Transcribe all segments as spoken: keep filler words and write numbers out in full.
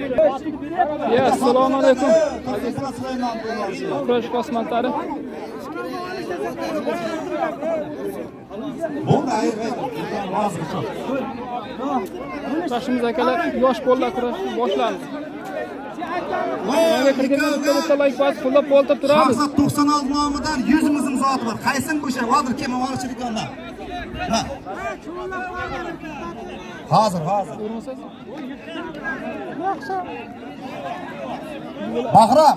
Ya, assalomu alaykum. Kurash kosmonlari. Kurashimiz akalar, yosh bolalar kurashi boshlandi. Menga kirganimizda bitta like bosib, qo'llab qoldirib turamiz. to'qson olti nomidan yuz ming imzoti bor. Qaysin o'sha? Hozir kim olishi do'kondan? Ha. Hozir, hozir. Bahram.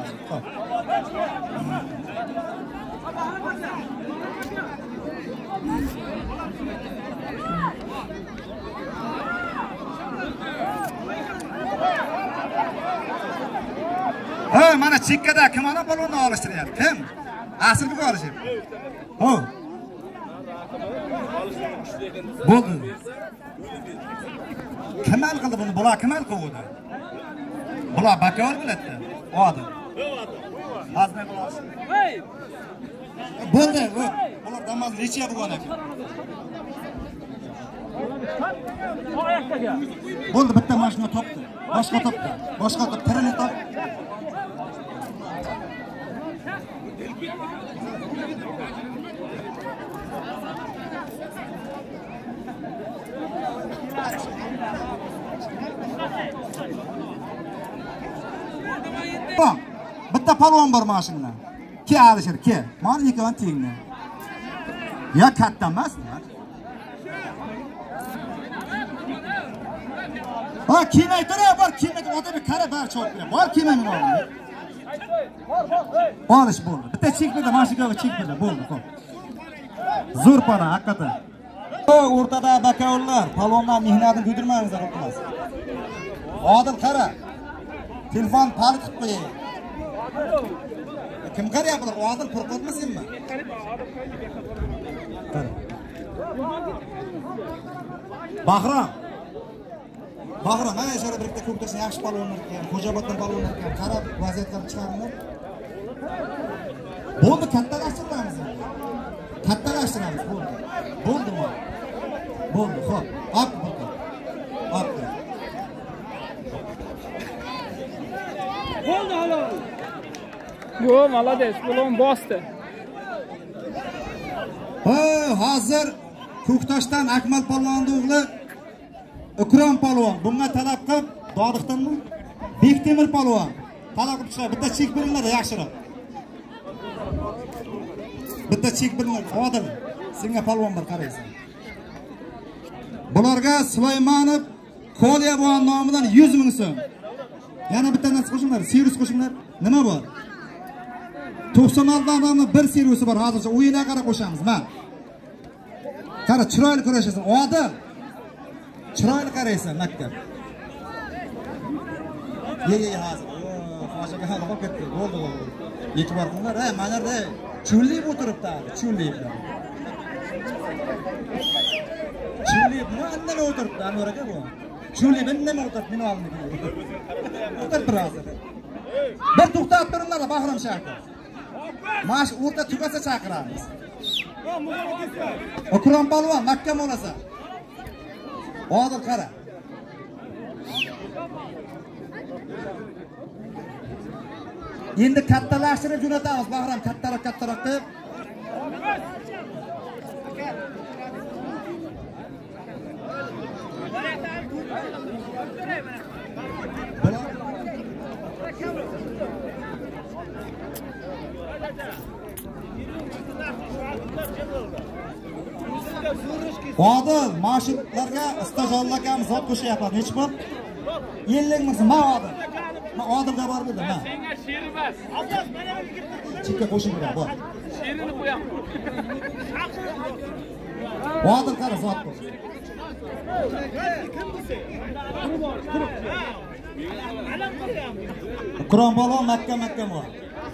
Ha, mana chekkada kim ana balonni olishtiryapti? Kim? Asl bir olishib. Ho. Bo'ldi. Kim hal qildi buni? Bular kim hal qildi? Bular bakor biladi. Odam. Azmay bo'ladi. Bo'ldi, bular damoz necha bo'lgan ekan? Bo'ldi, bitta mashina topdi. Boshqa topdi. Boshqa topdi, tirini topdi. Bitta palvon bor mashinada. Ki alishir, ki. Mana ikkovini tengni. Ya katta emasmi? Ha, kiymay tur, bor kiymay, odamga qara bar chopdi. Bor kiymay bor. Olish bo'ldi. Bitta chekmada mashinaga chekmada bo'ldi, xo'p. Zo'r para, haqiqatan. O, o'rtada bakaollar, palvonlar mehnatini kuydirmangizlar, iltimos. Odil qara. Telefon pal qilib qo'ying. Kim qarayaptilar? Odil qo'rqotmasinmi? Bahrom. Bahrom, mana shu birlikda ko'ktasini yaxshi palvonlar ekan, Xo'joboddan palvonlar ekan, qarab vaziyatlarni chiqarib. Bo'ldi, kattalashtiramiz. Kattalashtiramiz, bo'ldi. Bo'ldimi? Bo'ldi, xo'p. Hop, bo'ldi. Hop. Bo'ldi halol. Yo, молодец, bo'lon bosdi. Ha, hozir Ko'ktoshdan Akmal palvonning o'g'li Ikrom palvon bunga talab qilib, Dodiqdanmi? Bektemir palvon talab qilib chiqadi. Bitta chek beringlar yaxshiroq. Bitta chek beringlar. Odil, senga palvon bir qaraysan. Bularga Sulaymonov Qolyabon nomidan yuz ming so'm. Yana bitta narsa qo'shinglar, servis qo'shinglar. Nima bor? to'qson olti odamning bir servisi bor hozircha. O'yinga qarab qo'shamiz. Men. Qara, chiroyli kurashasan. Odil. Chiroyli qaraysan, maktab. Ye, ye, hozir. Hozirga hali qolib ketdi. Bo'ldi, bo'ldi. E'tibor qilinglar. Ha, mana yerda chulib o'tiribdi, chulib. Chulib nimadan o'tiribdi, Anvar aka bu? Chulib nima o'tiribdi, meni oldimda. O'tirib hozir. Bir to'xtab turinglar, Bahrom shahar. Mash o'rta tugasa chaqiramiz. Ikrom palvon, Makka bo'lasa. Odil qara. Endi kattalashtirib jo'natamiz, Bahrom, kattaroq, kattaroq deb. Odil, mashinalarga stajyorlarga zot qo'shyapti. Nechta bor? ellik ming so'm. Ma Odil. Ma Odilga bor dedi, ma. Senga sher emas. Abbos, mana bu chekka qo'shing bor, bor. Sherini qo'yam. Odil qara zot bor. Ikrom palvon Makka Makka bor.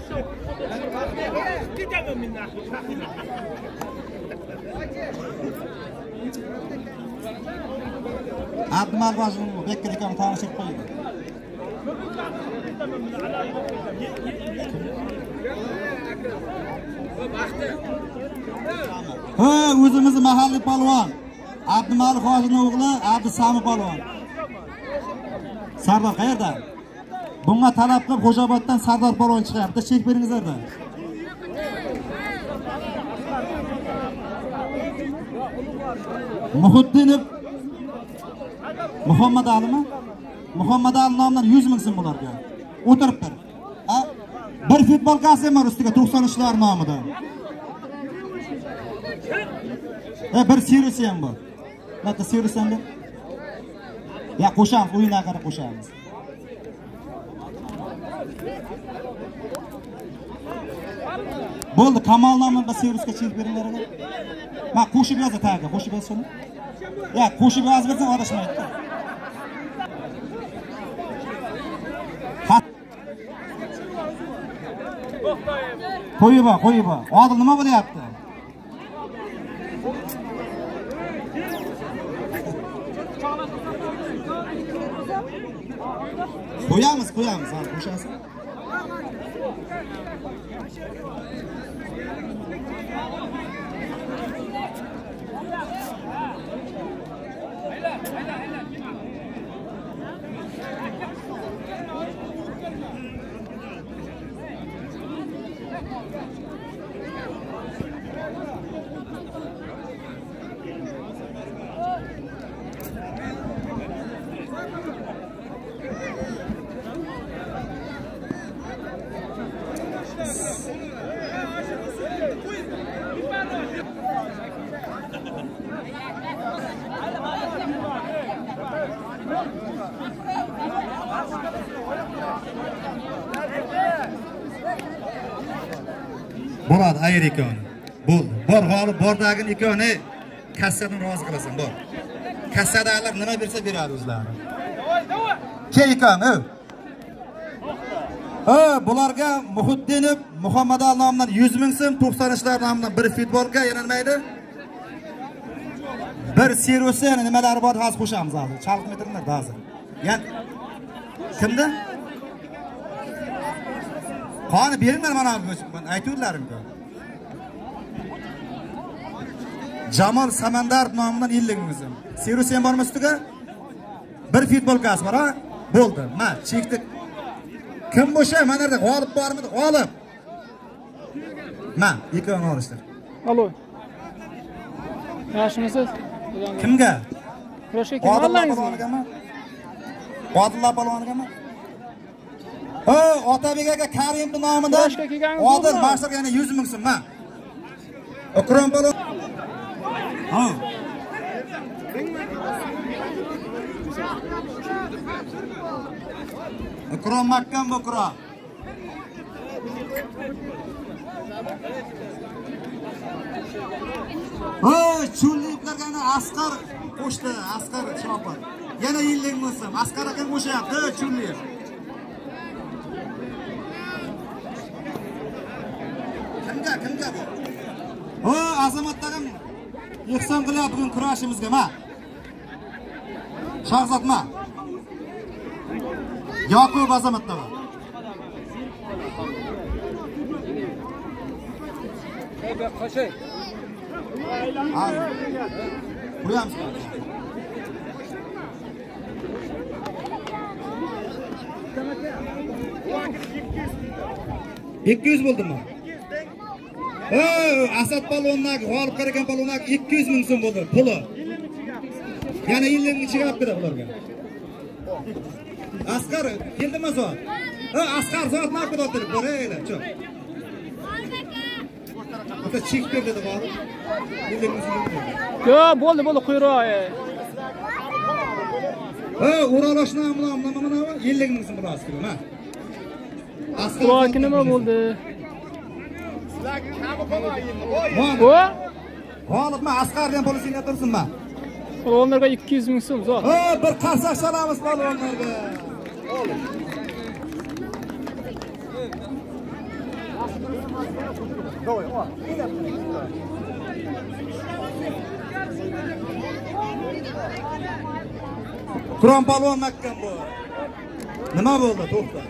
Abdumal Bozim Bekir akam tanishib qo'ydi. Ha, o'zimizning mahalliy palvon Abdumalik hojini o'g'li Abdusami palvon. Sardor qayerda? Bunga talab qilib Xo'jaoboddan Sardor polvon chiqyapti. Chek beringizlar-da. Muhiddinov Muhammad Alimi? Muhammad Ali nomidan yuz ming so'm bularga. O'tiribdir. Ha? Bir futbolkasi bor ustiga to'qson uchlar nomidan. E bir serisi ham bor. Nata serisi ham bor. Ya qo'shamiz, o'yinga qarab qo'shamiz. Bo'ldi, Kamol nomidan bir servisga chek beringlar aka. Ma qo'shib yoza taga, qo'shib yoz shuni. Ya qo'shib yoz bersang adashmaydi. Qo'yib bor, qo'yib bor. Odil nima bo'lyapti? Qo'yamiz, qo'yamiz, ha, qo'shasiz. Bo'ladi, ayir ikoni. Bo'ldi. Bor, g'olib bordagini ikoni kassadan rozi qilasan, bor. Kassadagilar nima bersa beradi o'zlari. Kel ikon, o. Ha, bularga Muhiddinov Muhammad Ali nomidan yuz ming so'm, to'qson uchlar nomidan bir futbolka, yana nima edi? Bir servis, yana nimalari bor, hozir qo'shamiz hozir. Chalqitmaydilar hozir. Yan kimda? Qani beringlar mana bu aytuvlarim-ku. Jamol Samandarov nomidan ellik ming so'm. Servis ham bormi ustiga? Bir futbolkasi bor, ha? Bo'ldi. Ma, chekdik. Kim bo'sha? Mana yerda g'olib bormi? G'olib. Ma, ikkovini olishlar. Alo. Yaxshimisiz? Kimga? Kurashga kelganlaringizmi? Odillar polvonigami? O, Otabek aka Karim nomidan Kurashga kelganingiz Odil mashhur yana yuz ming so'm, ma. Ikrom polvon. Ha. Ikrom makkan bukra. O, chulliklarga yana Asqar qo'shdi, Asqar Chopar. Yana ellik ming so'm. Asqar aka qo'shyapti, chullik. Kimga, kimga bu? O, Azamatlarim ehson qilyapti bugun kurashimizga, ma. Shahzod ma. Yoqub Azamatlar. Ey, qo'shay. Qo'yamiz. ikki yuz bo'ldimi? O, Asad polvonlar, g'olib qaragan polvonlar ikki yuz ming so'm bo'ldi, puli. Yana ellik ming chiqyapti ularga. Asqar keldimi soat? Ha, Asqar soat nima qilib boraylar, cho'q. Ota chek berdi dedi g'olib. ellik ming so'm. Yo, bo'ldi, bo'ldi, quyroq. Ha, Uraloshni bilan nima mana ellik ming so'm bo'ladi, ha. Asqar nima bo'ldi? O? G'olibmi Asqardan polisiya tursinmi? Polvonlarga ikki yuz ming so'm zot. Ha, bir qarsak solamiz polvonlarga. Qur'on polvon makkan bu. Nima bo'ldi? To'xta.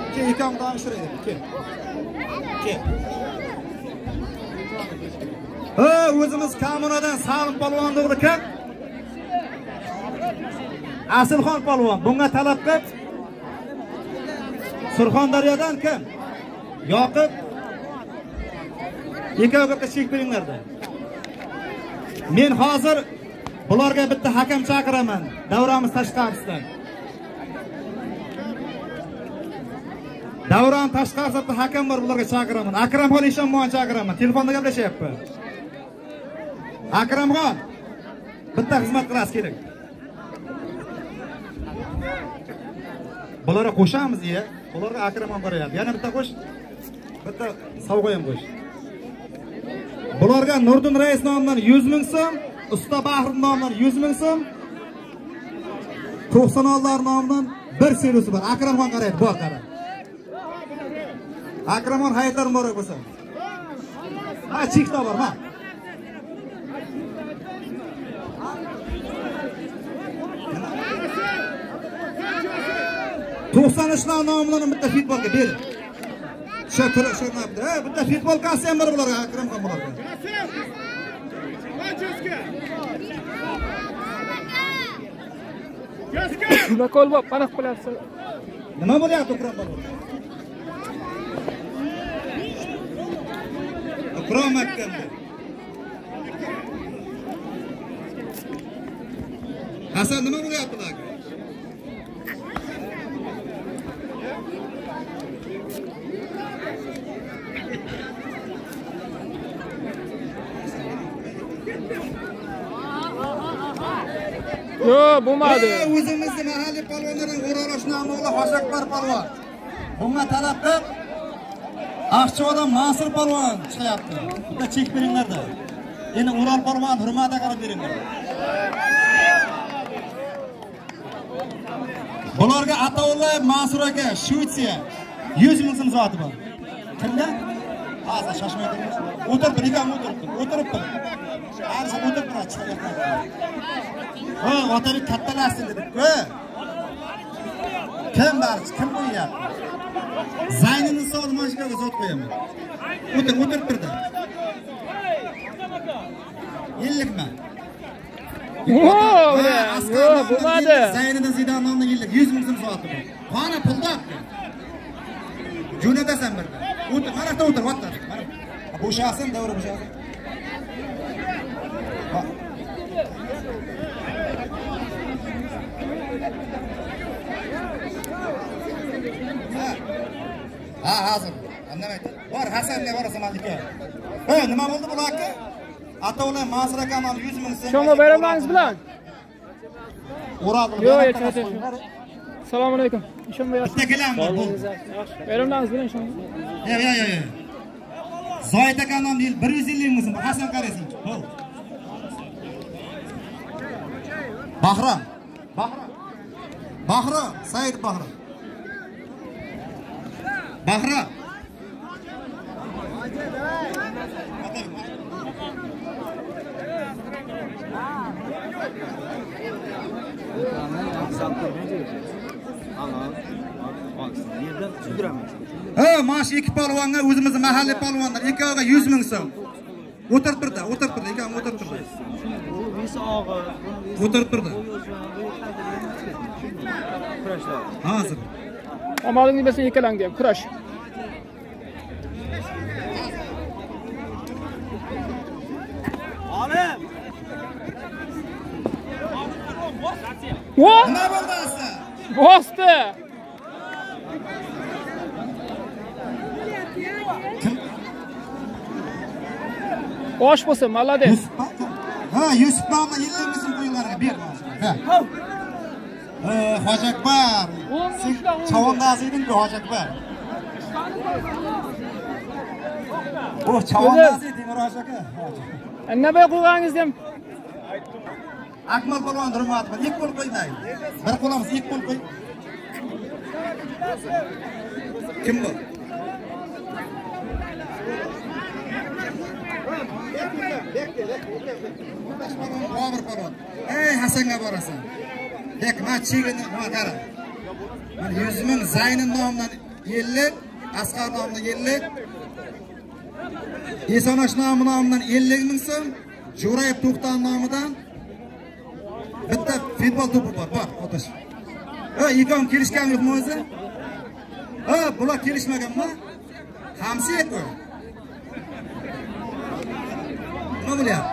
Ke ikam tanıştırayım. Ke. Ke. Ha, o'zimiz kommunadan Salim polvon o'g'li kim? Asilxon polvon. Bunga talab qilib Surxondaryodan kim? Yoqib ikkovga bitta chek beringlarda. Men hozir bularga bitta hakam chaqiraman. Davramiz tashqarisidan. Davron tashqarisida hakam bor, bularga chaqiraman. Akramxon Eshonmovni chaqiraman. Telefonda gaplashyapman. Akramxon, bitta xizmat qilasiz kerak. Bularga qo'shamiz ya. Bularga Akramxon boryapti. Yana bitta qo'sh. Bitta sovg'a ham qo'sh. Bularga Nurdin Rais nomidan yuz ming so'm, Usta Bahri nomidan yuz ming so'm, to'qson oltilar nomidan bir serusi bor. Akramxon qaraydi, bu qara. Akramxon hayitlar muborak bo'lsin. Ha, chekda bor, ha. to'qson uchlar nomidan bitta futbolga ber. Shu turi shu nabda. Ha, bitta futbol kassi ham bor bularga, Akramxon bularga. Nima qo'l bo'p, qanaqa qilyapsiz? Nima bo'lyapti, Akramxon? Akram akam. Hasan nima bo'lyapti bularga? Yo, bo'lmadi. O'zimizning mahalliy polvonlardan G'urorosh nomli Hoshakbar polvon. Bunga talab qilib Aqchavodan Mansur polvon chiqyapti. Bitta chek beringlarda. Endi Ural polvon hurmatga qarab beringlar. Bularga Ataulla Mansur aka Shvetsiya yuz ming so'm zoti bor. Kimda? Hozir shoshmaydilar. O'tirib, birga o'tiribdi. O'tiribdi. Arsa o'tirib turadi, chiqyapti. Ha, otalik kattalarsin dedik-ku. Kim bor? Kim qo'yapti? Zaynini sog'di mashinaga zot qo'yaman. O'tir, o'tirib turdi. ellik ming. Yo'q, yo'q, bo'lmadi. Zaynidan Zidan nomli ellik, yuz ming so'm zoti bor. Qani pulda? Jo'natasan bir. O'tir, mana yerda o'tir, o'tir. Mana. Bo'shasin, davra bo'shasin. Ha, hozir. Andamaydi. Bor, Hasanga borasan Malika. Ha, nima bo'ldi bu aka? Ataulla Mansur akamdan yuz ming so'm. Shomga bayramlaringiz bilan. O'radi. Yo'q, aytmaysiz. Assalomu alaykum. Ishonma yaxshi. Bitta kelam bor. Bayramlaringiz bilan ishonma. Yo'q, yo'q, yo'q. Zoyit akamdan yil bir yuz ellik ming so'm. Hasan qaraysin. Ho'p. Bahrom. Bahrom. Bahrom, Said Bahrom. Bahrom. Ha, mash ikki polvonga o'zimizning mahalliy polvonlar ikkoviga yuz ming so'm. O'tirib turdi, o'tirib turdi, ikkovi o'tirib turdi. O'tirib turdi. Hozir. Amalingni bilsa yekalang deb kurash. Olim. Vo! Nima bo'ldi asa? Bosdi. Osh bo'lsa, malades. Ha, Yusuf nomli ellik ming so'm qo'yinglarga ber. Ha. Ha, Hojakbar. Chavandaz eding-ku Hojakbar. O, chavandaz eding Rosh aka. Nima qo'yganingiz ham Akmal polvon hurmat qil. Ikki qo'l qo'yday. Bir qo'limiz ikki qo'l qo'y. Kim bu? Bobur polvon. Ey, Hasanga borasan. Bek, men chegini, mana qara. Men yuz ming Zaynin nomidan ellik, Asqar nomidan ellik. Esonash nomi nomidan ellik ming so'm, Jo'rayev To'xtan nomidan bitta futbol to'pi bor, bor, otash. Ha, ikkom kelishgan yo'qmi o'zi? Ha, bular kelishmaganmi? Hamsiyatmi? Nima bo'lyapti?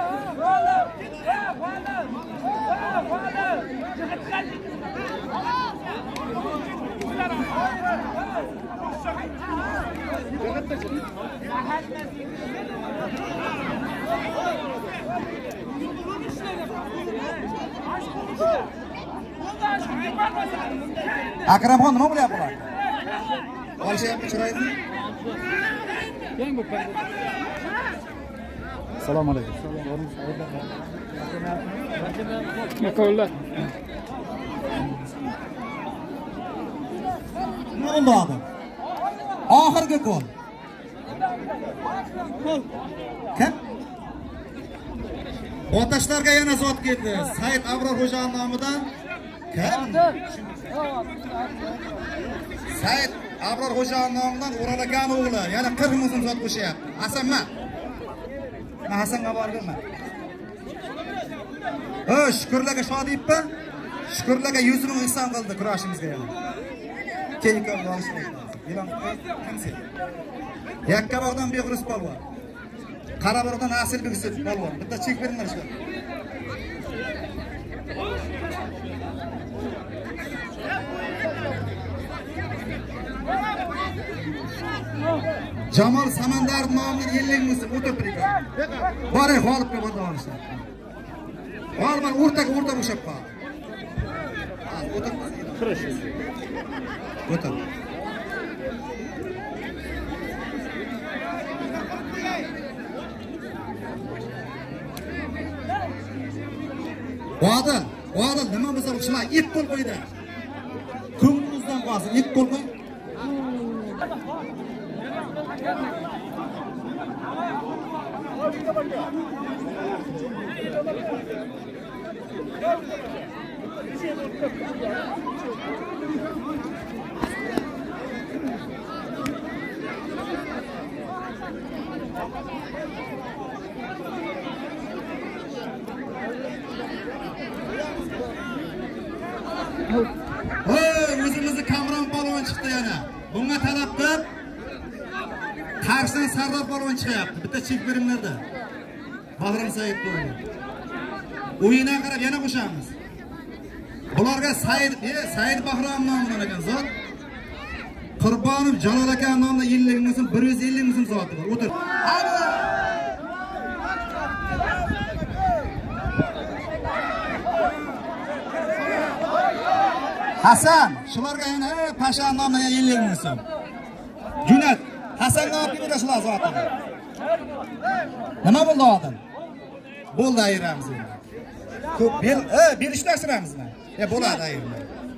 Akramxon nima bo'lyapti bular? Olishyapti chiroyli. Assalomu alaykum. Makollar. Nima bo'ldi? Oxirgi gol. Kim? Otashlarga yana zot keldi. Said Abror Xo'jayev nomidan kim? Said Abror Xo'jayev nomidan O'ral akaning o'g'li, yana qirq ming so'm zot qo'shyapti. Hasanma. Men Hasanga borganman. O, shukrlarga shodiyibmi? Shukrlarga yuz ming ihson qildi kurashimizga yana. Keyin ham bo'lishmaydi. E'lon kimsa? Yakkabog'dan Behruz polvon. Qarabog'dan Asilbek polvon. Bitta chek beringlar shu. Jamol Samandar nomidan ellik ming so'm o'tirib turibdi. Bor, g'olibga borib olishlar. G'oliblar o'rtaga o'rta bo'shab qoldi. O'tir. O'tir. Odil, odil nima bo'lsa shular ip qo'l qo'ydi. Ko'nglimizdan qolsin, ip qo'l qo'y. Hey, o'zimizni Kamron polvon chiqdi yana. Bunga talab qilib Qarshidan Sardor polvon chiqyapti. Bitta chek beringlarda. Bahrom Said polvon. O'yindan qarab yana qo'shamiz. Bularga Said, e, Said Bahrom nomidan ekan zot. Qurbonov Jalol aka nomidan ellik ming so'm, bir yuz ellik ming so'm zoti bor. O'tir. Hasan, shularga yana Pasha nomidan ellik ming so'm. Junat, Hasanga olib berasizlar zotini. Nima bo'ldi odam? Bo'ldi ayiramiz endi. Ko'p ber, e, berishlashtiramizmi? E, bo'ladi ayirma.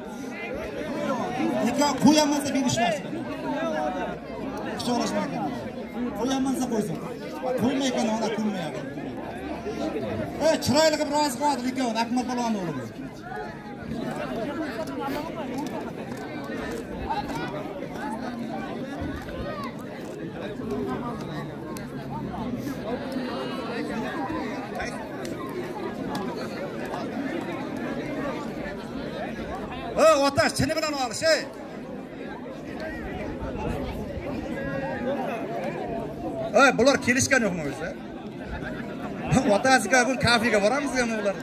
Ikon qo'yamasa berishlashtiramiz. Hisoblashmaydi. Qo'yamasa qo'ysin. Qo'ymay ekan ona ko'rmayapti. E, chiroyli qilib rozi qildi ikon, Akmal polvon o'g'li. O, otash chini bilan olish, ey. Ey, bular kelishgan yo'qmi o'zi? Otasiga bugun kafega boramizmi ular?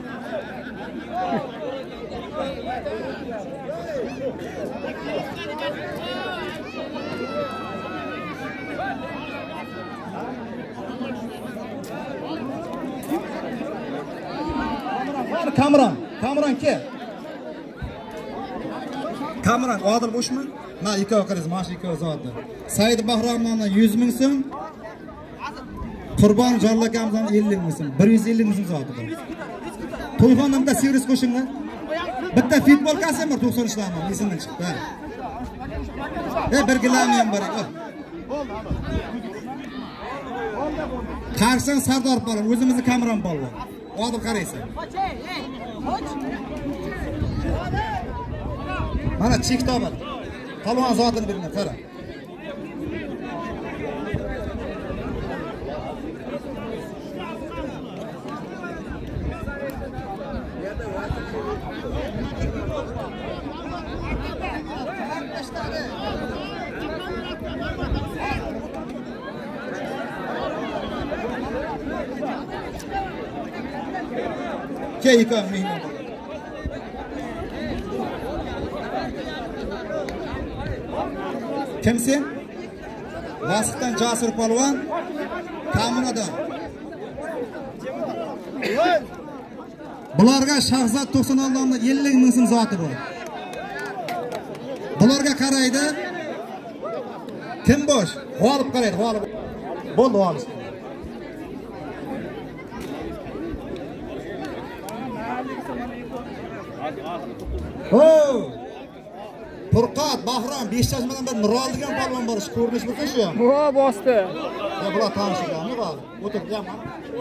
Kamron, Kamron ke? Kamron, Odil bo'shmi? Ma ikkovi qariz, mash ikkovi zotdi. Said Bahrom nomidan yuz ming so'm. Qurbon Jalol akamdan ellik ming so'm, bir yuz ellik ming so'm zoti bor. To'yxonda bitta servis qo'shinglar. Bitta futbolkasi ham bor to'qson uchlarning, esimdan chiqdi. E, bir gilam ham bor. Qarshidan Sardor polvon, o'zimizni Kamron polvon. Odil qaraysan. Mana chek topadi. Palvon zotini beringlar, qara. Keykan mehmon. Kimsen? Vasifdan Jasur Palvon, Kamunadan. Bularga Shahzod to'qson olti ellik ming so'm zoti bor. Bularga qaraydi. Kim bosh? G'olib qaraydi, g'olib. Bo'ldi, g'olib. Oh! Furqat, Bahrom, besh chashmadan bir Nurol degan palvon bor, shu ko'rinish bo'lsa shu ham. Bu bosdi. Ya bular tanishganmi bor? O'tir, yama.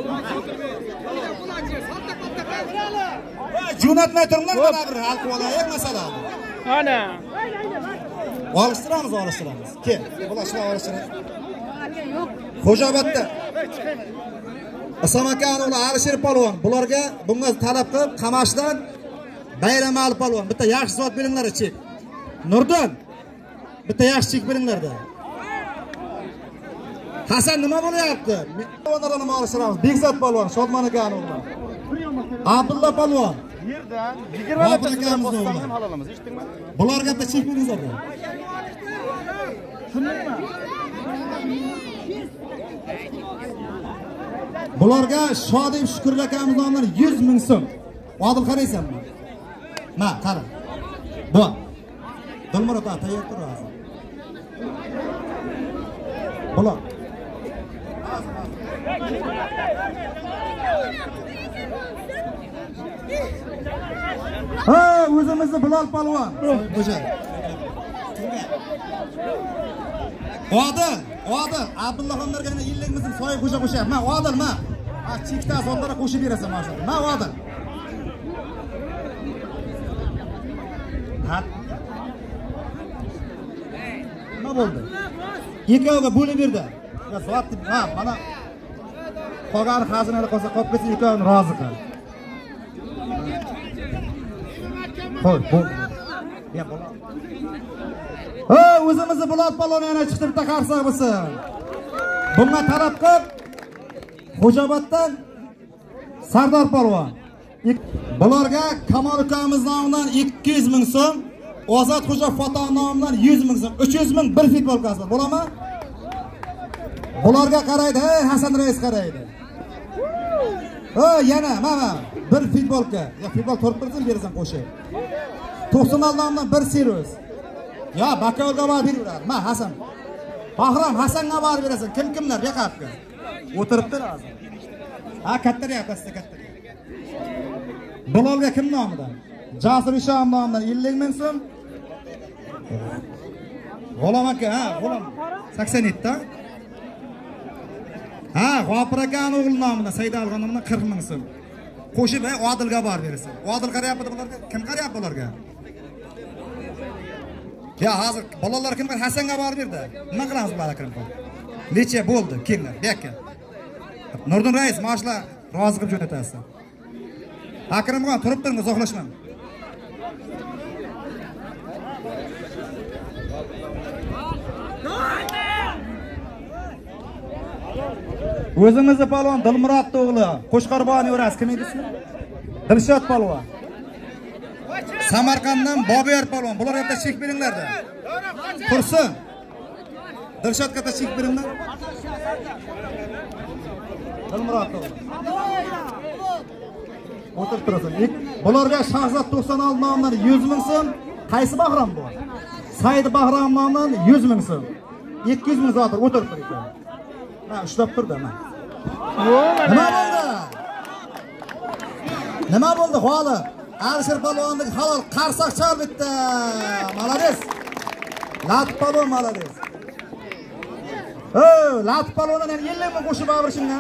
Jo'natmay turinglar, mana bir hal qilib olaylik masalani. Ana. Olishtiramiz, olishtiramiz. Kel, bular shular olishtiramiz. Xo'jobodda Islom akaning o'g'li Alisher palvon, bularga bunga talab qilib Qamashdan Bayramali palvon, bitta yaxshi zot beringlar chek. Nurdon, bitta yaxshi chek beringlarda. Hasan nima bo'layapti? Palvonlarni nima olishtiramiz? Bekzod palvon, Shodmon akaning o'g'li. Abdulla palvon. Yerdan yigirma ta bossangiz halolamiz, eshitdingmi? Bularga bitta chek beringlar. Tushundingmi? Bularga Shodiy Shukurli akamiz nomidan yuz ming so'm. Odil qaraysanmi? Ma, qara. Bu. Dilmurod ota tayyor tur hozir. Bular. Ha, o'zimizni Bilol palvon. Xo'ja. Odil, Odil, Abdullaxonlarga ellik ming so'm so'yib qo'sha qo'shyapti. Ma, Odil, ma. Ha, chekta sonlara qo'shib berasan masalan. Ma, Odil. Ha. Nima bo'ldi? Ikkovga bo'lib berdi. Ya zot, ha, mana qolgan xazinani qolsa qolib ketsa ikkovini rozi qil. Qo'y, bo'ldi. Ya bo'ladi. Ha, o'zimizni Bilol palvon yana chiqdi bitta qarsak bo'lsin. Bunga talab qilib Xo'joboddan Sardor palvon. Bularga Kamol ukamiz nomidan ikki yuz ming so'm, Ozod Xo'ja Foton nomidan yuz ming so'm, uch yuz ming bir futbolkasi bor. Bo'ladimi? Bularga qaraydi, hey Hasan rais qaraydi. Ha, yana mana bir futbolka. Ya futbol to'rt birdan berasan qo'shib. to'qson olti nomidan bir servis. Ya Bakovga borib beradi. Ma Hasan. Bahrom Hasanga borib berasan. Kim kimlar yoqapti? O'tiribdi hozir. Ha, kattaryapti, katta. Bilolga kim nomidan? Jasur Ishon nomidan ellik ming so'm. G'ulom aka, ha, G'ulom sakson yetti ta. Ha, G'ofir akaning o'g'li nomidan Saydalxon nomidan qirq ming so'm. Qo'shib, ay Odilga borib berasan. Odil qarayapti bularga. Kim qarayapti bularga? Ya hozir bolalar kim qar Hasanga borib berdi. Nima qilamiz bular akram? Necha bo'ldi? Kelinglar, bu yoqqa. Nurdon rais, mashlar rozi qilib jo'natasiz. Akramxon, turib turing, uzoqlashmang. O'zimizni palvon Dilmurod o'g'li, Qo'shqorbonni o'rasi kim edi ismi? Dilshod palvon. Samarqanddan Boboyor palvon. Bular yerda chek beringlarda. Tursin. Dilshodga ta chek beringlar. Dilmurod o'g'li. O'tirib turasan. Bularga Shahzod to'qson olti nomidan yuz ming so'm. Qaysi Bahrom bu? Said Bahrom nomidan yuz ming so'm. ikki yuz ming zot o'tirib turibdi. Ha, ushlab turdi mana. Nima bo'ldi? Nima bo'ldi holi? Alisher palvonning halol qarsoq chal bitta. Malades. Lat palvon malades. Oh, Lat palvondan yana ellik ming qo'shib berishingdan.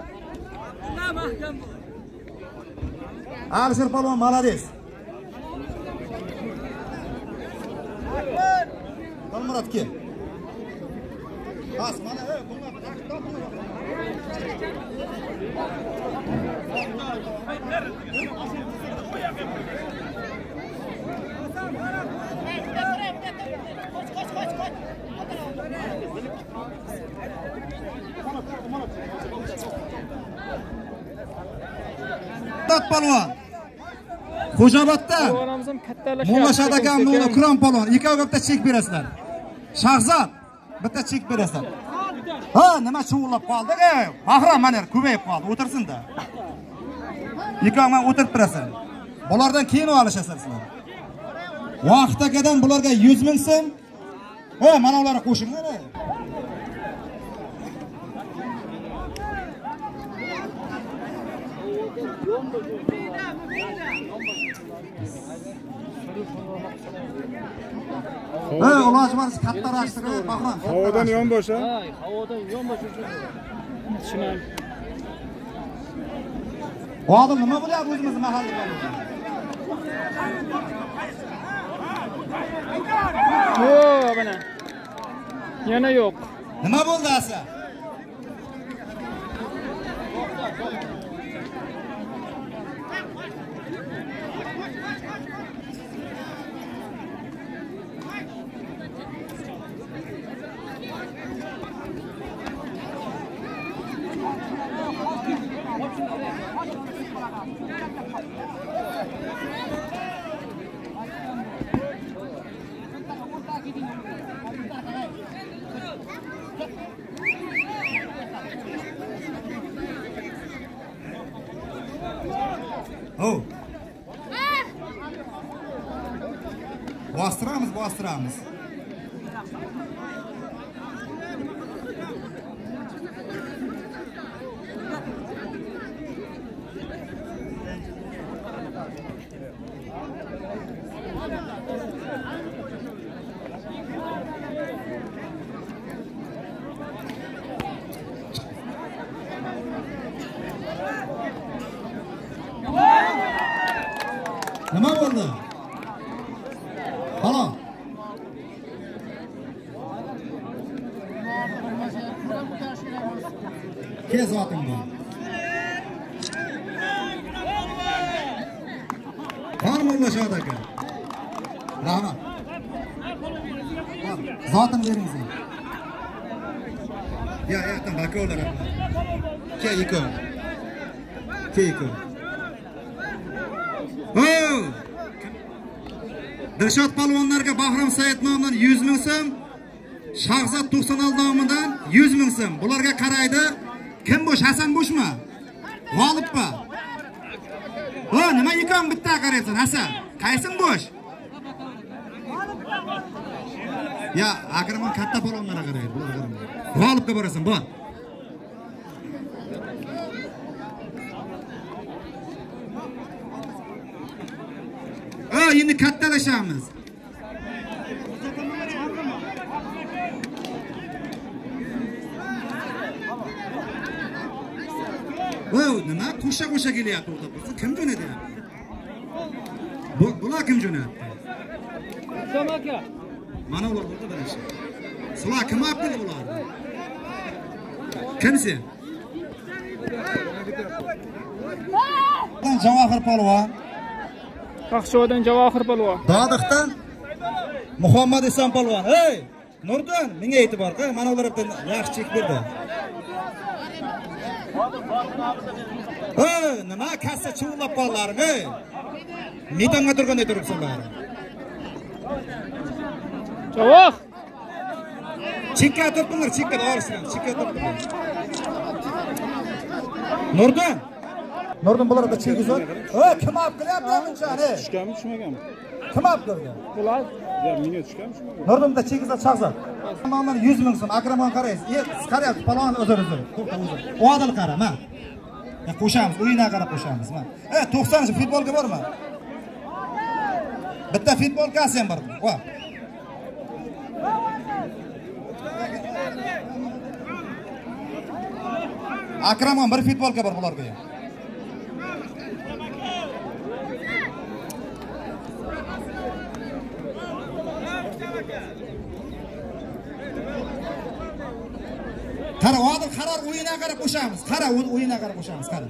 Alisher palvon malades. Dalmurat kel. Bas, mana ey, bunlar raqibda bunlar. Tat palvon. Xo'jaobodda Palvonimiz ham kattalashyapti. Mulla Shadakan, Mulla Quron palvon, ikkovi bitta chek berasizlar. Shahzod bitta chek berasizlar. Ha, nima chuvlab qoldi? Ey, Bahrom mana ko'payib qoldi, o'tirsin-da. Ikkovi o'tirib turasan. Bulardan keyin olishasizlar. Vaqtakadan bularga yuz ming so'm. Ha, mana ularni qo'shinglar. Ha, ilojimiz kattarashtirib, Bahrom. Havodan yonbosh ha? Ha, havodan yonbosh uchun. Tushunam. Odil nima bo'lyapti o'zimiz mahallada? Yo'q, mana. Yana yo'q. Nima bo'ldi asa? Oh. Bostiramiz, bostiramiz. Nima bo'ldi? Halol. Kes oting bor. Qani Mulla Shod aka. Rahmat. Zotim bering sen. Ya, yaqin bakolar. Ke ikov. Ke ikov. Oh! Dilshod palvonlarga Bahrom Said nomidan yuz ming so'm, Shahzod to'qson olti nomidan yuz ming so'm. Bularga qaraydi. Kim bo'sh? Hasan bo'shmi? G'olibmi? Ha, nima ikon bitta qaraysan, Hasan? Qaysing bo'sh? Ya, Akramon katta palvonlarga qaraydi, bularga qaraydi. G'olibga borasan, bor. Ha, endi kattalashamiz. Oh, nima qo'sha-qo'sha kelyapti o'rtada? Kim jo'natyapti? Bu bular kim jo'natdi? Asom aka. Mana ular burada birinchi. Sizlar kim olibdi bularni? Kim sen? Javohir polvon. Taqshodan Javohir polvon. Dodiqdan Muhammad Isom polvon. Hey, Nurdin, menga e'tibor qil. Mana ular bilan yaxshi chek berdi. Hey, nima kassa chuvlab qoldilar, hey. Meydonga turganda turibsan bari. Javoh. Chekka turibdilar, chekka olishgan, chekka turibdilar. Nurdin. Nurdin bularda chekiz bor. Hey, kim olib kelyapti buncha, hey? Tushganmi, tushmaganmi? Kim olib kelgan? Bular Ya, menga tushganmi, tushmaganmi? Nurdinda chekizlar Shahzod. Nomdan yuz ming so'm. Akramon qaraysiz. E, siz qarayapsiz, palon o'zir-o'zir. To'xta, o'zir. Odil qara, ma. Ya qo'shamiz, o'yinga qarab qo'shamiz, ma. E, to'qsoninchi futbolga bormi? Bitta futbol kasi ham bor. Va. Akramon bir futbolga bor bularga ham. Qara, hozir qaror o'yinga qarab qo'shamiz. Qara, o'yinga qarab qo'shamiz, qara.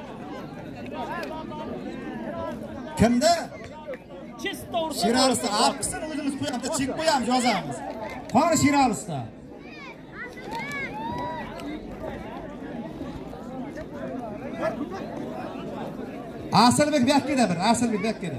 Kimda? Shiralista, aqsini o'zimiz qo'yamiz, chek qo'yamiz, yozamiz. Qani Shiralista. Asilbek Bekkeda bir, Asilbek Bekkeda.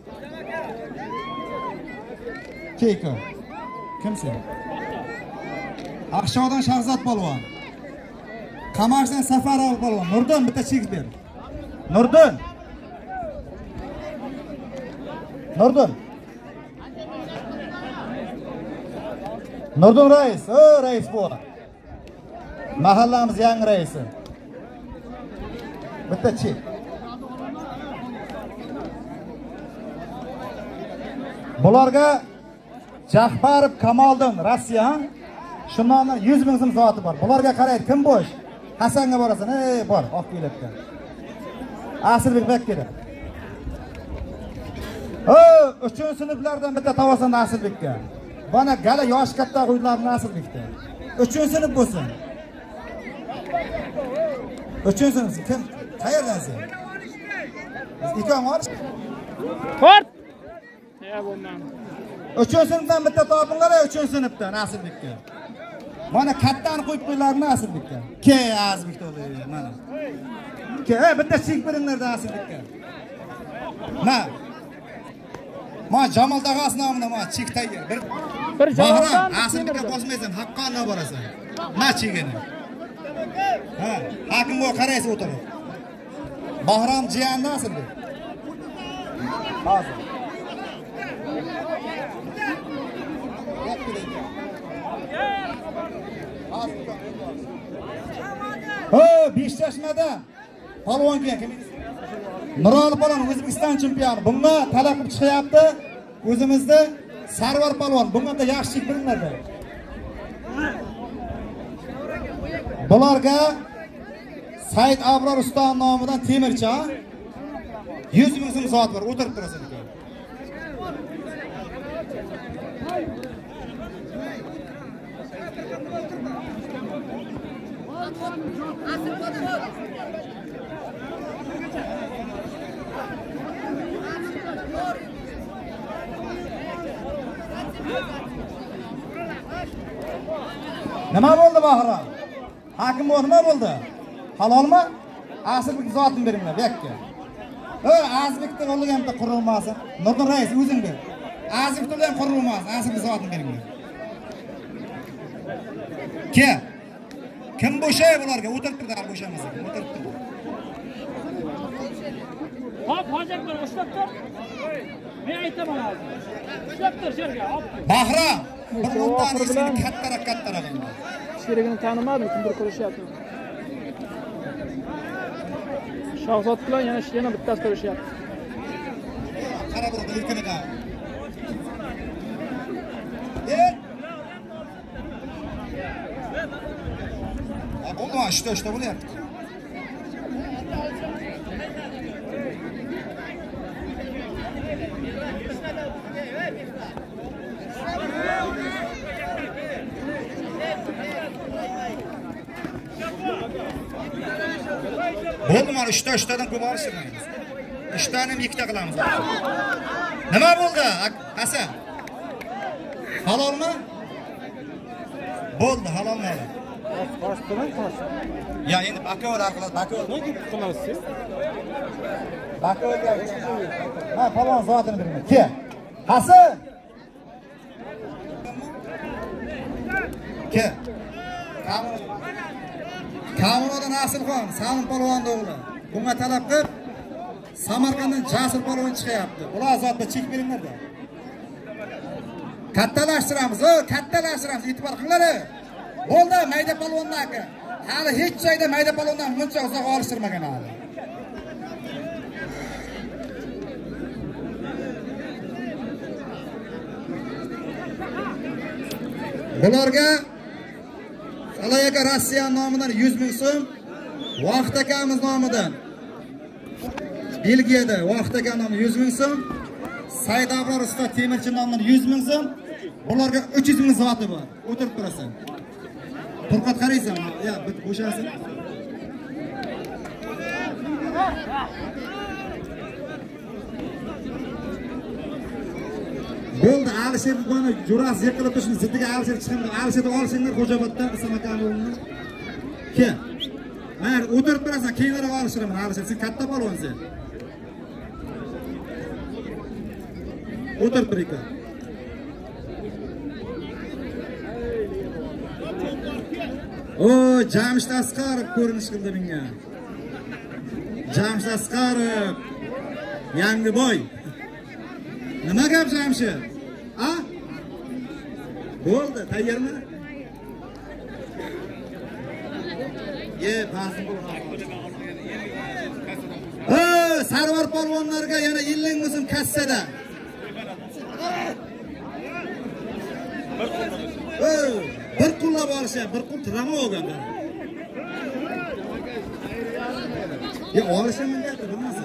Keko. Kimsen? Aqshodan Shahzod polvon. Qamashdan Safarov polvon. Nurdon bitta chek ber. Nurdon. Nurdon. Nurdon rais, o rais bu. Mahallamiz yangi raisi. Bitta chek. Bularga Jahbarov Kamoldan Rossiya, shundan yuz ming so'm zoti bor. Bularga qaraydi, kim bo'sh? Hasanga borasan, ey, bor, oq ko'ylakda. Asilbek Bekkeda. O, uchinchi sinflardan bitta tavasan Asilbekka. Bana gala yosh katta qo'ylarni Asilbekda. uchinchi sinf bo'lsin. uchinchi sinf kim? Qayerdan sen? Ikon bor. Kort. Ya bundan. uchinchi sinfdan bitta topinglar, uchinchi sinfdan Asilbekka. Mana kattani qo'yib qo'ylarni Asilbekka. Ke Asilbekda o'zi mana. Ke, bitta chek beringlar Asilbekka. Ma. Ma Jamol tog'asi nomidan ma chek tayyor. Bir bir Jamoldan Asilbekka bosmaysan, haqqondan borasan. Ma chegini. Ha, hakim bo'l qaraysiz o'tirib. Bahrom jiyanni Asilbek. Hozir. Ho, Beshchashmada polvon kim? Nuroli polvon O'zbekiston chempioni. Bunga talab qilib chiqyapti. O'zimizda Sarvar polvon. Bunga da yaxshilik bilinadi. Bularga Said Abror usta nomidan temirchi, yuz ming so'm soat bor, o'tirib turasan ekan. Nima bo'ldi Bahrom? Hakim bo'l, nima bo'ldi? Halolmi? Asilbek zotini beringlar, bekka. O, Azbekning o'g'liga ham qurilmasin. Nurdon rais o'zing ber. Azbekning ham qurilmasin, Asilbek zotini beringlar. Ke? Kim bo'shay bularga? O'tirib turdilar bo'shamasa. O'tirib turdi. Hop, hozir bir ushlab tur. Men aytaman hozir. Ushlab tur yerga, hop. Bahrom, bir o'ndan ismini kattaroq kattaroq endi. Sherigini tanimadim, kimdir ko'rishyapti. Shahzod bilan yana yana bittasi ko'rishyapti. Qara burada ilkiniga. E? Ha, bo'ldi, shto shto bo'lyapti. Bo'ldi, mana ishta ishtadan ko'p olishmaymiz. Ishtani ham ikkita qilamiz. Nima bo'ldi? Hasan. Halolmi? Bo'ldi, halolmi? Boshqadan qo'sh. Ya endi bakovlar orqali bakov nega qilasiz? Bakovga. Ha, falon zotini bermaydi. Ke. Hasan. Ke. Kamurodan Asilxon, Salim polvon o'g'li. Bunga talab qilib Samarqanddan Jasur polvon chiqyapti. Ular zotda chek beringlar-da. Kattalashtiramiz, o, kattalashtiramiz, e'tibor qilinglar. Bo'ldi, mayda polvondan aka. Hali hech joyda mayda polvondan buncha uzoq olishtirmagan hali. Bularga Alayaka Rossiya nomidan yuz ming so'm, Vaqt akamiz nomidan Belgiyada Vaqt aka nomidan yuz ming so'm, Said Abror usta temirchi nomidan yuz ming so'm, bularga uch yuz ming zoti bor. O'tirib turasan. Turqat qaraysanmi? Ya, bit bo'shasin. Bo'ldi, Alisher buni Jo'ras yiqilib turishni ziddiga Alisher chiqindi. Alisherni olishinglar Xo'jaoboddan Islamakamulni. Kel. Mayli, o'tirib turasan, keyinroq olishiraman Alisher. Sen katta polvonsan. O'tirib tur ekan. O, Jamshid Asqarov ko'rinish qildi menga. Jamshid Asqarov. Yangi boy. Nima gap Jamshid? A? Bo'ldi, tayyormi? Ye, pazim bo'ladi. Ha, Sarvar polvonlarga yana ellik ming kassada. Oh, bir qullab olishar, bir qul tirama olganda. Ya olishim mingga bilmasin.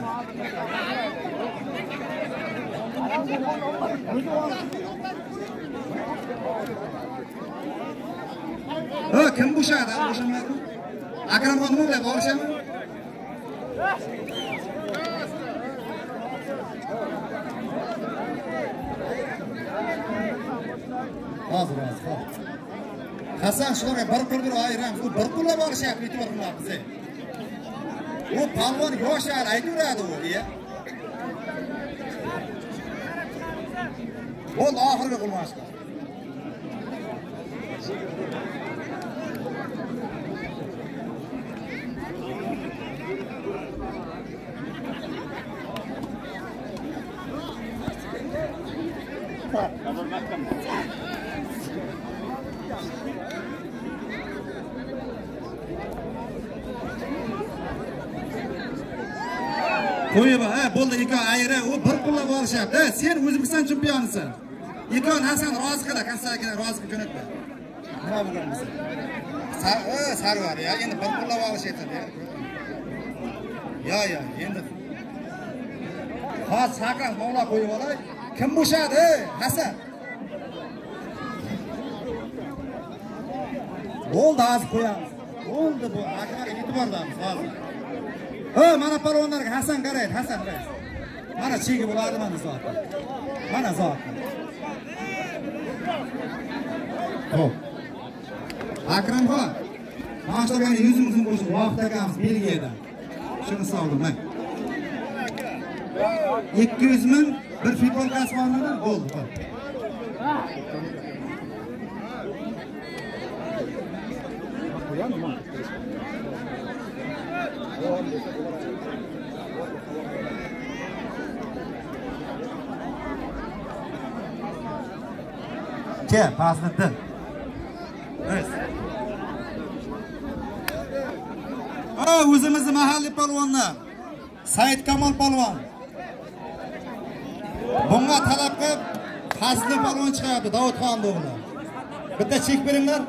Ha, kim bo'shadi? Bo'shamaydi. Akramxon nima bilan olishami? Hozir, hozir. Hasan shularga bir qul bir ayiramiz. U bir qullab olishyapti, e'tibor qilmayapmiz. U palvon yoshlar aytadi u, deya. Bo'ldi, oxirgi qilmoqchi. Qo'yib, ha, bo'ldi, ikon ayri, u bir qullab olishyapti. Sen O'zbekiston chempionisan. Ikon Hasan rozi qila, kansakini rozi qilib jo'natdi. Nima bo'lganmiz? Sar, o, Sarvar ya, endi bir qullab olishyapti. Ya, ya, endi. Ha, sakas mavla qo'yib olay. Kim bo'shadi, Hasan? Bo'ldi, hozir qo'yamiz. Bo'ldi bu, akaga e'tibordamiz hozir. Ha, mana palvonlarga Hasan qaraydi, Hasan qaraydi. Mana chegi bo'ladi mana zotda. Mana zotda. Xo'p. Akramxon, mashtagan yuz ming qo'shib vaqt akamiz Belgiyada. Shuni soldim, men. ikki yuz ming bir futbol kasbonida bo'ldi. Ke, Fazliddin. Evet. Aa, o'zimizning mahalliy polvonlar. Said Kamol polvon. Bunga talab qilib Fazliddin polvon chiqyapti, Davudxon o'g'li. Bitta chek beringlar.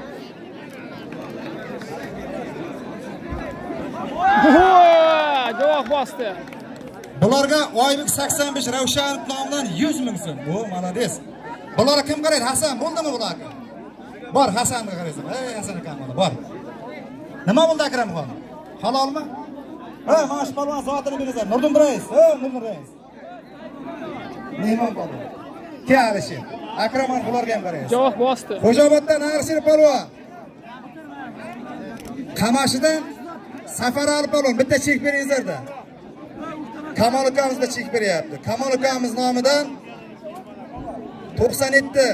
Javob bosdi. Bularga Oybek sakson besh Ravshanov nomidan yuz ming so'm. O, malades. Bularga kim qaraydi? Hasan bo'ldimi bularga? Bor, Hasanga qaraysan. Ey, Hasan akam bor. Nima bo'ldi Akramxon? Halolmi? Ha, mash polvon zotini berasan. Nurdin Rais. Ha, Nurdin Rais. Nima bo'ldi? Ke Alisher. Akramxon bularga ham qaraysan. Javob bosdi. Xo'jaoboddan Alisher polvon. Qamashidan Safarali polvon bitta chek beringizlar-da. Kamol akamizda chek beryapti. Kamol akamiz nomidan to'qson yetti.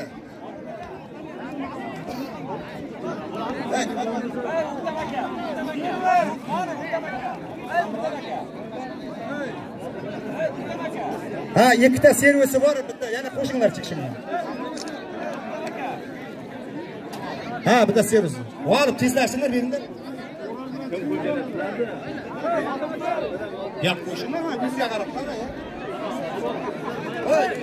Ha, ikkita servisi bor, bitta yana qo'shinglar chiqishimni. Ha, bitta servis. Olib tezlashinglar beringlar. Ya qo'shinglar, ha, bizga qarab qara. Voy.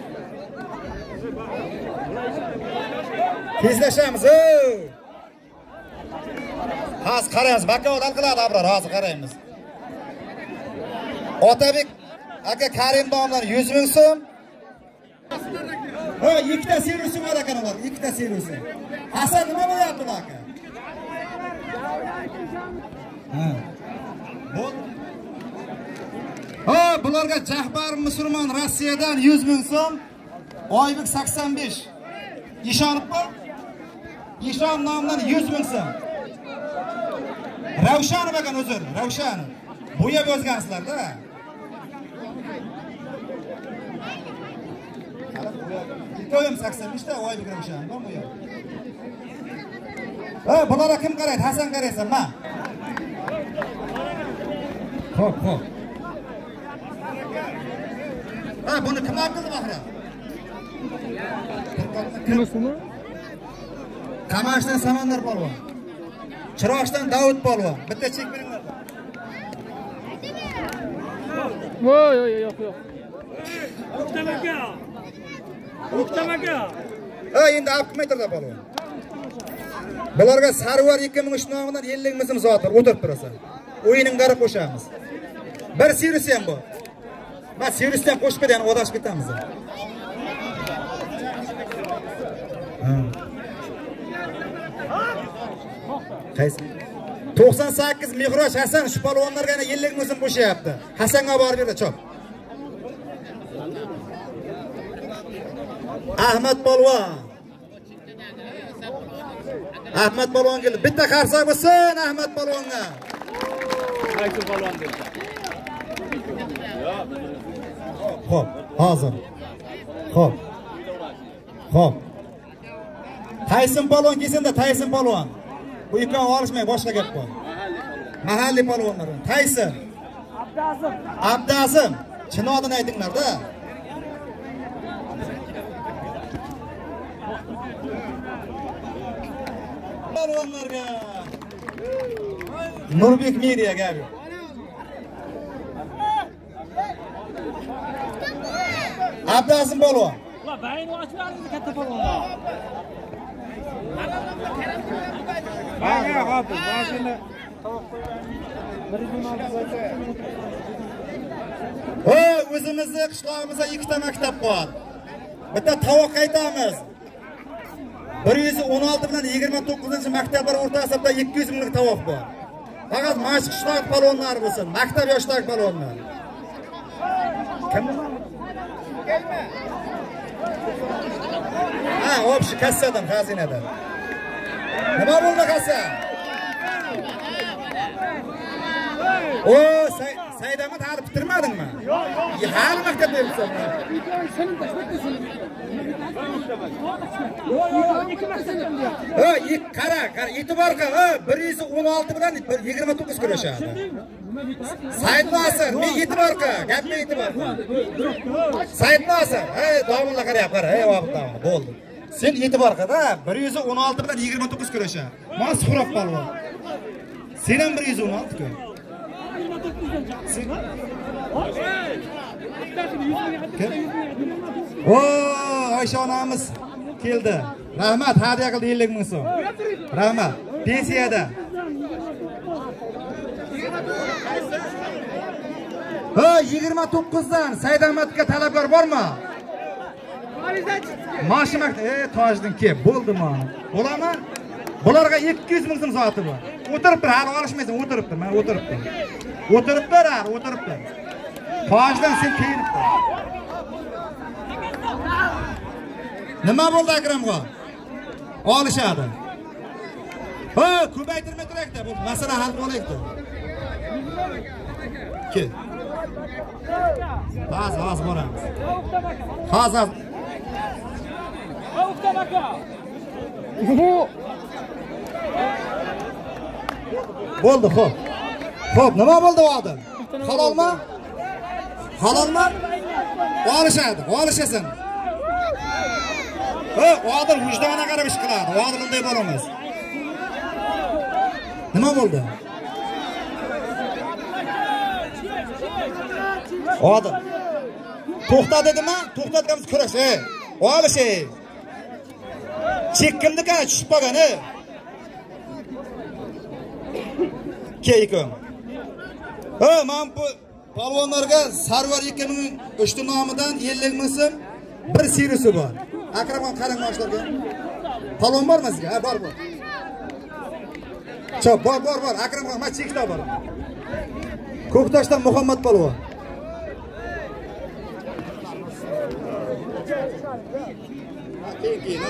Tezlashamiz. Hozir qaraymiz, bakovul qiladi Abror, hozir qaraymiz. Otabek aka Karim domlar yuz ming so'm. Ha, ikkita servisi bor ekan ular, ikkita servisi. Hasan nima bo'lyapti aka? Ha. Bo'l. Ha, bularga Jahbar Musulmon Rossiyadan yuz ming so'm, Oybek sakson besh. Ishonib qol. Ishon nomidan yuz ming so'm. Ravshanov ekan o'zir, Ravshanov. Bo'yab yozgansizlar-da. Ko'yim sakson besh ta Oybek Ravshanov bu yer. Ha, bularga kim qaraydi? Hasan qaraysan, ma. Xo'p, xo'p. Ha, buni kim oldi baxra? Kimisini? Qamashdan Samandar polvon. Chiroqdan Davud polvon. Bitta chek beringlar. Voy, yo'q, yo'q, yo'q. O'ktamaka. O'ktamaka. Ha, endi olib metrda polvon. Bularga Sarvar ikki ming uch nomidan ellik ming so'm zot o'tirib turasan. O'yining qarab qo'shamiz. Bir sirus ham bor. Men sirusdan qo'shib bergan odashib ketamiz. Qaysi? to'qson sakkiz Mehroj Hasan shu polvonlarga yana ellik ming so'm qo'shyapti. Hasanga borib berdi, chop. Ahmad polvon. Ahmad polvon keldi. Bitta qarsak bo'lsin Ahmad polvonga. Qaysi polvon dedi? Xo'p, hozir. Xo'p. Xo'p. Tayson polvon kelsin-da, Tayson polvon. Bu ikki olishmay boshqa gap bor. Mahalliy polvonlar. Tayson. Abdazim. Abdazim. Chinodini aytinglar-da. Polvonlarga. Nurbek Media gapi. Abdazim polvon. Va bayni ochib oldi katta polvonlar. Baga hopib, boshini Ha, o'zimizning qishlog'imizda ikkita maktab bor. Bitta tovoq aytamiz. bir yuz o'n olti bilan yigirma to'qqizinchi maktablar o'rtasida ikki yuz minglik tovoq bor. Faqat mashq qishloq polvonlari bo'lsin, maktab yoshidagi polvonlar. Kim? Ha, obshi kassadan, xazinadan. Nima bo'ldi kassa? O, Saidamad hali bitirmadingmi? Yo'q. Hali maktabda yuribsan. Yo'q, yo'q, ikki maktabdan diyor. Ha, qara, qara, e'tibor qil. Ha, bir yuz o'n olti bilan yigirma to'qqiz kurashadi. Said Nosir, men e'tibor qil. Gapga e'tibor qil. Said Nosir, hey, domla qarayap, qara, hey, vaqtdan bo'ldi. Sen e'tibor qil, ha, bir yuz o'n olti bilan yigirma to'qqiz kurashadi. Men Suhrab polvon. Sen ham bir yuz o'n olti ku. O, Oysha onamiz keldi. Rahmat, hadiya qildi ellik ming so'm. Rahmat. Pensiyada. Ha, yigirma to'qqizdan Saidahmadga talabgor bormi? Mashimakda, ey, Tojdin ke, bo'ldimi? Bo'ladimi? Bularga ikki yuz ming so'm zoti bor. O'tiribdir, hali olishmaysan, o'tiribdir, men o'tiribdim. O'tiribdir, hali o'tiribdir. Tojdin sen keyinibdir. Nima bo'ldi Akramga? Olishadi. Ha, ko'paytirmay turakda, bu masala hal bo'laydi. Kel. Hozir, hozir boramiz. Hozir. O'ktamaka. Bo'ldi, xo'p. Xo'p, nima bo'ldi o'g'il? Halolmi? Halolmi? Olishadi, olishasan. Ha, o'g'il vijdoniga qarab ish qiladi. O'g'il unday bo'lamiz. Nima bo'ldi? O'g'il. To'xta dedimi? To'xtatganmiz kurash, ey. Olish, ey. Chekkimni qara tushib qolgan, ey. Keykum. Ha, men bu polvonlarga Sarvar ikki ming uch nomidan ellik ming so'm bir sirisi bor. Akramxon qarang yoshlarga. Polvon bormi sizga? Ha, bor, bor. Chop, bor, bor, bor. Akramxon, mana chekda bor. Ko'ktoshdan Muhammad polvon. Keyin, keyin.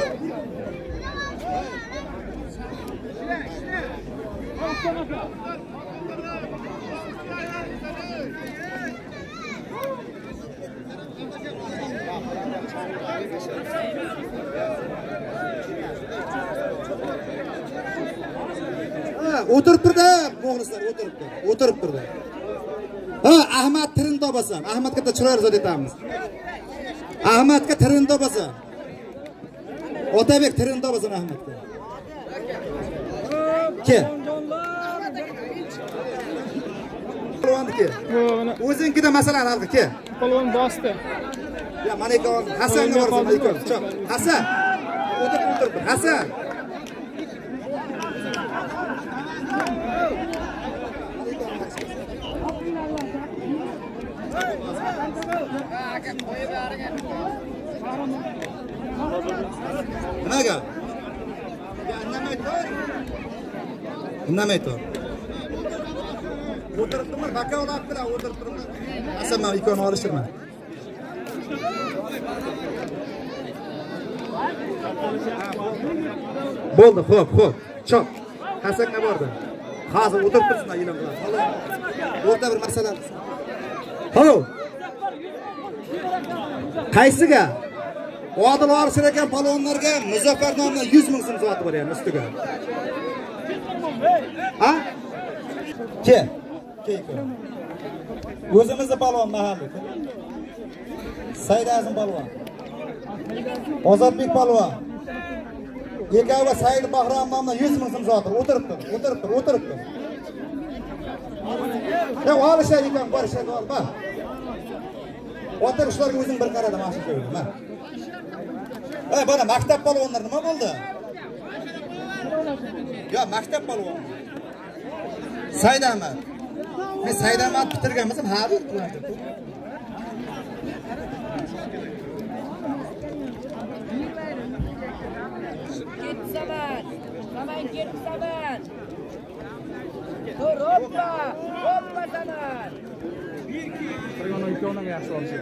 O'tirib turdi, muxlislar o'tirib turdi. O'tirib turdi. Ha, Ahmad tirin topasan. Ahmadga da chiroyli zot aytamiz. Ahmadga tirin topasan. Otabek tirin topasan Ahmadga. Ke. Polvonniki. O'zinkida masalan hal qil, ke. Polvon bosdi. Ya, mana ikon Hasanga borsan, ikon. Chop. Hasan. O'tirib o'tirib. Hasan. Nimaga? Indamay tur. Indamay tur. O'tirib turma, baka olib tur, o'tirib turma. Hasan, men ikoni olishtirma. Bo'ldi, xo'p, xo'p. Chop. Hasanga bordi. Hozir o'tirib tursinlar, ilim bilan. O'rta bir masala. Halo. Qaysiga? Odil olishar ekan palvonlarga Muzaffar nomidan yuz ming so'm sotib bergan ustiga. Ha? Ke? Ke. O'zimizda palvon mahalliy. Said Azim palvon. Ozodbek palvon. Yekava Said Bahrom nomidan yuz ming so'm sotib o'tirib tur, o'tirib tur, o'tirib tur. Ya olishar ekan, borishar ol, bak. O'tirishlarga o'zing bir qarada mashq qo'ydim, ha. Ey, bana maktab polvonlar nima bo'ldi? Yo, maktab polvon. Said Ahmad. Men Said Ahmad bitirganmiz, ha, bitirdim. Ketsaman. Saman ketsaman. Hoppa, hoppa saman. Qirg'on ikkovdan yaxshi olishadi.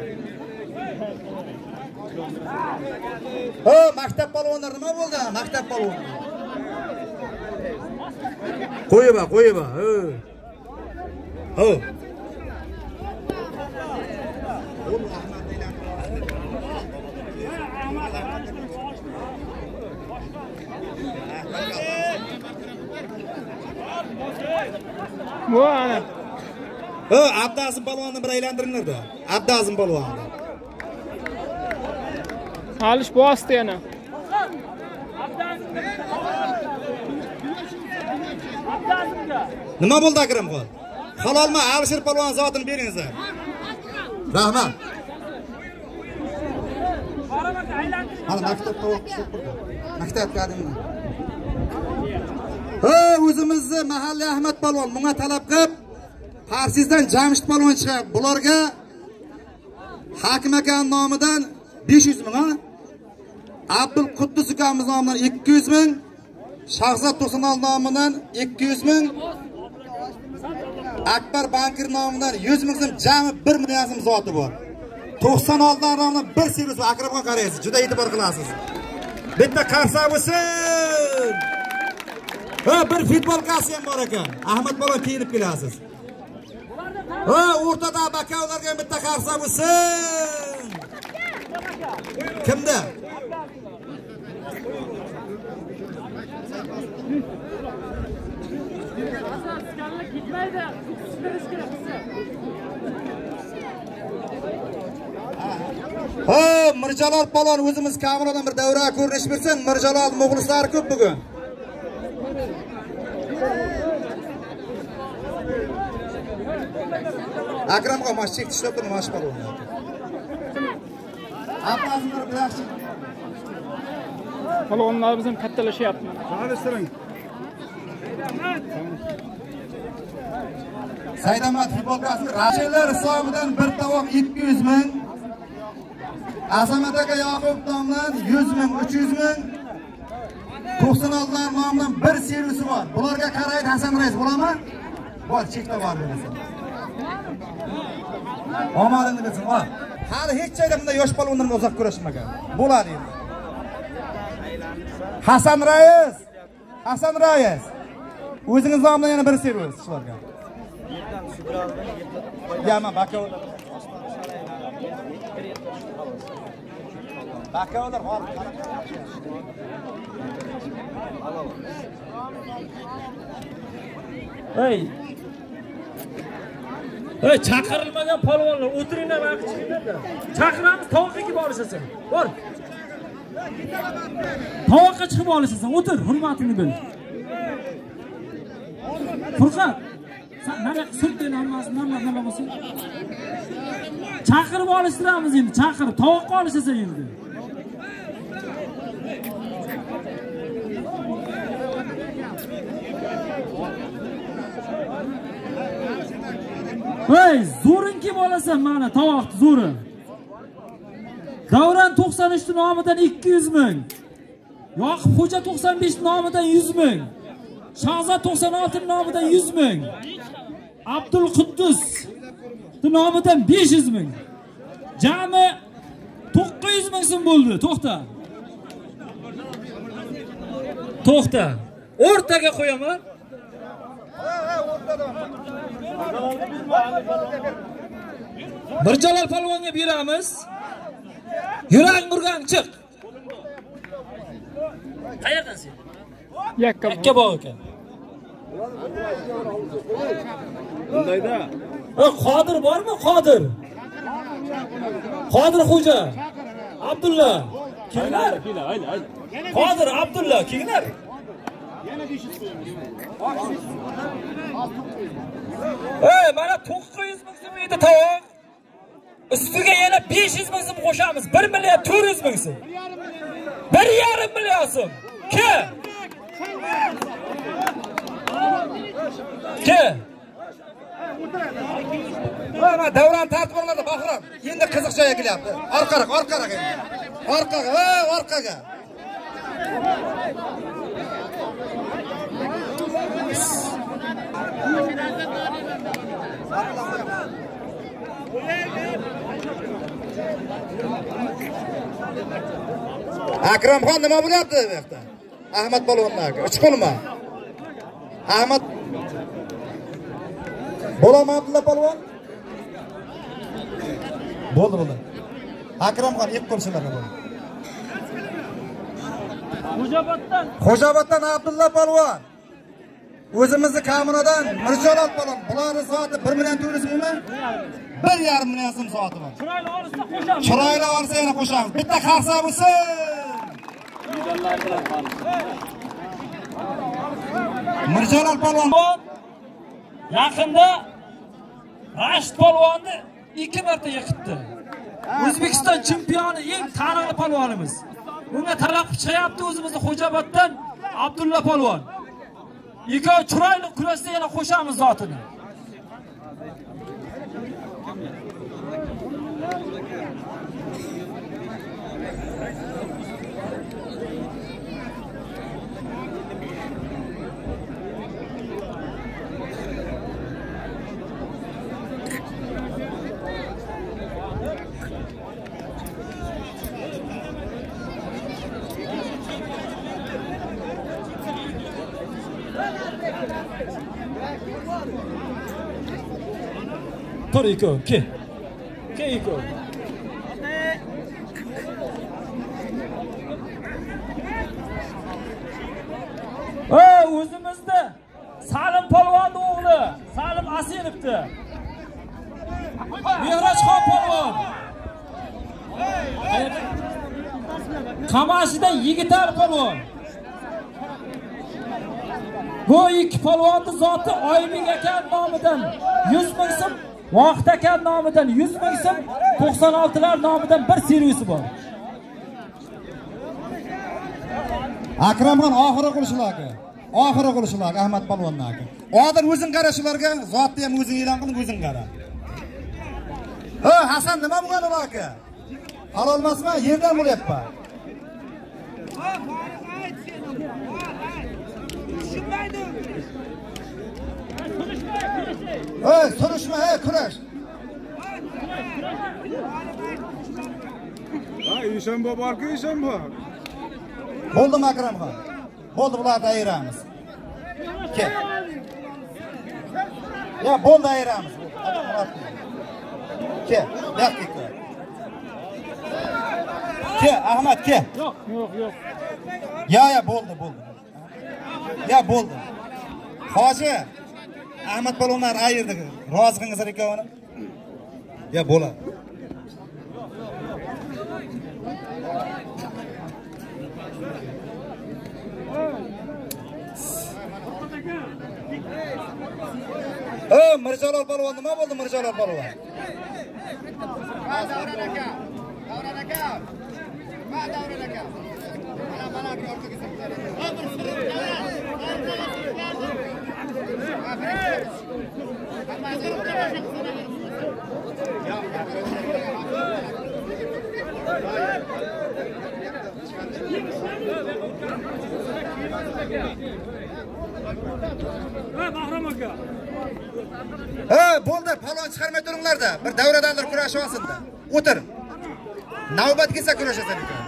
Ha, maktab polvonlar nima bo'ldi? Maktab polvon. Qo'yib, qo'yib. Ha. Ha. Bu ana. Ha, Abdazim polvonni bir aylantiringlar-da. Abdazim polvonni. Alish bosdi yana. Nima bo'ldi Akramxon? Halolmi Alisher polvon zotini beringizlar. Rahmat. Hali maktabda o'qishib turdi. Maktabga adimmi? Ha, o'zimizni mahalliy Ahmad polvon bunga talab qilib, Qarsizdan Jamshid polvon chiqib, bularga Hakim aka nomidan besh yuz ming, ha? Abdul Quddus ukamiz nomidan ikki yuz ming, Shahzod To'sanol nomidan ikki yuz ming, Akbar Bankir nomidan yuz ming so'm, jami bir million so'm zoti bor. To'sanol nomidan bir servis Akramxon qaraysiz, juda e'tibor qilasiz. Bitta qarsa bo'lsin. Ha, bir futbolkasi ham bor ekan. Ahmad polvon kiyinib kelasiz. Ha, o'rtada bakavlarga bitta qarsa bo'lsin. Kimda? Ha, Mirjalol polvon o'zimiz kameradan bir davra ko'rinish bersin. Mirjalol muxlislari ko'p bugun. Akramxon mashq tishlab turib mashq polvon. Apasini bir yaxshi. Polvonlarimiz ham kattalashyapti. Solishtiring. Said Ahmad futbolkasi Rashidlar hisobidan bir tovoq ikki yuz ming. Azamat aka Yoqub tomdan yuz ming, uch yuz ming. to'qson oltilar nomidan bir servisi bor. Bularga qaraydi Hasan Rais bo'ladimi? Bor, chekda bor bo'lsa. Omadingni bilsin, ol. Hali hech joyda bunday yosh polvonlar uzoq kurashmagan. Bo'ladi endi. Hasan Rais. Hasan Rais. O'zingiz nomidan yana bir servis shularga. Yama baka. Bakalar bor. Hey. Hey, chaqirilmagan polvonlar o'tiringlar vaqtingizni. Chaqiramiz tovoqqa kelib olishasan. Bor. Tovoqqa chiqib olishasan. O'tir, hurmatingni bil. Furqat, sen nima sutdan olmasin, nima nima bo'lsin. Chaqirib olishtiramiz endi, chaqirib tovoqqa olishasan endi. Hey, zo'ring kim olasan mana tovoq zo'ri. Davron to'qson uch nomidan ikki yuz ming. Yoqub Xo'ja to'qson besh nomidan yuz ming. Shahzod to'qson olti nomidan yuz ming. Abdul Quddus nomidan besh yuz ming. Jami to'qqiz yuz ming so'm bo'ldi. To'xta. To'xta. O'rtaga qo'yaman. Mirjalol polvonga beramiz. Yurang urgan chiq. Qayerdan sen? Yakka. Yakka bog' ekan. Bundayda. O Qodir bormi? Qodir. Qodir Xo'ja. Abdulla. Kimlar? Qodir, Abdulla, kimlar? Ey, mana to'qqiz yuz ming so'm edi tovoq. Ustiga yana besh yuz ming so'm qo'shamiz. bir million to'rt yuz ming so'm. bir yarim million so'm. Ke? Ke? Mana davron tartiblarda Bahrom. Endi qiziq joyga kelyapti. Orqaroq, orqaroq endi. Orqaga, va orqaga. Akramxon nima bo'lyapti bu yoqda? Ahmad polvonlarga uch qo'lma. Ahmad Bo'laman Abdulla polvon. Bo'ldi, bo'ldi. Akramxon ep qo'lshilarga bo'ldi. Xo'joboddan. Xo'joboddan Abdulla polvon. O'zimizni Kamunadan Mirjalol polvon. Bularning soati bir million to'rt yuz mingmi? bir yarim million so'm soati bor. Chiroyli olsa qo'shamiz. Chiroyli olsa yana qo'shamiz. Bitta qarsa bo'lsin. Mirjalol polvon yaqinda Rashid polvonni ikki marta yiqitdi. O'zbekiston chempioni, eng taniqli polvonimiz. Bunga taraqqi chiqyapti o'zimizning Xo'joboddan Abdulla polvon. Ikkovi chiroyli kurashda yana qo'shamiz zotini. Tur iko, ke. Ke iko. O, o'zimizda Salim polvonning o'g'li, Salim Asirovdi. Mehrojxon polvon. Qamashidan Yigitali polvon. Bu ikki polvonning zoti Oybek aka nomidan yuz ming so'm, Vohid aka nomidan yuz ming so'm, to'qson oltilar nomidan bir servisi bor. Akramxon oxiri qilishlarga. Oxiri qilishlarga Ahmad polvonlarga. Hozir o'zing qarashlarga, zotni ham o'zing e'lon qilib o'zing qara. Ha, Hasan nima bo'lgan ular aka? Halol emasmi? Yerdan bo'lyapti. Hey, surishma, hey, kurash. Ha, Ishanbo bor-ku, Ishanbo. Bo'ldi Akramxon. Bo'ldi, bularni ayiramiz. Kel. Ya, bo'ldi ayiramiz. Kel, daqiqa. Kel, Ahmad, kel. Yo'q, yo'q, yo'q. Ya, ya, bo'ldi, bo'ldi. Ya, bo'ldi. Hoji, Ahmad palonlar ayirdik. Rozi qilingizlar ikkovini. Ya, bo'ladi. Ey, Mirjalol palvon, nima bo'ldi Mirjalol palvon? Davron aka. Davron aka. Ma Davron aka. Mana mana orqaga Ha, bo'ldi, palon chiqarmay turinglar-da. Bir davradalar kurashib olsin-da. O'tir. Navbat kelsa kurashasan ekan.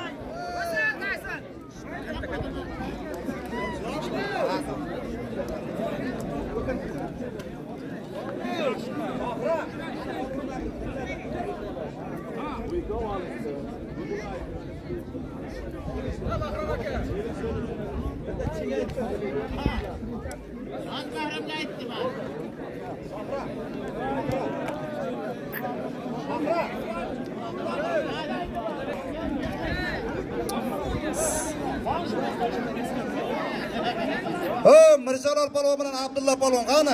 Oh, Mirjalol palvon bilan Abdulla palvon qani?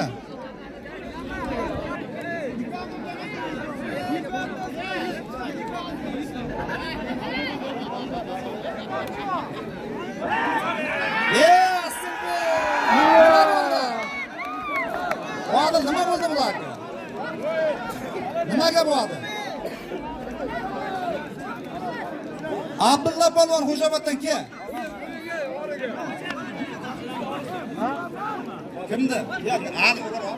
Yes! Valla nima bo'ldi bularga? Nimaga bo'ldi? Abdulla palvon Xo'jaoboddan kel. Kimdi? Ya, al o'rab.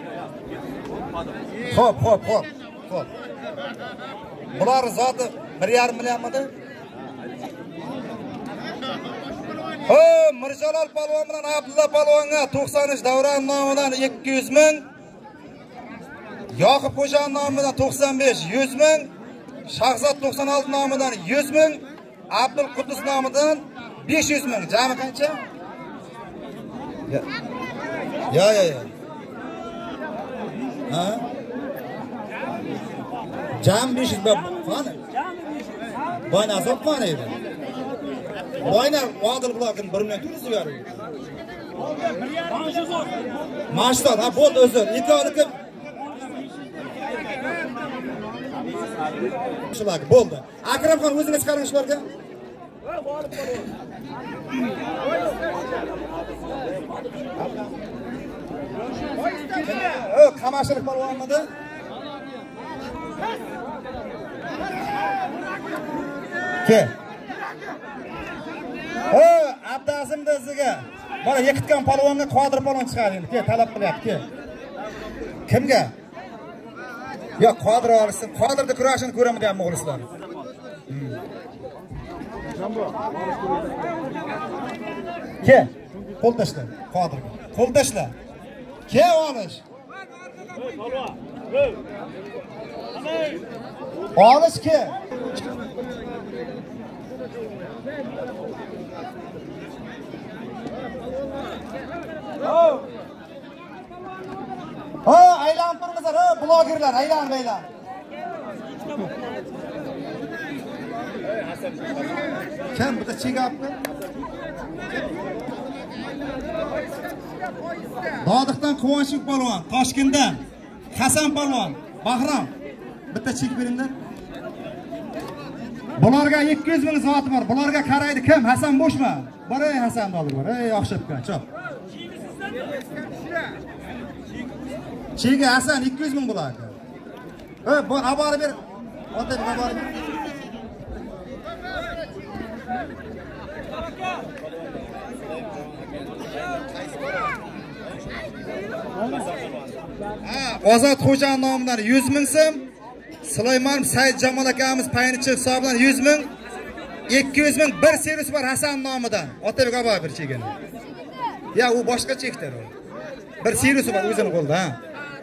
Xo'p, xo'p, xo'p. Xo'p. Bular zoti bir yarim millionmidi? Ho, Mirjalol palvon bilan Abdulla palvonga to'qson uch Davron nomidan ikki yuz ming, Yoqub Xo'ja nomidan to'qson besh yuz ming, Shahzod to'qson olti nomidan yuz ming, Abdul Quddus nomidan besh yuz ming. Jami qancha? Ya. Ya, ya, ya. Ha? Jam besh yuz qani? Boyna azob qani edi? Boyna Odil bulardan bir million to'rt yuz yarim. Mashtot, ha bo'ldi o'zi. Ikkovniki shular bo'ldi. Akramxon o'zingiz qaring shularga. O, qamashilik polvonmidi? Ke. O, Abdazim diziga. Mana yiqitgan polvonga Qodir polvon chiqadi endi. Ke, talab qilyapti, ke. Kimga? Yo, Qodir olsin. Qodirni kurashini ko'raman deyapti muxlislar. Ke, qo'l tashla, Qodirga. Qo'l tashla. Ke olish. Olish ke. Ha, aylanib turmizlar, ha, blogerlar, aylanib, aylanib. Kim bu da chegapti? Dodiqdan Quvonchik polvon, Toshkentdan Hasan polvon, Bahrom. Bitta chek beringlar. Bularga ikki yuz ming zoti bor. Bularga qaraydi kim? Hasan bo'shmi? Bor ey Hasan dollar bor. Ey o'xshabgan, chop. Chega Hasan ikki yuz ming bularga. Ha, bu abora ber. Ota bir abora ber. Ha, Ozod Xo'jayev nomidan yuz ming so'm, Sulaymon Said Jamol akamiz paynichi hisobidan yuz ming, ikki yuz ming bir servis bor Hasan nomidan. Otabek abo bir chegini. Ya u boshqa chekdir u. Bir servis bor o'zining qo'lida, ha.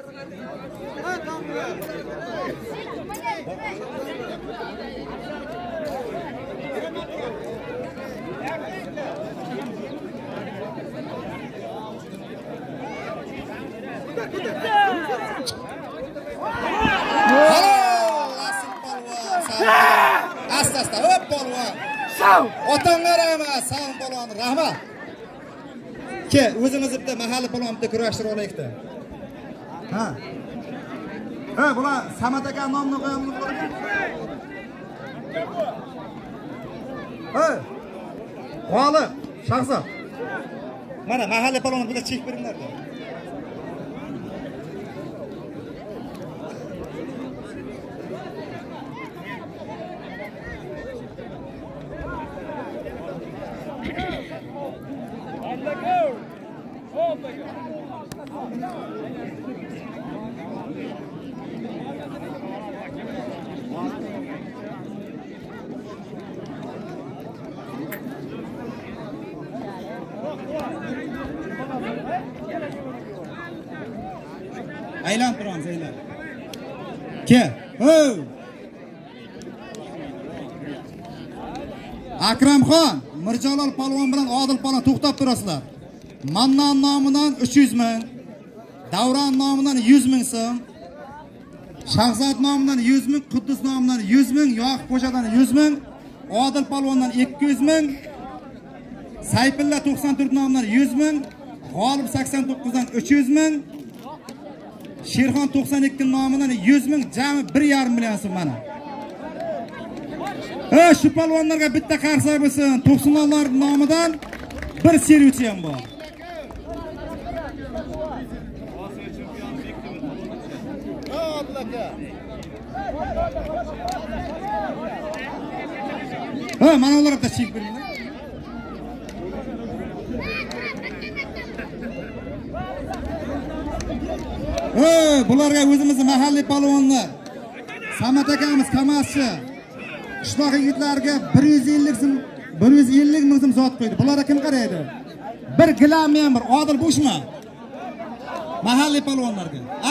Asta asta, hop polvon. Sağ. Otangga rahmat, sağ polvon, rahmat. Ke, o'zimizni bitta mahalliy polvonni kurashtira olaylik-da. Ha. Ha, bular Samat aka nomini qo'yamiz. Ha. G'olib, Shahzod. Mana mahalliy polvonni bitta chek beringlar-da. Aylan turamiz, aylan. Ke, ho! Akramxon, Mirjalol polvon bilan Odil polvon to'xtab turasizlar. Mannan nomidan uch yuz ming, Davron nomidan yuz ming so'm, Shahzod nomidan yuz ming, Quddus nomidan yuz ming, Yoqub Qo'shadan yuz ming, Odil polvondan ikki yuz ming, Sayfulla to'qson to'rt nomidan yuz ming, G'olib sakson to'qqiz dan uch yuz ming, Sherxon to'qson ikki nomidan yuz ming, jami bir yarim million so'm mana. Ha, shu polvonlarga bitta qarsak bo'lsin. to'qsonlar nomidan bir servis ham bor. Ha, mana ularga da chek beringlar. Ha, bularga o'zimizning mahalliy polvonlar, Samat akamiz Kamaschi, qishloq yigitlariga bir yuz ellik so'm, bir yuz ellik ming so'm zot qo'ydi. Bularga kim qaraydi? Bir gilam ham bir Odil bo'shma. Mahalliy polvonlarga, ha?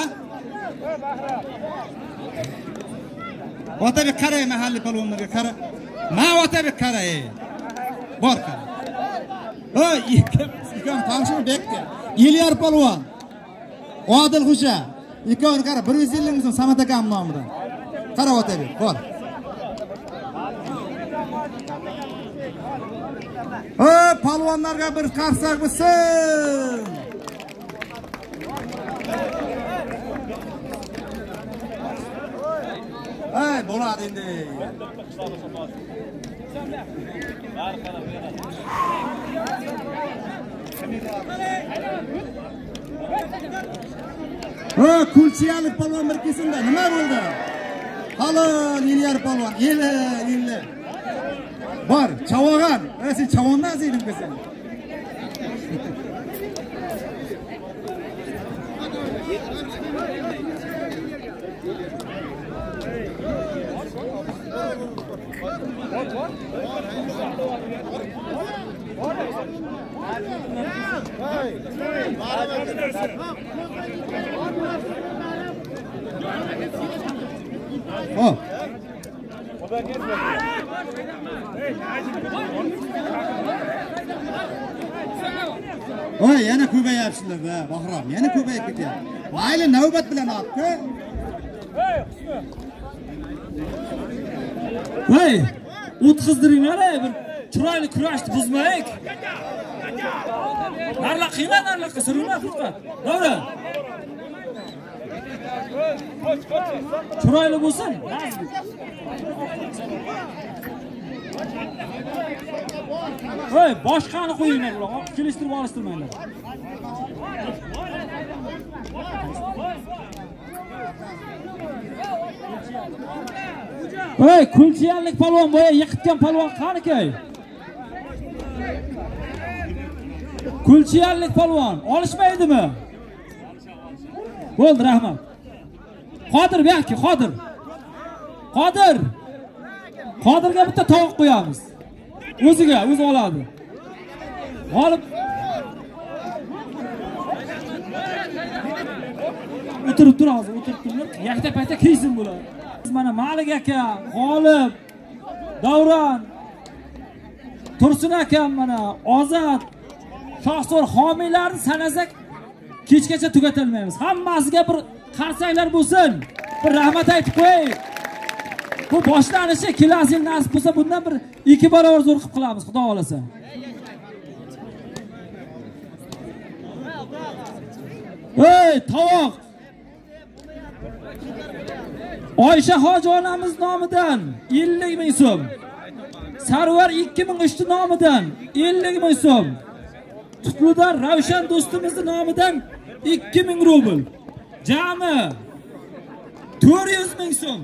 Otabek qaray mahalliy polvonlarga qara. Ma Otabek qaray. Bor qara. Oy, ikkim, ikkim tanishim bekka. Ilyar polvon. Odil Xo'ja. Ikkovini qara, bir yuz ellik ming so'm Samat akam nomidan. Qara Otabek, bor. O, polvonlarga bir qarsak bo'lsin. Ay, bo'ladi endi. O, Kulchiyalik polvon bir kesimda nima bo'ldi? Halol, Ilyar polvon, yeli, yeli. Bor, Chavogan. Sen Chavondan aziyding sen. Oh. Oy, yana ko'payapsizlar da, Bahrom. Yana ko'payib ketyapti. Mayli, navbat bilan otdi. Voy, o'tkazdiringlar, bir chiroyli kurashni buzmaylik. Narla qiyma, narla qisringlar faqat. To'g'ri. Chiroyli bo'lsin. Voy, boshqani qo'yinglar bular. Kelishtirib olishtirmanglar. Voy, Kulchiyalik polvon boya yiqitgan polvon qani-kay? Kulchiyalik polvon olishmaydimi? Bo'ldi, rahmat. Qodir bu yoqqa, Qodir. Qodir. Qodirga bitta tovuq qo'yamiz. O'ziga, o'zi oladi. G'olib o'tirib tur hozir, o'tirib turib, yakta payta kiysin bular. Biz mana Malik aka, G'olib, Davron, Tursun akam, mana Ozod, Shohsor homiylarni sanasak kechgacha tugatilmaymiz. Hammasiga bir qarsaklar bo'lsin. Bir rahmat aytib qo'y. Bu boshlanishi kelasi yil nasib bo'lsa bundan bir ikki barobar zo'r qilib qilamiz, Xudo xolasa. Ey, tovoq. Oysha hoji onamiz nomidan ellik ming so'm. Sarvar ikki ming uch nomidan ellik ming so'm. Tutludan Ravshan do'stimizning nomidan ikki ming rubl. Jami to'rt yuz ming so'm.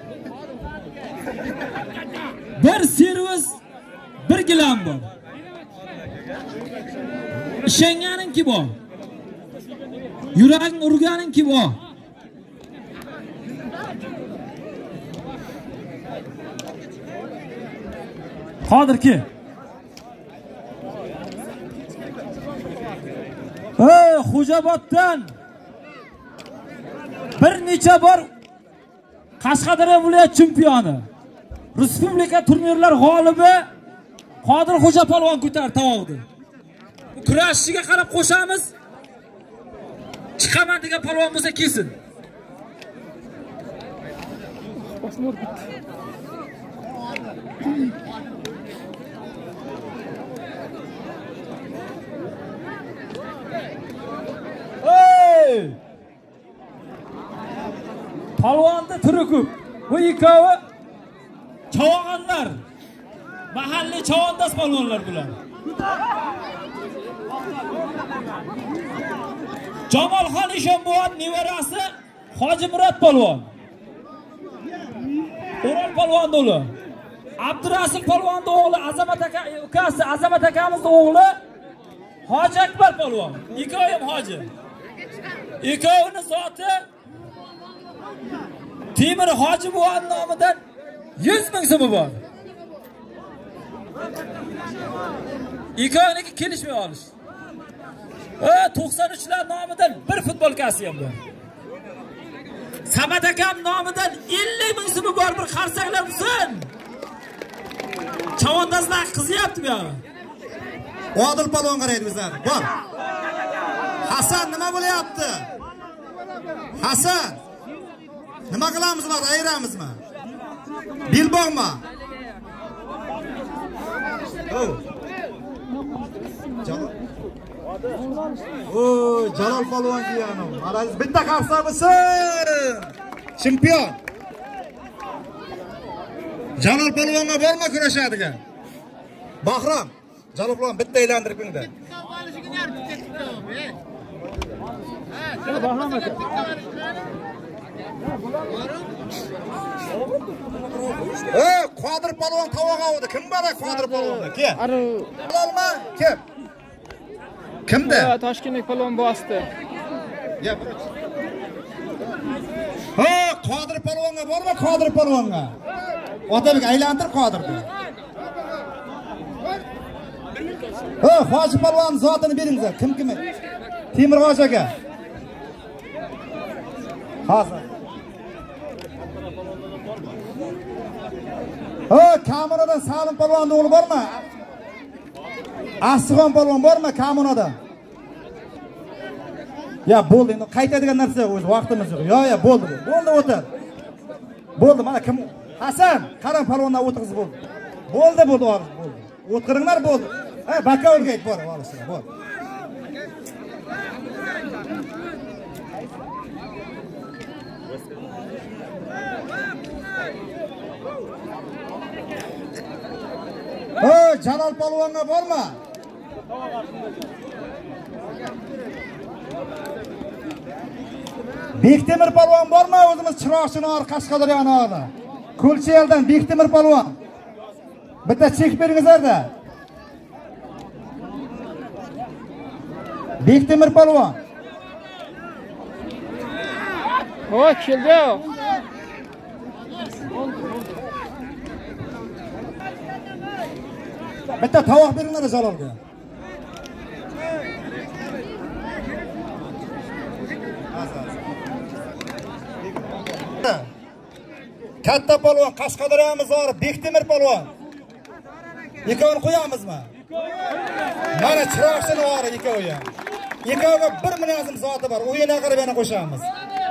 Bir servis, bir gilam bor. Ishonganinki bor. Yuraging urganinki bor. Qodirki. Ey, Xo'joboddan bir necha bor Qashqadaryo viloyat chempioni, respublika turnirlar g'olibi Qodir Xo'ja polvon ko'tar tovoqni. Kurashchiga qarab qo'shamiz. Chiqaman degan polvon bo'lsa kelsin. Hey! Polvonda turi ko'p. Bu ikkovi chavog'anlar. Mahalliy chavandoz polvonlar bular. Jamolxon Eshonboyev nevarasi Hoji Murod polvon. O'rol polvon o'g'li. Abdurasul polvonning o'g'li Azamat aka, ukasi Azamat akamizning o'g'li Hoji Akbar polvon. Ikkovi ham hoji. Ikkovining zoti Temir Hoji buvaning nomidan yuz ming so'm bor. Ikkoviniki kelishmay olish. O to'qson uchlar nomidan bir futbolkasi ham bor. Samat akam nomidan ellik ming so'm bor, bir qarsaklar bo'lsin. Chavandozlar qizyapti bu yoqqa. Odil polvon qaraydi bizlar. Bor. Hasan nima bo'layapti? Hasan. Nima qilamiz ular, ayramizmi? Bilbog'mi? Oh. Jalol. Oh, Jalol polvon jiyanim. Aziz bitta qarsa bo'lsin. Chempion. Jalol polvonga borma kurashadigan. Bahrom, Jalol polvon bitta aylantirib qo'yingda. Bahrom aka. Ey, Qodir polvon tovoq oldi. Kim bor Qodir polvon? Kel. Olma, kim? Kimda? Ha, Toshkentlik polvon bosdi. Ya. Ha, Qodir polvonga borma, Qodir polvonga. Otabek aylantir Qodirni. Ha, Hoji polvon zotini beringizlar. Kim kim? Temir Hoji aka. Hozir. Ha, Kamunadan Salim polvonning o'g'li bormi? Asliqon polvon bormi Kamunadan? Ya bo'ldi, endi qaytadigan narsa o'zi vaqtimiz yo'q. Yo, ya bo'ldi. Bo'ldi o'tir. Bo'ldi, mana kim? Hasan, qaram polvondan o'tirg'iz bo'ldi. Bo'ldi, bo'ldi, bo'ldi. O'tqiringlar bo'ldi. Ha, Bakovga ayt bor, olasizlar, bo'ldi. Ha, Jalol polvonga bormi? Bektemir polvon bormi? O'zimiz Chiroqchining Qashqadaryoning. Ko'lchiyeldan Bektemir polvon. Bitta chek beringizlar-da. Bektemir polvon. O keldi. Bitta tovoq beringlar Jalolga. Katta polvon Qashqadaryomiz bor, Bektemir polvon. Ikkovini qo'yamizmi? Mana chiroqchini bor ikkovi ham. Ikkoviga bir munosib zoti bor. O'yinga qarab yana qo'shamiz.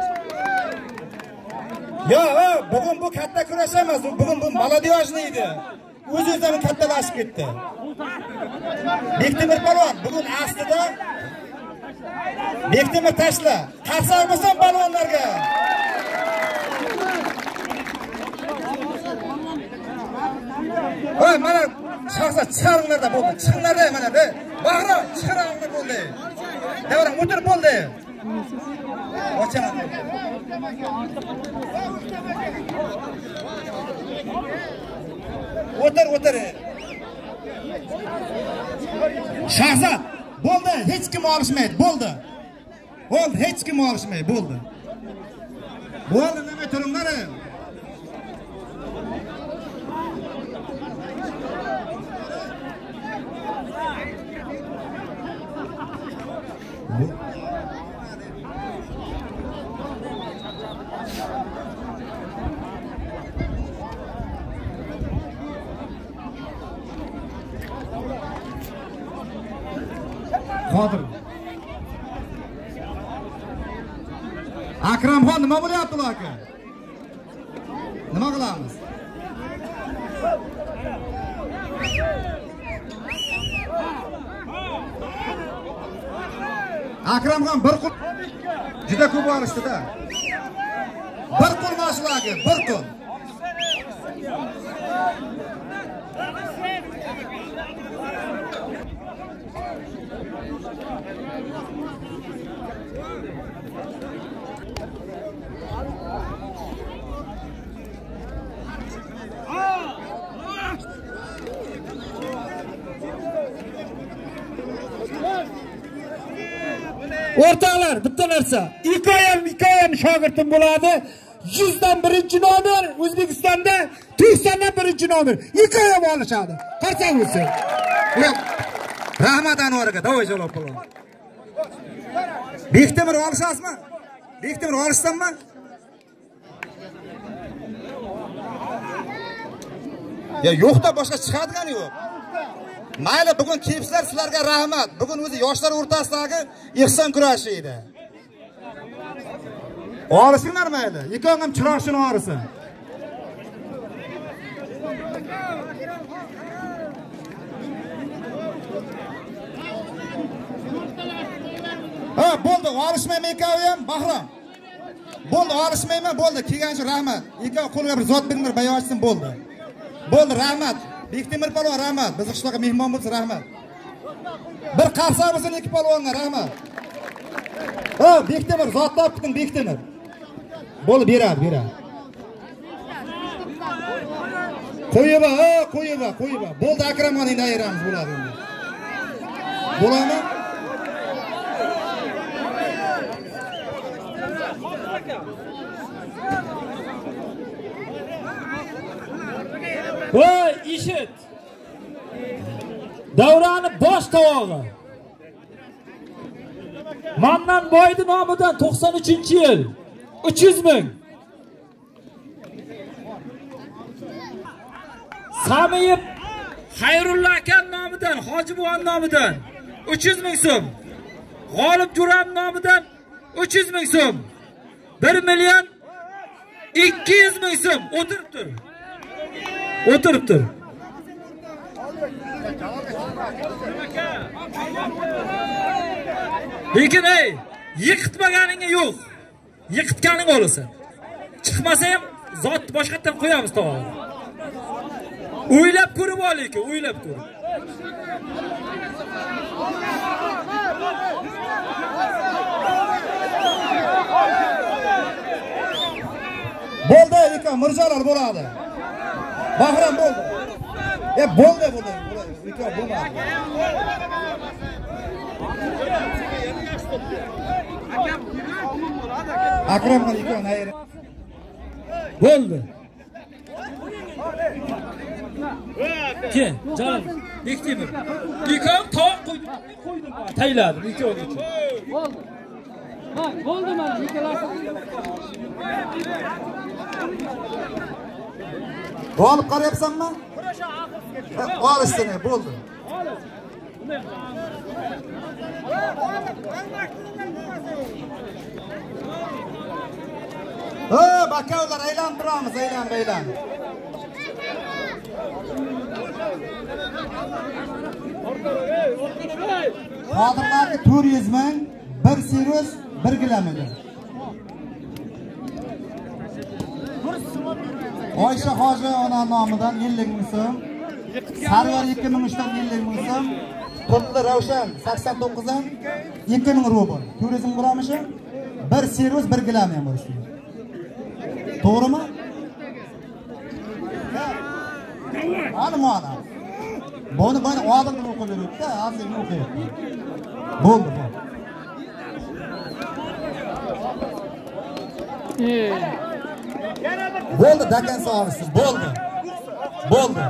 Yo, bugun bu katta kurash emas, bugun bu молодежный edi. O'z-o'zidan kattalashib ketdi. Bektemir polvon bugun aslida Bektemir tashla. Qarsak bo'lsin polvonlarga. Voy, mana chiqsa chiqaringlarda bo'ldi. Chiqinglarda mana de. Bag'ri chiqaringlar bo'ldi. Davron o'tir bo'ldi. Ochaman. O'tir, o'tir. Shahzod, bo'ldi, hech kim olishmaydi, bo'ldi. Bo'ldi, hech kim olishmaydi, bo'ldi. Bo'ldi, nima turinglar? Qodir. Akramxon nima bo'lyapti aka? Nima qilamiz? Akramxon bir qo'l juda ko'p olishdi-da. Bir qo'l mashinaga, bir qo'l. O'rtoqlar, bitta narsa. Ikoyam, ikoyam shogirdim bo'ladi. yuz dan birinchi nomer, O'zbekistonda to'qson dan birinchi nomer. Ikoyam olishadi. Qarsak bo'lsin. Rahmat Anvarga, davay javob qo'ying. Bektemir olishasizmi? Bektemir olishsanmi? Ya yo'qda boshqa chiqadigani yo'q. Mayli, bugun kelibsizlar, sizlarga rahmat. Bugun o'zi yoshlar o'rtasidagi ihson kurashi edi. Olishinglar mayli. Ikkovi ham chiroqchini olsin. Ha, bo'ldi, olishmayman ikkovi ham, Bahrom. Bo'ldi, olishmayman, bo'ldi. Kelgan uchun rahmat. Ikkovi qo'lga bir zot beringlar, bayon ochsin, bo'ldi. Bo'ldi, rahmat. Bektemir polvon rahmat. Biz qishloqqa mehmon bo'lsa rahmat. Bir qarsak bo'lsin ikki polvonga rahmat. Ha, Bektemir zot topding, Bektemir. Bo'ldi, beradi, beradi. Qo'yib, ha, qo'yib, qo'yib. Bo'ldi, Akramxoningni ayiramiz, bo'ladi endi. Bo'ladimi? Voy, ishit. Davrani bosh tovog'i. Mannan Boydi nomidan to'qson uchinchi yil uch yuz ming. Samiyev Xayrulla aka nomidan, Hojibon nomidan uch yuz ming so'm. G'olib Juram nomidan uch yuz ming so'm. bir million ikki yuz ming so'm. O'tirib tur. O'tirib tur. Lekin ey, yiqitmaganingga yo'q. Yiqitganing olasan. Chiqmasa ham zot boshqatdan qo'yamiz to'g'ri. O'ylab ko'rib ol lekin, o'ylab ko'rib. Bo'ldi, aka, mirzolar bo'ladi. Bahrom bo'ldi. E bo'ldi, bo'ldi. Aka bo'lmadi. Aka, Akramga ikon ayir. Bo'ldi. Ke, canım, bekdimi? İkon toq qo'ydim, qo'ydim. Tayladim ikon uchun. Bo'ldi. Ha, bo'ldi mana ikkalasi. Olib qarayapsanmi? Ol istini, bo'ldi. Ha, bakavlar aylantiramiz, aylan, aylan. Hozirlarga to'rt yuz ming, bir sirus, bir gilamida. Oysha Hoji ona nomidan ellik ming so'm, Sarvar ikki ming uchdan ellik ming so'm, Qutli Ravshan sakson to'qqiz dan ikki ming rubl. Turizm bo'lamishi? Bir sirus, bir gilam ham bor. To'g'rimi? Ana mana. Buni buni oldin o'qib beribdi, hozir o'qiyapti. Bo'ldi, bo'ldi. Bo'ldi, dakan sog'siz, bo'ldi. Bo'ldi.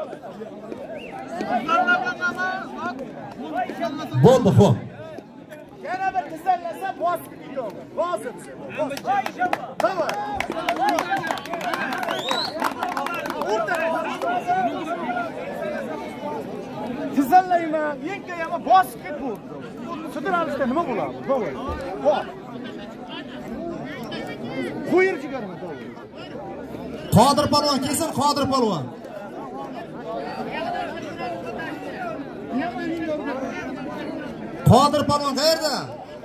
Bo'ldi, xo'p. Yana bir tizallasa bosib ketdi. Bosib. Davay. Tizallayman, yenkayama bosib ketdi. Sidir alishda nima bo'ladi? Davay. Bos. Qo'yir chiqarma, davay. Qodir polvon, kelsin Qodir polvon. Qodir polvon qayerda?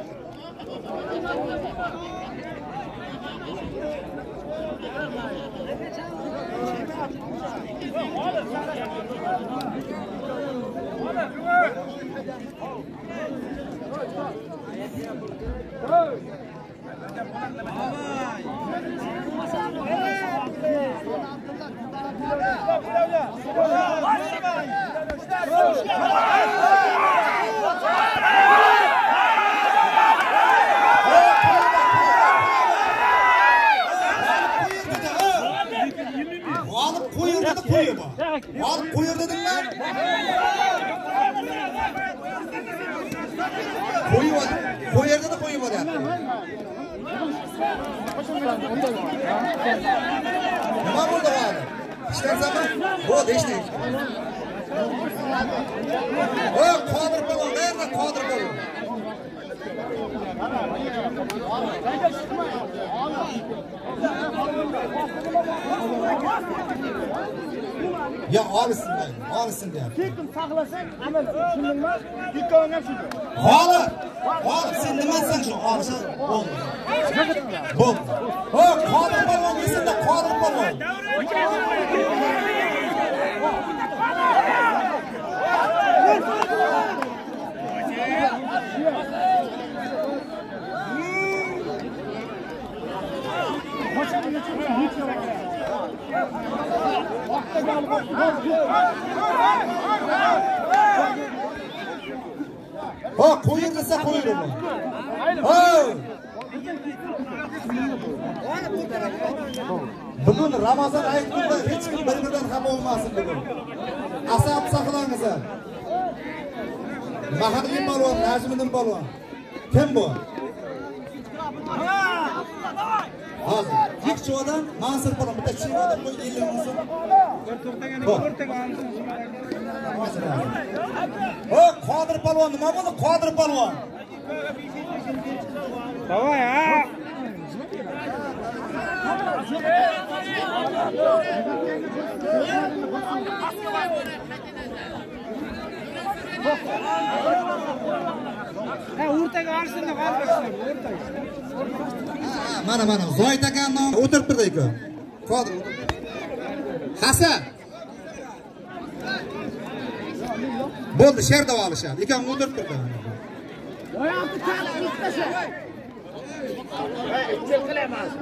Olib qo'yir dedi, qo'yib bor. Olib qo'yir dedingmi? Qo'yib bor. Qo'yir dedi, qo'yib boryapti. Nima bo'ldi hozir? Ishlarsanmi? Bo'ldi, ishlaylik. O, Qodir polvon, qayerda Qodir polvon? Ya olsin deydi, olsin deydi. Kekin saqlasang, amal tushundingmi? Ikon ham shunday. Holi, holi sen nimasan shu olsa bo'ldi. Bo'ldi. O, Qodir polvon esingda, Qodir polvon. Ha, qo'yir desa qo'yir uni. Ha. Bugun Ramazon oyida hech kim bir-biridan xafa bo'lmasin bugun. Asab saqlangiz. Mahalliy polvon, Najmiddin polvon. Kim bu? Hozir Akcho'dan Mansur polvon bitta chivoda qo'y ellik ming so'm. O, Qodir polvon nima bo'ldi? Qodir polvon. Davay, ha. Ha, o'rtaga arshini qoldirishni, o'rtaga. Mana mana Zoyit akan nom o'tirib turdi-ku. Qodir. Hasan. Bo'ldi, sherda olishadi. Ekan o'tirib turdi. Oyoqni chalib tasha. Hey, ichil qilaman.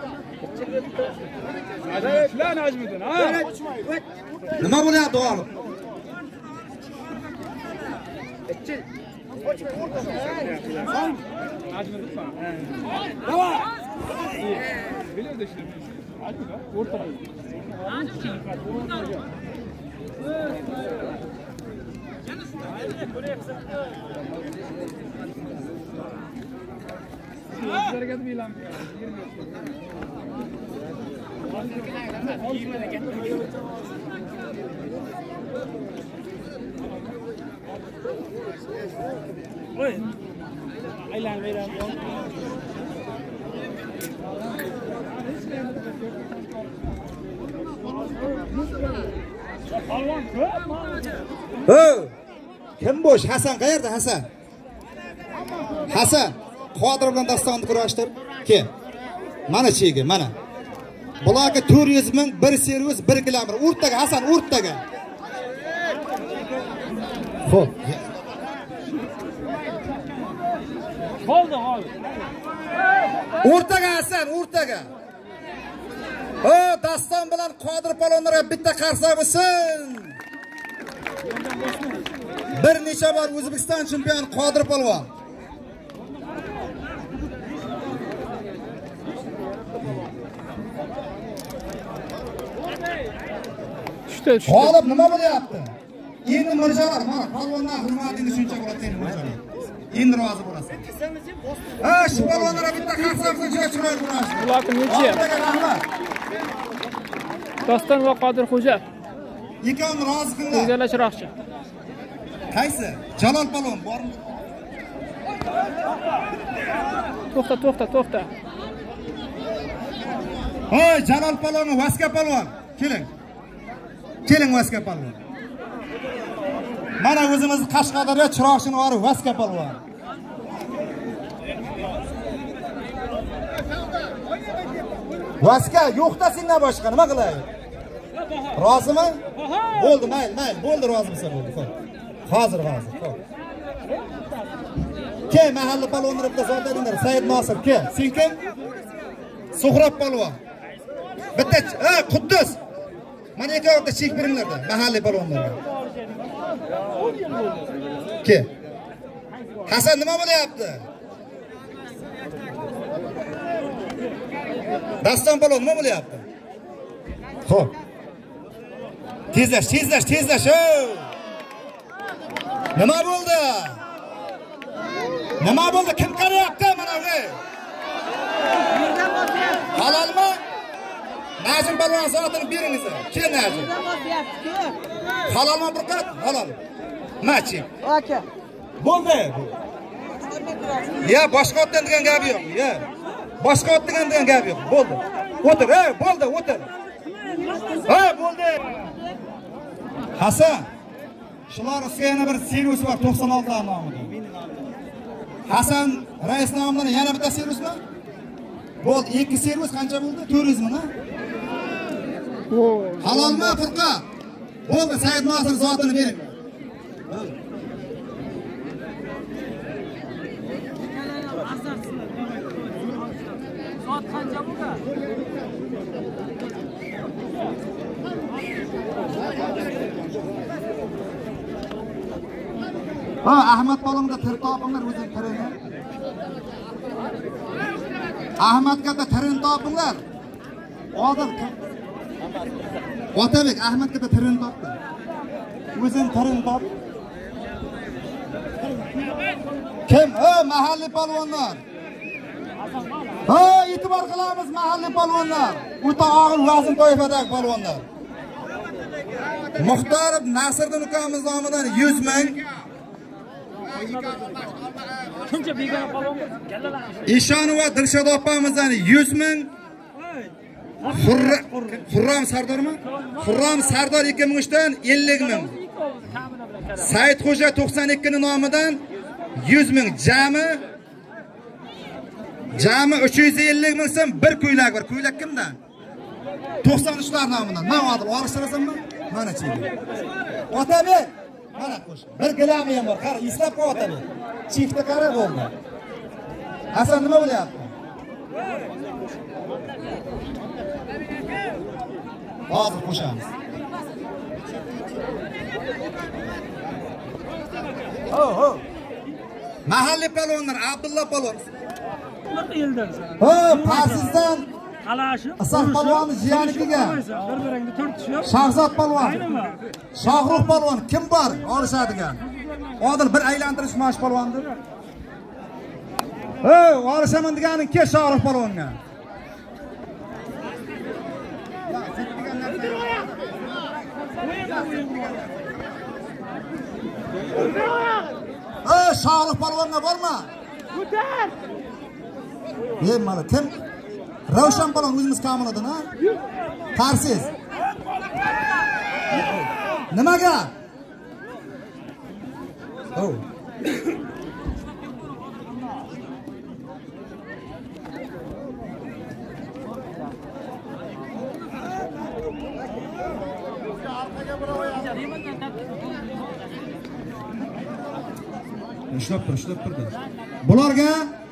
Lan Najmiddin, ha? Nima bo'lyapti o'g'lim? Ichil. Najmiddin. Davay. yerda ishlayman. O'rta. Harakat bilan. Oy. Aylan beram. Ho! Kim bo'sh? Hasan qayerda Hasan? Hasan, Qodir bilan dastonni kurashtir. Kel. Mana chegi, mana. Bularga to'rt yuz ming, bir servis, bir kilometr. O'rtaga Hasan, o'rtaga. Xo'p. Qoldi, qoldi. O'rtaga Hasan, o'rtaga. O, daston bilan Qodir palonlarga bitta qarsa bo'lsin. Bir necha bor O'zbekiston chempioni Qodir palvon. Tushdi, tushdi. G'olib nima bo'lyapti? Endi mirjolar, mana palvondan hurmatingiz shuncha bo'ladi endi mirjolar. Endi rozi bo'lasiz. Ha, shu palvonlarga bitta qarsa bo'lsin, juda chiroyli bo'lasiz. Ularga necha? Doston va Qodirxo'ja. Ikkovini rozi qilinglar. O'zgalar chiroqchi. Qaysi? Jalol palvon bormi? To'xta, to'xta, to'xta. Hoy, Jalol palvon, Vaska palvon, keling. Keling Vaska palvon. Mana o'zimiz Qashqadaryo chiroqchini bor Vaska palvon. Vaska yo'qda sendan boshqa nima qilay? Rozimi? Bo'ldi, mayl, mayl, bo'ldi, rozimsan bo'ldi. Xo'p. Hozir, hozir. Xo'p. Ke mahalla palvonlari bitta zotlar, Said Nosir, ke. Sen kim? Suhrob palvon. Bitta, ha, Quddus. Mana ikkovda chek biringlarda, mahalliy palvonlarga. Ke. Hasan nima bo'lyapti? Daston palvon nima bo'lyapti? Xo'p. Tezlash, tezlash, tezlash. Nima bo'ldi? Nima bo'ldi? Kim qarayapti mana bu? Halalmi? Najim palvon zotini beringiz. Kim Najim? Halalmi burqat? Halal. Machi. Aka. Bo'ldi. Ya boshqa otdan degan gap yo'q. Ya. Boshqa ot degan degan gap yo'q. Bo'ldi. O'tir, ha, bo'ldi, o'tir. Ha, bo'ldi. Hasan. Shular ustiga yana bir servis bor to'qson olti nomida. Hasan rais nomidan yana bitta servismi? Bo'ldi, ikki servis qancha bo'ldi? to'rt yuz ming, ha? Halalmi firqa? Bo'ldi, Said Nosir zotini bering. Zot qancha bo'ldi? Ha, Ahmad palonda tir topinglar, o'zing tirini. Ahmadga da tirini topinglar. Odil. Otabek Ahmadga da tirini topdi. O'zing tirini top. Kim? Ha, mahalliy palvonlar. Ha, e'tibor qilamiz mahalliy palvonlar. O'ta og'ir vazn toifadagi palvonlar. Muxtorov Nasriddin ukamiz nomidan yuz ming. Shuncha begona palvon gallalar. Ishonova Dilshod opamizdan yuz ming. Xurram Sardormi? Xurram Sardor ikki ming uch dan ellik ming. Saidxo'ja to'qson ikki ning nomidan yuz ming jami. Jami uch yuz ellik ming so'm bir ko'ylak bor. Ko'ylak kimdan? to'qson uch lar nomidan. Men odil olishtirasizmi? Mana chi. Otabek, mana qo'sh. Bir gilami ham bor. Qara, eslab qo'y Otabek. Chifta qara bo'ldi. Hasan nima bo'lyapti? Hozir qo'shamiz. Ho, ho. Mahalliy palvonlar Abdulla palvon. Nima yildan sen? Ha, Parsizdan Qalashi. Isoq polvonni jiyanikiga. Bir-biringni tortishib. Shahzod polvon. Aynimi? Shohruh polvon kim bor olishadigan? Odil bir aylantirish mash polvondir. Ey, olishaman deganing ke Shohruh polvonga. Ey, Shohruh polvonga borma. Ko'tar. Ey, mana kim? Ravshan polvon o'zimiz kamoladan, ha? Qarsiz. Nimaga? Oh. Ishlab tur, ishlab turdi. Bularga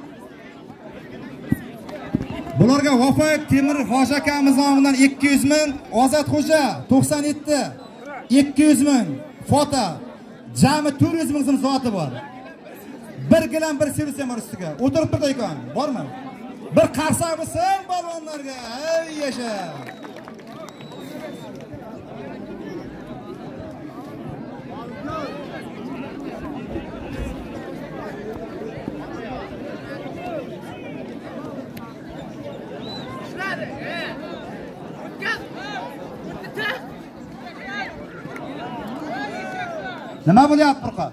Bularga Vafo Temir Hoji akamiz nomidan ikki yuz ming, Ozod Xo'ja to'qson yetti ikki yuz ming, foto jami to'rt yuz ming so'm zoti bor. Bir gilam bir servis ham ustiga. O'tirib turdi ekan, bormi? Bir qarsak bo'lsin balvonlarga. Ey yasha. Nima bo'lyapti Furqat?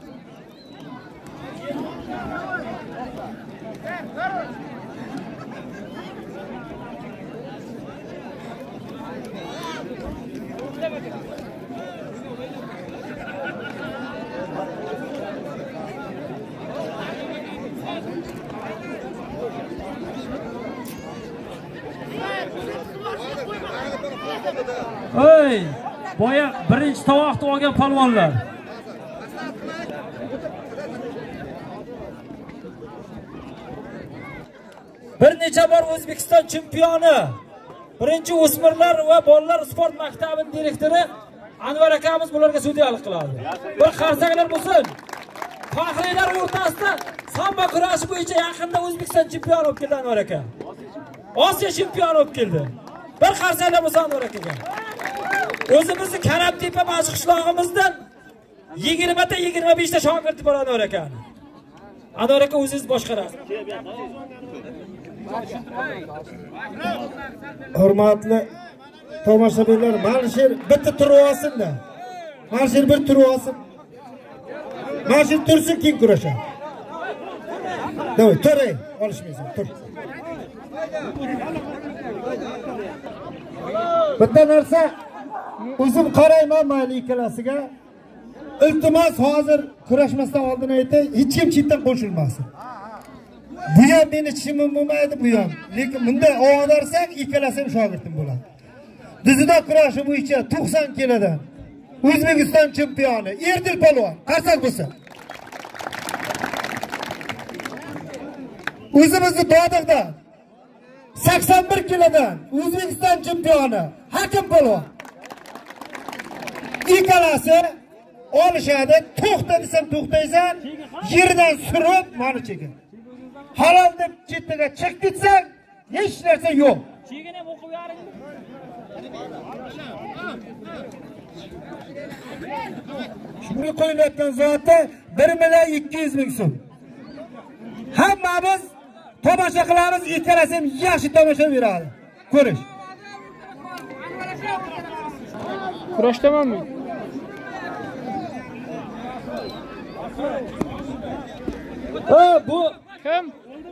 Ey, boya birinchi tovoqni olgan polvonlar. Bir necha bor O'zbekiston chempioni, birinchi o'smirlar va bolalar sport maktabining direktori Anvar akamiz bularga sudyalik qiladi. Bir qarsaklar bo'lsin. Faxriylar o'rtasida sambo kurashi bo'yicha yaqinda O'zbekiston chempioni bo'lib keldi Anvar aka. Osiyo chempioni bo'lib keldi. Bir qarsaklar bo'lsin Anvar akaga. O'zimizni Karamtepa bosh qishlog'imizdan yigirma ta yigirma besh ta shogird bor Anvar aka. Anvar aka o'zingiz boshqarasiz. Hurmatli tomoshabinlar, Mansur bitta turib olsin-da. Mansur bir turib olsin. Mansur tursin, keyin kurashadi. Davay, turing, olishmaysan, tur. Bitta narsa o'zim qarayman mayli ikkalasiga. Iltimos hozir kurashmasdan oldin aytay, hech kim chetdan qo'shilmasin. Bu ham meni chimim bo'lmaydi, bu ham. Lekin bunday ovodarsak ikkalasi ham shogirdim bo'ladi. Dizida kurashi bo'yicha to'qson kilodan O'zbekiston chempioni Erdil polvon qarsak bo'lsin. O'zimizni Dodiqda sakson bir kilodan O'zbekiston chempioni Hakim polvon. Ikkalasi olishadi. To'xta desam to'xtaysan, yerdan surib mani chekin. Halol deb chetiga chiq ketsang, hech narsa yo'q. Chegini ham o'qib yaring. Shunga qo'yilayotgan zoti bir million ikki yuz ming so'm. Hammamiz tomosha qilamiz, ikkalasi ham yaxshi tomosha beradi. Ko'rish. Kurashdamanmi? Ha, bu kim?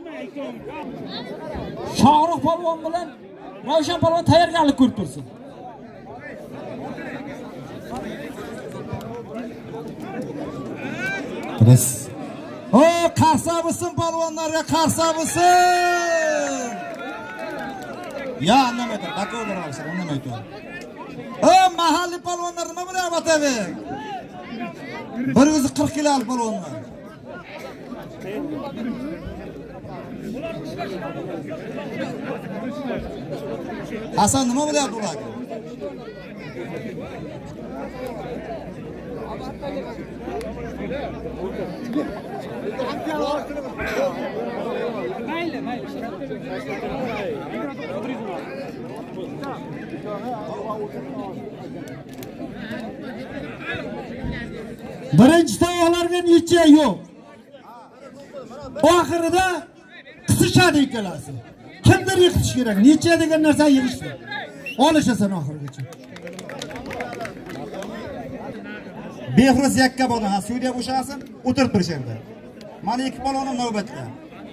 Shohruh polvon bilan Ravshan polvon tayyorgarlik ko'rib tursin. Biz. O, qarsa bo'lsin polvonlarga, qarsa bo'lsin. Ya, nima aytadi? Takolar olsa, nima aytadi? O, mahalliy polvonlar nima bo'lyapti Otabek? bir yuz qirq kilolik polvonlar. Hasan nima bo'lyapti ularga? Mayli, mayli. Birinchi tovoqlarga necha yo'q. Oxirida qisishadi ikkalasi. Kimdir yiqitish kerak. Necha degan narsa yig'ishdi. Olishasan oxirigacha. Behruz yakka bo'ldi. Ha, sudya bo'shasin, o'tirib turish yerda. Mana ikki palonim navbatda.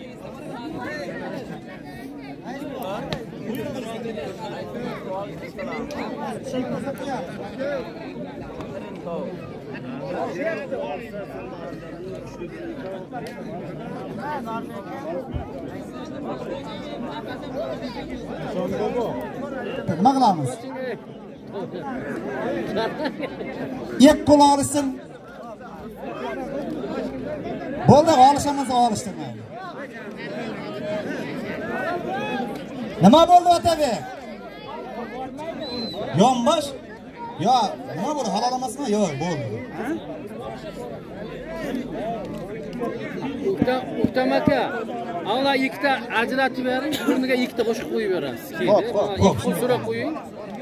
Nima qilamiz? İlk qo'l olishsin. Bo'ldi, olishamiz, olishtirmaydi. Nima bo'ldi Otabek? Yonbosh? Yo, nima bo'ldi? Halol emasmi? Yo'q, bo'ldi. O'ktam aka, avval ikkita ajratib bering, burniga ikkita qo'shib qo'yib berasiz. Keyin ikki so'rab qo'ying.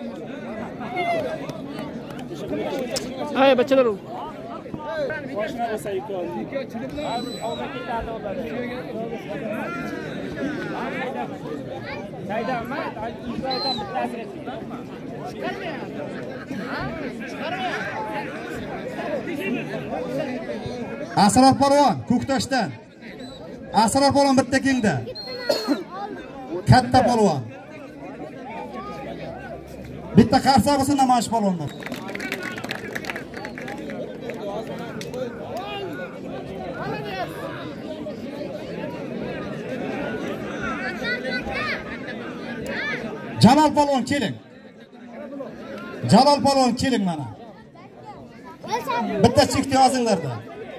Ay, bachalar. Asrar polvon Ko'ktoshdan. Asrar polvon bitta kengda. Katta polvon. Bitta qarsa bo'lsa namoyish polvonlar. Jalol polvon keling. Jalol polvon keling mana. Bitta chekni yozinglarda.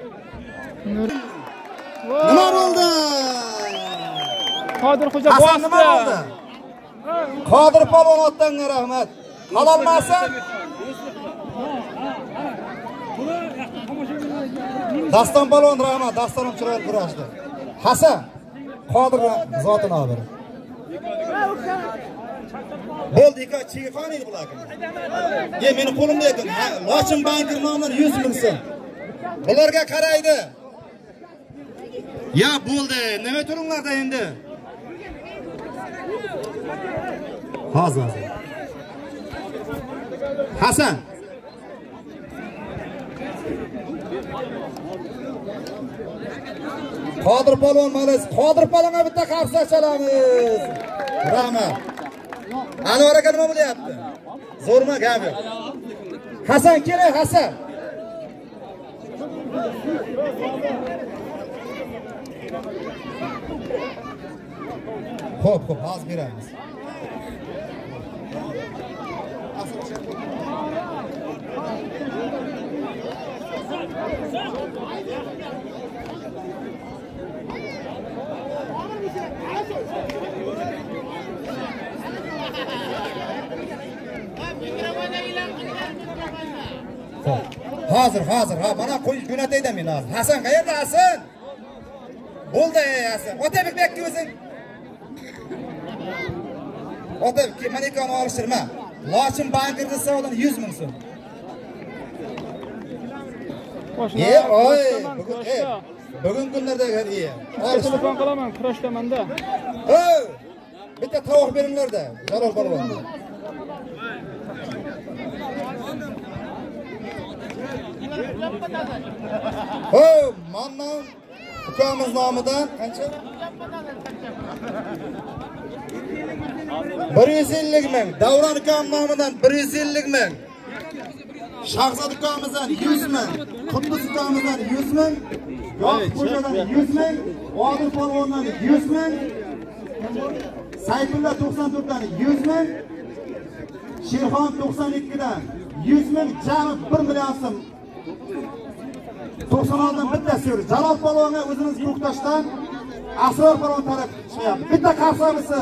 Nima bo'ldi? Qodirxo'ja bosdi. Nima bo'ldi? Qodir polvon otanga rahmat. Qololmasin. Daston polvon rahmat, Dastonim chiroyli kurashdi. Hasan, Qodir zotini oldi. Bo'ldi, aka, chegifon edi bular. Ye, meni qo'limda ekan. Lochin bankir nomidan yuz ming so'm. Bularga qaraydi. Ya bo'ldi, nima turinglarda endi? Hozir. Hasan. Qodir polvon malas, Qodir polvonga bitta qarsak chalamiz. Rahmat. Anvar aka nima bo'lyapti? Zo'rma gap yo'q. Hasan keling, Hasan. Xo'p, xo'p, hozir beramiz. Hozir, hozir, ha, mana qo'yib jo'nataydan men hozir. Hasan qayerda Hasan? Bo'ldi, Hasan. Otabek bekki o'zing. Otabek, mana ikkovini olishtirma. Lochin bankirda savdodan yuz ming so'm. E, oy, bugun, e, bugun kunlardagi hadiya. Telefon qilaman, kurashdaman-da. O, bitta tovuq beringlar-da, Jalol polvon. Ho, mana ukamiz nomidan qancha? bir yuz ellik ming. Davron ukam nomidan bir yuz ellik ming. Shahzod ukamizdan yuz ming. Quddus ukamizdan yuz ming. Yoqub qo'shadan yuz ming. Odil polvondan yuz ming. Sayfulla to'qson to'rtdan yuz ming. Sherxon to'qson ikkidan yuz ming, jami bir million so'm. to'qson oltidan bitta so'ri. Jalol polvonga o'zimiz Ko'ktoshdan Asror polvon taraf chiqyapti. Bitta qarsamisi.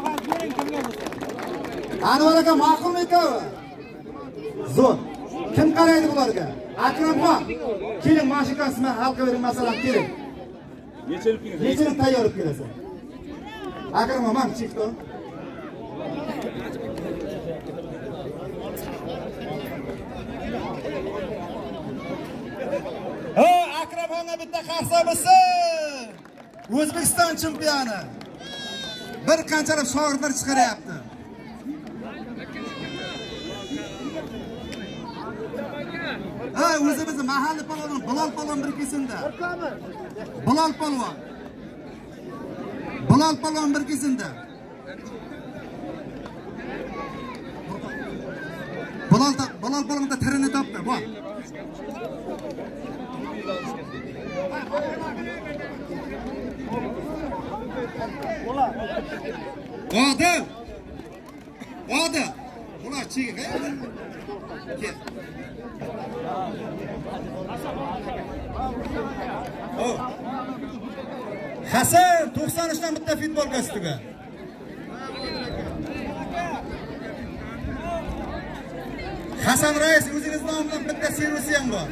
Anvar aka ma'qulmi ekan? Zo'r. Kim qaraydi bularga? Akramxon. Keling, mashikasi bilan hal qilib masalan keling. Nechilib kelasiz? Nechilib tayyorib kelasiz? Akramxon, men chekdim. bitta qarsa bo'lsin. O'zbekiston chempioni. Bir qanchalik shogirdlar chiqaryapti. Ha, o'zimiz mahalliy polvon Bilol polvon bir kesimda. Bilol polvon. Bilol polvon bir kesimda. Bilol Bilol polvon da tirini topdi, bor. Odil. Odil. Bular chiqi. Kel. O. Hasan to'qson uch dan bitta futbol kostyumi. Hasan Rais o'zingiz nomidan bitta servisi ham bor.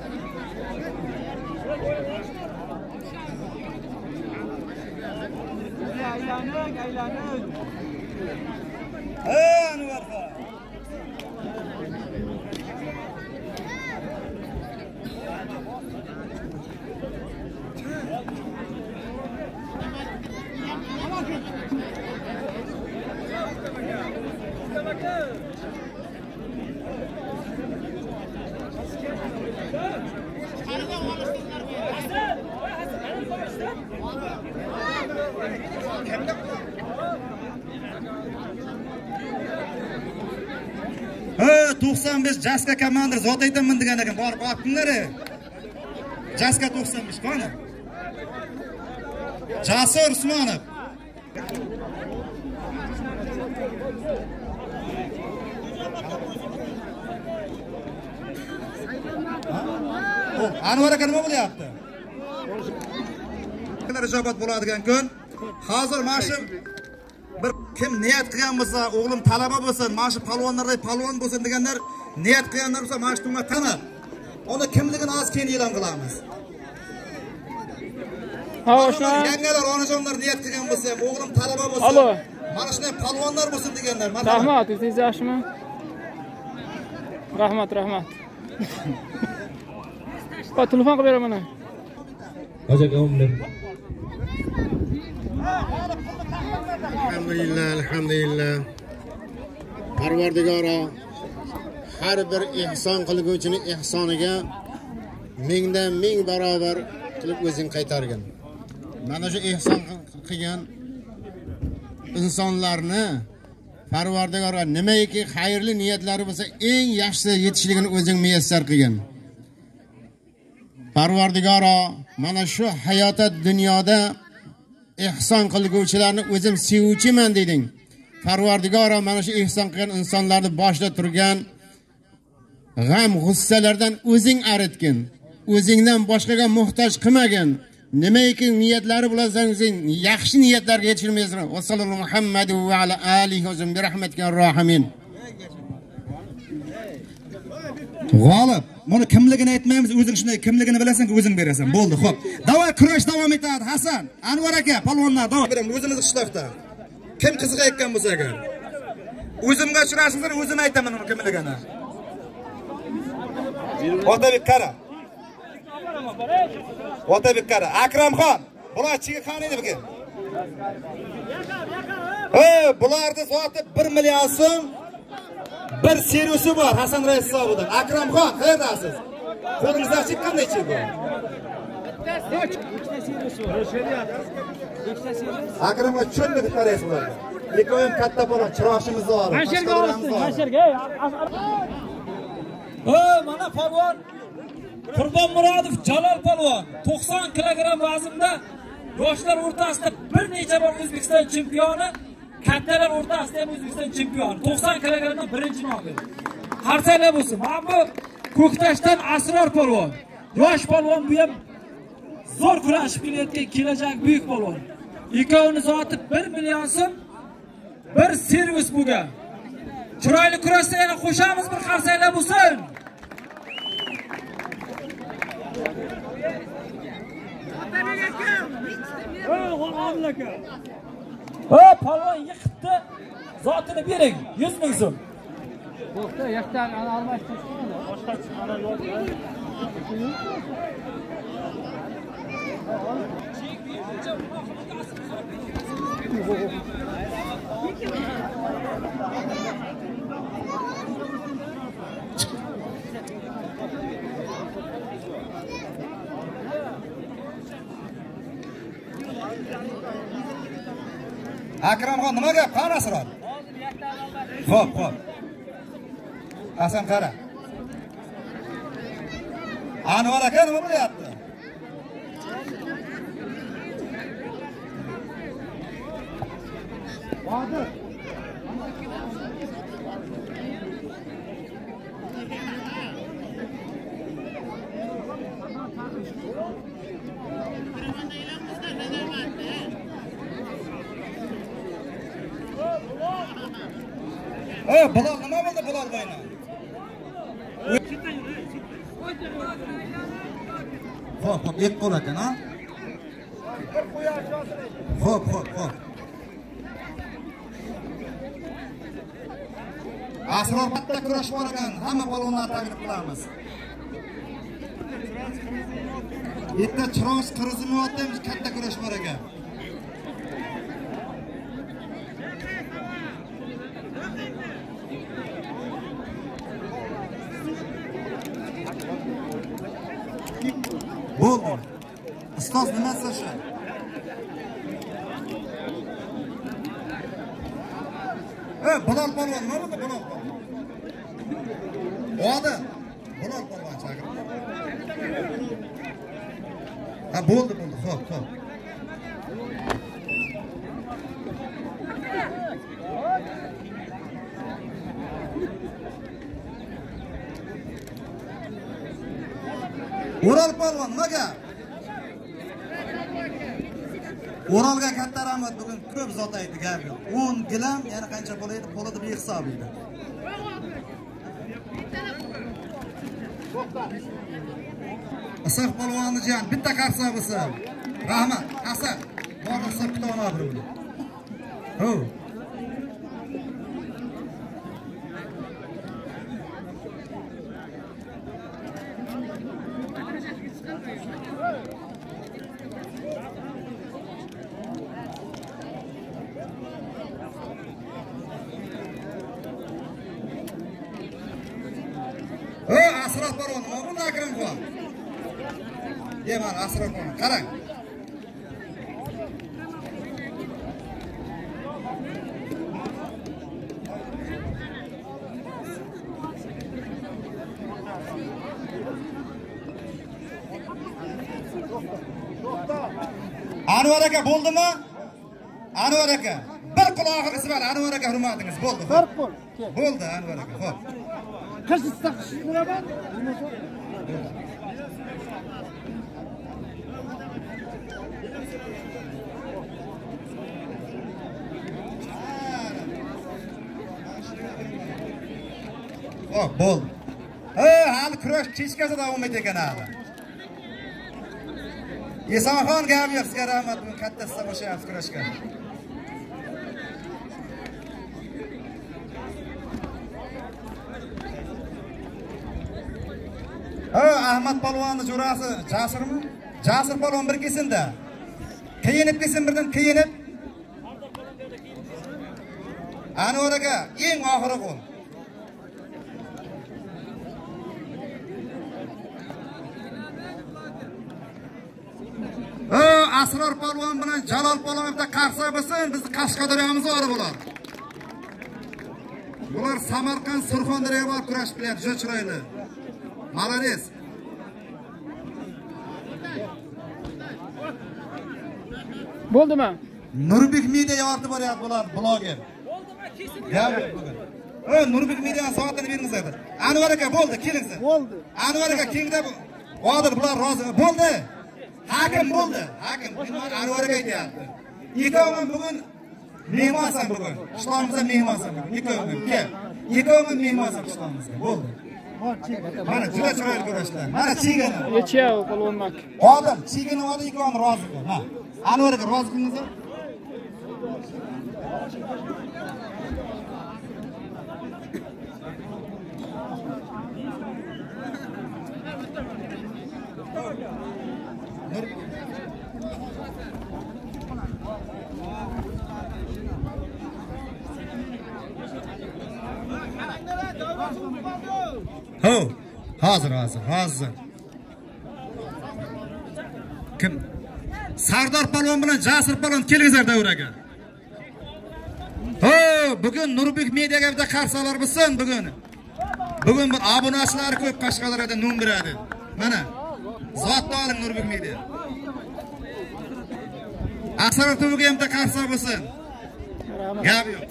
Aylanib, aylanib. Ha, Anvarxa. Ha, to'qson besh Jaska komandir zot aytaman degan ekan, borib olibdinglar. Jaska to'qson besh qani? Jasur Usmonov. Anvar aka nima bo'lyapti? Qanday ijobat bo'ladigan kun? Hozir mana shu bir kim niyat qilgan bo'lsa, o'g'lim talaba bo'lsin, mana shu palvonlarday palvon bo'lsin deganlar niyat qilganlar bo'lsa, mana shu tunga tanib, uni kimligini hozir keyin e'lon qilamiz. Ha, o'sha yangilar onajonlar niyat qilgan bo'lsa, o'g'lim talaba bo'lsin, mana shunday palvonlar bo'lsin deganlar. Rahmat, o'zingiz yaxshimi? Rahmat, rahmat. Pa telefon qilib beraman mana. Hozir o'mni. Alhamdulillah, alhamdulillah. Parvardigoro har bir ihson qilguvchining ihsoniga mingdan ming barobar qilib o'zing qaytargin. Mana shu ihson qilgan insonlarni Parvardigoro nimaiki xayrli niyatlari bo'lsa, eng yaxshisi yetishligini o'zing muyassar qilgin. Parvardigoro mana shu hayotda dunyoda ihson qilguvchilarni o'zim sevuvchiman deding. Parvardigoro mana shu ihson qilgan insonlarni boshida turgan g'am, g'ussalardan o'zing aritgin. O'zingdan boshqaga muhtoj qilmagin. Nimaiki niyatlari bo'lsa, o'zing yaxshi niyatlarga yetishmaysan. Va sallallohu Muhammad va ala alihi va bi rahmatika rohimin. G'olib, buni kimligini aytmaymiz, o'zing shunday kimligini bilasan-ku, o'zing berasan. Bo'ldi, xo'p. Davay kurash davom etadi. Hasan, Anvar aka, palvonlar davom beramiz. O'zimiz qishloqda. Kim qiziqayotgan bo'lsa agar. O'zimga uchrashingizlar, o'zim aytaman uni kimligini. Otabek qara. Otabek qara. Akramxon, bular chiqi qaniydi bugun? Ey, bularni zoti bir million so'm bir servisi bor Hasan Rais hisobidan. Akramxon, qayerdasiz? Qo'lingizdan chiqqanday chi bu? Akramga tushundik qaraysiz. Ikkovim katta bo'lib chiroqchimiz bor. Masharga olsin, masharga. O, mana polvon Qurbon Murodov Jalol polvon to'qson kilogramm vaznda yoshlar o'rtasida bir necha bor O'zbekiston chempioni, kattalar o'rtasida ham O'zbekiston chempioni. to'qson kilogrammdan birinchi nomga. Qarsaylar bo'lsin. Mana bu Ko'ktashdan Asror polvon. Yosh polvon, bu ham zo'r kurashib kelayotgan kelajak buyuk polvon. Ikkovini zoti bir million so'm bir servis bo'lgan. Chiroyli kurashsa yana qo'shamiz, bir qarsaylar bo'lsin. O, polvon yiqibdi. Zotini bering, yuz ming so'm. Bo'pti, yoqdan almashtirishdi. Boshqa ana yo'q. Akramxon, nima gap? Qani Asror? Xo'p, xo'p. Hasan qara. Anvar aka nima bo'lyapti? Hozir. Ey, Bilal nima bo'ldi Bilal bo'yna? Xo'p, xo'p, ek qo'l ekan, ha? Xo'p, xo'p, xo'p. Asror bitta kurash bor ekan, hamma balonlarni taklif qilamiz. Bitta chiroq qirizmayotimiz, katta kurash bor ekan. Bo'ldi. Ustoz nima sasha? Eh, Bilal polvon, nima bo'ldi Bilal polvon? Bo'ldi. Bilal polvon chaqirdi. Ha, bo'ldi, bo'ldi. Xo'p, xo'p. O'ral polvon nimaga? O'ralga katta rahmat, bugun ko'p zot aytdi gap yo'q. o'n gilam, yana qancha bo'laydi? Qo'lida bir hisob edi. Asaf polvonni jon, bitta qarsa bo'lsa. Rahmat, Asaf. Bor hisob kitobini olib buni. Ho. Ey Asror polvon, nima bo'ldi Akramxon? Ye mana Asror polvon, qarang. Anvar aka bo'ldimi? Anvar aka, bir quloqingiz bor, Anvar aka hurmatingiz bo'ldi. Bir qo'l. Bo'ldi Anvar aka, xo'p. Qishda qishiraman. Xo'p, bo'ldi. Ey, hali kurash kechgacha davom etar hali. Esonxon gap yo'q, sizga rahmat, bugun katta hissa qo'shyapsiz kurashga. Ha, Ahmad polvonni jo'rasi Jasirmi? Jasir polvon bir kelsin-da. Kiyinib kelsin birdan, kiyinib. Anvar aka, eng oxiri qo'l. Ha, Asror polvon bilan Jalol polvon bitta qarsa bo'lsin, bizni Qashqadaryomiz ori bo'ladi. Bular Samarqand, Surxondaryoga borib kurash qilyapti, juda chiroyli. Malades. Bo'ldimi? Nurbek Media yorti boryapti bular bloger. Bo'ldimi? Gap yo'q bugun. Ey, Nurbek Media soatini beringizlar. Anvar aka bo'ldi, kelingizlar. Bo'ldi. Anvar aka kengda Qodir bular rozi. Bo'ldi. Hakim bo'ldi. Hakim Anvar aka aytayapti. Ikkovim bugun mehmonsan bugun. Qishloqimizga mehmonsan bugun. Ikkovim kel. Ikkovim mehmonsan qishloqimizga. Bo'ldi. Mana juda chiroyli ko'rashlar. Mana chigini. Yechav polvonmak. Qodir, chigini oldi, ikkovim rozi bo'l. Ha. Anvar aka rozi qilingizlar. Ho, hozir, hozir, hozir. Kim? Sardor palvon bilan Jasur palvon kelingizlar davraga. Ho, bugun Nurbek mediaga bitta qarsalar bo'lsin bugun. Bugun bir obunachilari ko'p Qashqadaryoda nom beradi. Mana zotni oling Nurbek media. Aksarot tubiga ham bitta qarsa bo'lsin. Gap yo'q.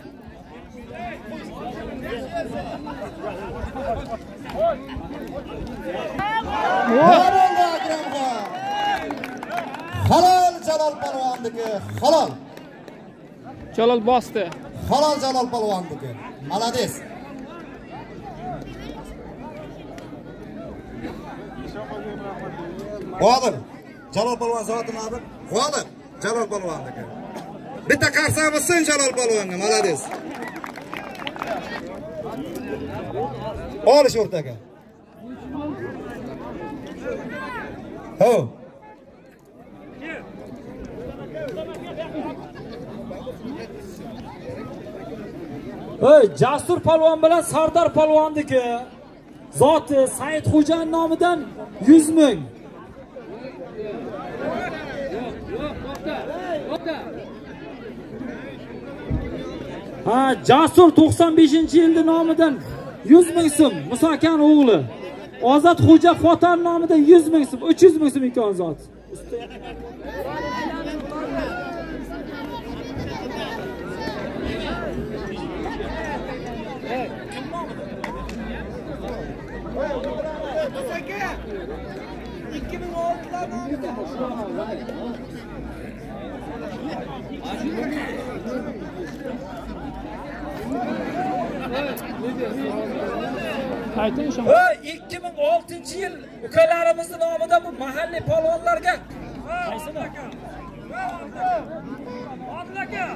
Halol Jalol palvonniki, halol. Jalol bosdi. Halol Jalol palvonniki. Malades. Qodir. Jalol palvon zotini abi. Qodir. Jalol palvonniki. Bitta qarsa bo'lsin Jalol palvonga, malades. Olish o'rtaga. Ho. Ey, Jasur palvon bilan Sardor palvonniki zoti Said Xo'jayev nomidan yuz ming. Ha, Jasur to'qson beshinchi yilda nomidan yuz ming so'm. Musa akan o'g'li. Ozod Xo'ja Fotan nomidan yuz ming so'm, uch yuz ming so'm ekan zot. ikki ming oltidan Ayting shom. Ey, ikki ming oltinchi yil ukalarimizning nomidan bu mahalliy polvonlarga qaysini? Odil aka.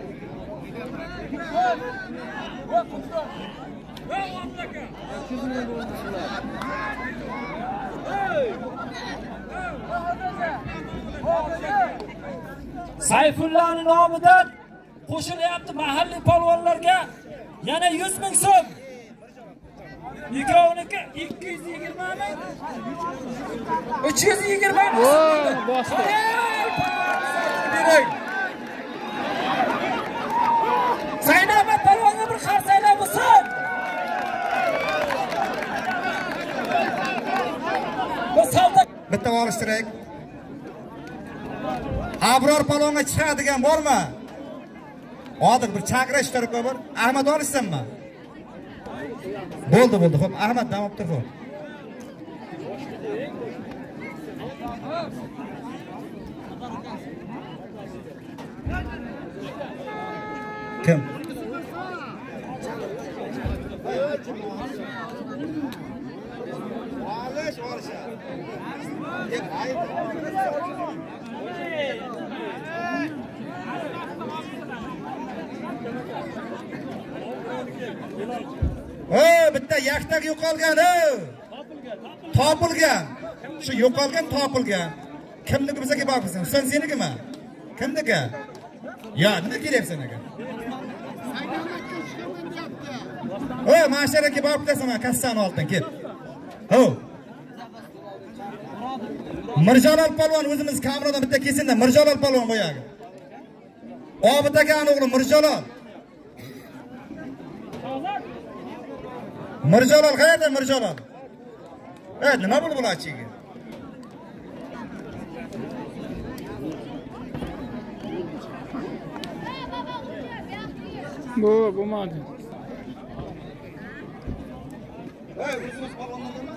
Sayfullahning nomidan qo'shilyapti mahalliy polvonlarga yana yuz ming so'm. Ikkovniki ikki yuz yigirma ming. uch yuz yigirma ming. Bosdi. Zaynab polvonga bir qarsaylar bo'lsin. Bu savdo Bitta olishtiraylik. Abror palonga chiqadigan bormi? Hozir bir chaqirish tarafga bor. Ahmad olishsanmi? Bo'ldi, bo'ldi. Xo'p, Ahmad davom tur, xo'p. Kim? Olish, olish. Hey, bitta yaxtak yo'qolgan, ey. Topilgan. Shu yo'qolgan topilgan. Kimniki bizga boribsan? Sen senikimi? Kimniki? Ya, nima kelyapsan aka? Ey, masharaga boribsan, kassani oltin, ket. Ho. Mirjalol palvon o'zimiz kameradan bitta kesinda Mirjalol palvon boyagi. Obid akaning o'g'li Mirjalol. Mirjalol qayerda Mirjalol? Eh, nima bo'ldi bularchiga? Bu, bo'lmadi. Hey, o'zimiz palvonlarga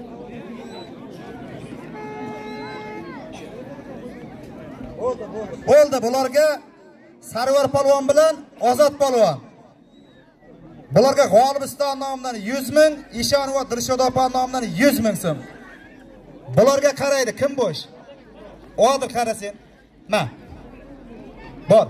Bo'ldi, bularga Sarvar palvon bilan Ozod palvon. Bularga G'olibiston nomidan yuz ming, Eshonova Dilshodopa nomidan yuz ming so'm. Bularga qaraydi, kim bo'sh? Odil qarasin. Ma. Bor.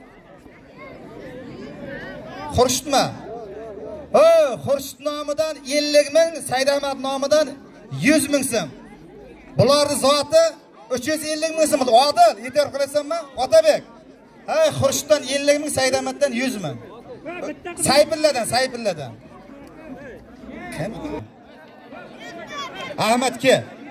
Xurshidmi? Ha, Xurshid nomidan ellik ming, Saidahmad nomidan yuz ming so'm. Bularning zoti uch yuz ellik ming so'm. Odil, yetar qilasanmi? Otabek. Ha, Xurshiddan ellik ming, Saidahmaddan yuz ming. Sayfilladan, Sayfilladan. Ahmetki.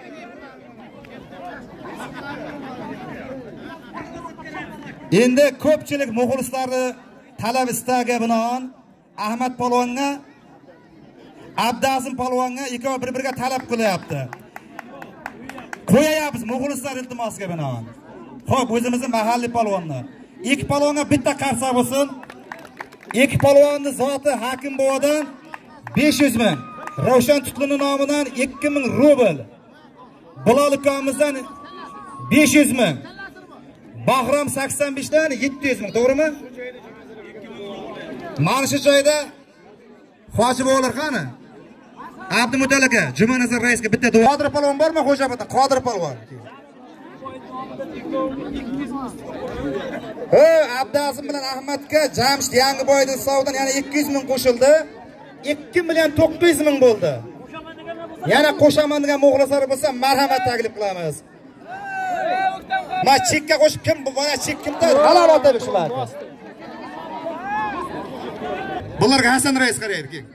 Endi ko'pchilik muxlislarni talab istagiga binoan Ahmad polvonga, Abdazim polvonga ikkovi bir-biriga talab qilyapti. Qo'yayapmiz muxlislar iltimosiga binoan. Xo'p, o'zimizning mahalliy polvonlar. Ikki polvonga bitta qarsa bo'lsin. Ikki polvonning zoti Hakim bovadan besh yuz ming, Ravshan Tutluning nomidan ikki ming rubl. Bilol ukamizdan besh yuz ming. Bahrom sakson besh dan yetti yuz ming, to'g'rimi? Mana shu joyda Hoji bo'lar qani? Abdumuttal aka, Jumanazar raisga bitta duo. Qodir polvon bormi Xo'jobodda? Qodir polvon. He, Abdazim bilan Ahmadga Jamshid Yangiboyda hisobidan yana ikki yuz ming qo'shildi. ikki million to'qqiz yuz ming bo'ldi. Yana qo'shaman degan muxlislar bo'lsa, marhamat taklif qilamiz. Ma chekka qo'shib kim bu? Mana chek kimda? Halol otib shular. Bularga Hasan rais qaraydi, keling.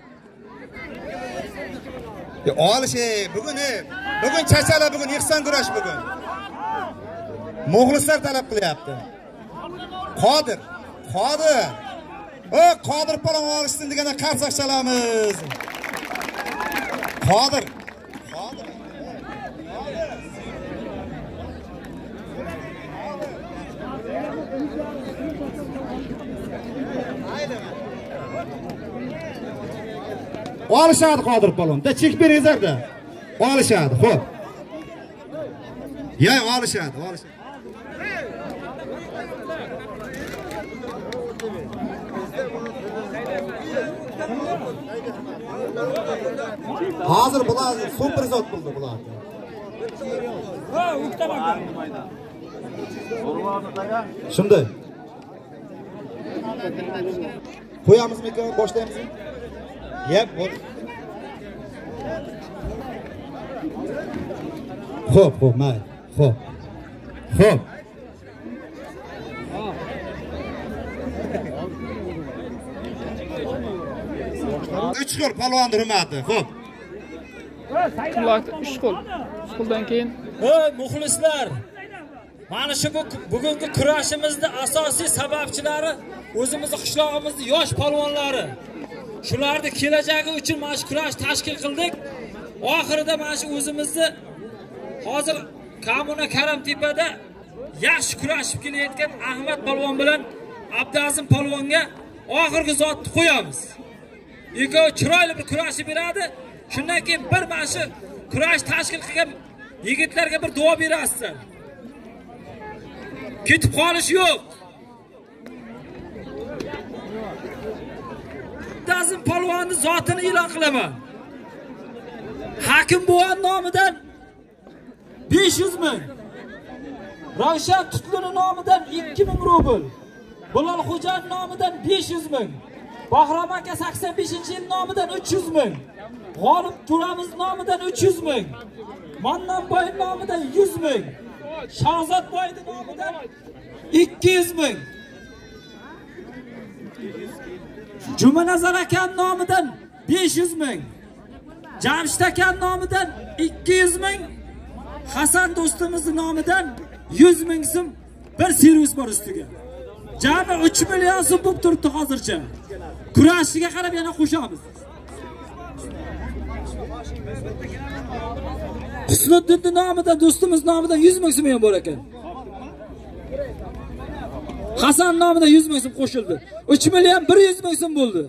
Ya olishi bugun, bugun chachala, bugun yig'san kurash bugun. Muxlislar talab qilyapti. Qodir, Qodir. O, Qodir polvon olishsin deganda qarsak chalamiz. Qodir. Qodir. Olishadi Qodir polvon. Da chek beringizlar-da. Olishadi, xo'p. Ya, olishadi, olishadi. Hozir bular super zot bo'ldi bular. Ha, ukta bak. Shunday. Qo'yamizmi aka, boshlaymizmi? Yep, bo'l. Xo'p, xo'p, mayli. Xo'p. Xo'p. uch qo'l polvon hurmati. Xo'p. uch qo'l. uch qo'ldan keyin Ey muxlislar, mana shu bugungi kurashimizning asosiy sababchilari o'zimizning qishlog'imizning yosh polvonlari. Shularni kelajagi uchun mana shu kurash tashkil qildik. Oxirida mana shu o'zimizni hozir Kommuna Karamtepada yaxshi kurashib kelayotgan Ahmad polvon bilan Abdazim polvonga oxirgi zotni qo'yamiz. Ikkovi chiroyli bir kurashib beradi. Shundan keyin bir mana shu kurash tashkil qilgan yigitlarga bir duo berasizlar. Ketib qolish yo'q. Abdazim polvonning zotini e'lon qilaman. Hakim bo'van nomidan besh yuz ming. Ravshan Tutluning nomidan ikki ming rubl. Bilol Xo'jayev nomidan besh yuz ming. Bahrom aka sakson beshinchi yil nomidan uch yuz ming. G'olib To'ramiz nomidan uch yuz ming. Mannanboy nomidan yuz ming. Shahzod boyning nomidan ikki yuz ming. Jumanazar aka nomidan besh yuz ming. Jamshid aka nomidan ikki yuz ming. Hasan do'stimizning nomidan yuz ming so'm bir servis bor ustiga. Jami uch million so'm bo'lib turibdi hozircha. Kurashiga qarab yana qo'shamiz. Husniddin nomidan do'stimiz nomidan yuz ming so'm ham bor ekan. Hasan nomidan yuz ming so'm qo'shildi. uch million bir yuz ming so'm bo'ldi.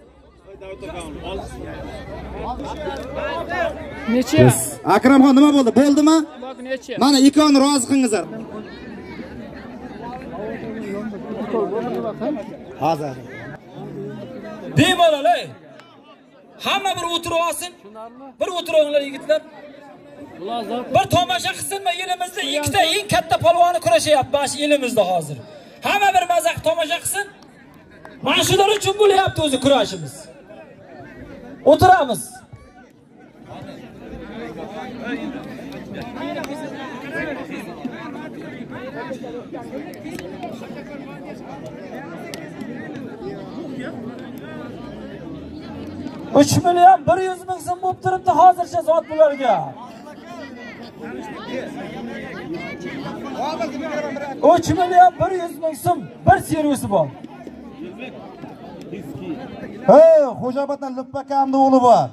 necha? Akramxon nima bo'ldi? Bo'ldimi? Necha? Mana ikkovini rozi qilingizlar. Hozir. Bemalol ey. Hamma bir o'tirib olsin. Bir o'tiringlar yigitlar. Bir tomosha qilsinmi? Elimizda ikkita eng katta polvonni kurashyapti mana shu elimizda hozir. Hamma bir mazaq tomosha qilsin. Mana shular uchun bo'lyapti o'zi kurashimiz. O'tiramiz. uch million bir yuz ming so'm bo'lib turibdi hozircha zot bularga. uch million bir yuz ming so'm bir servisi bor. Hey, Xo'jaoboddan Luppakamning o'g'li bor.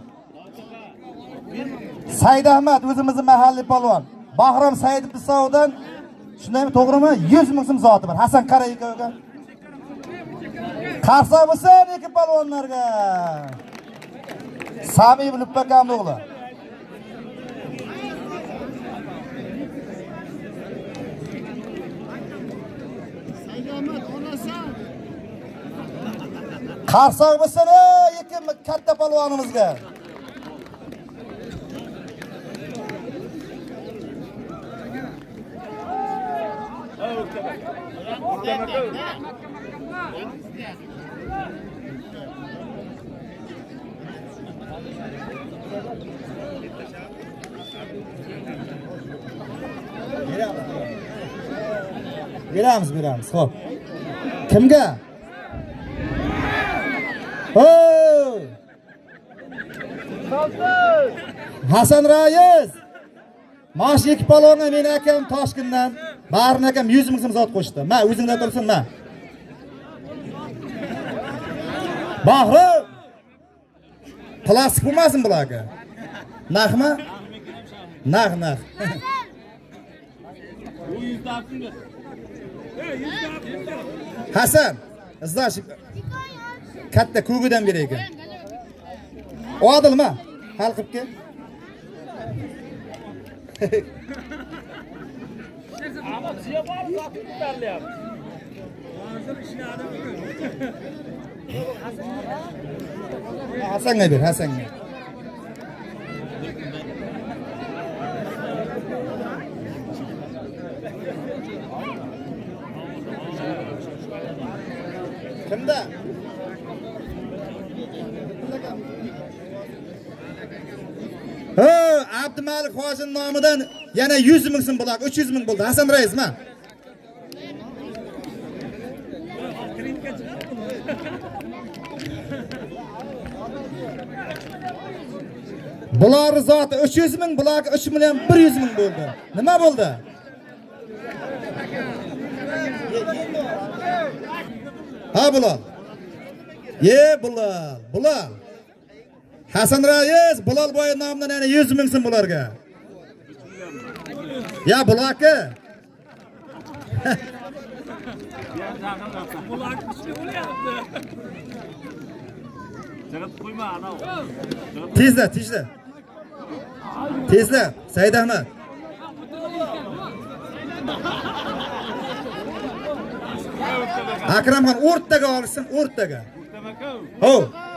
Said Ahmad o'zimizning mahalliy polvon. Bahrom Said Bisovdan shundaymi, to'g'rimi? yuz ming so'm zoti bor. Hasan Qarayevga. Qarsa bo'lsin ikki polvonlarga. Sami Luppakamning o'g'li. Qarsoq bo'lsin ikki katta polvonimizga. Beramiz, beramiz. Xo'p. Kimga? Ho! Hasan Rais. Mash ikki palonga men akam Toshkentdan, Barin akam yuz ming so'm zot qo'shdi. Ma o'zingda tursin, ma. Bahri. Plastik bo'lmasin bularga. Naqmi? Naq, naq. Hasan, izlash katta ko'gidan beray ekan. Odilmi? Hal qilib kel. Ahmad Ziyobar zotni ko'tarilyapti. Hasanga ber, Hasanga. Kimda? Ha, Abdumalik Hoshim nomidan yana yuz ming so'm bo'lak, uch yuz ming bo'ldi. Hasan Raismi? Bular zoti uch yuz ming, bularga uch million bir yuz ming bo'ldi. Nima bo'ldi? Ha bular. Ye bular, bular. Hasan Rais, Bilal boy nomidan yana yuz ming so'm bularga. Ya bularga. Bular kuchli bo'lyapti. Jag'at qo'yma ana. Tezda, tezda. Tezda, Said Ahmad. Akramxon o'rtaga olsin, o'rtaga. Ho.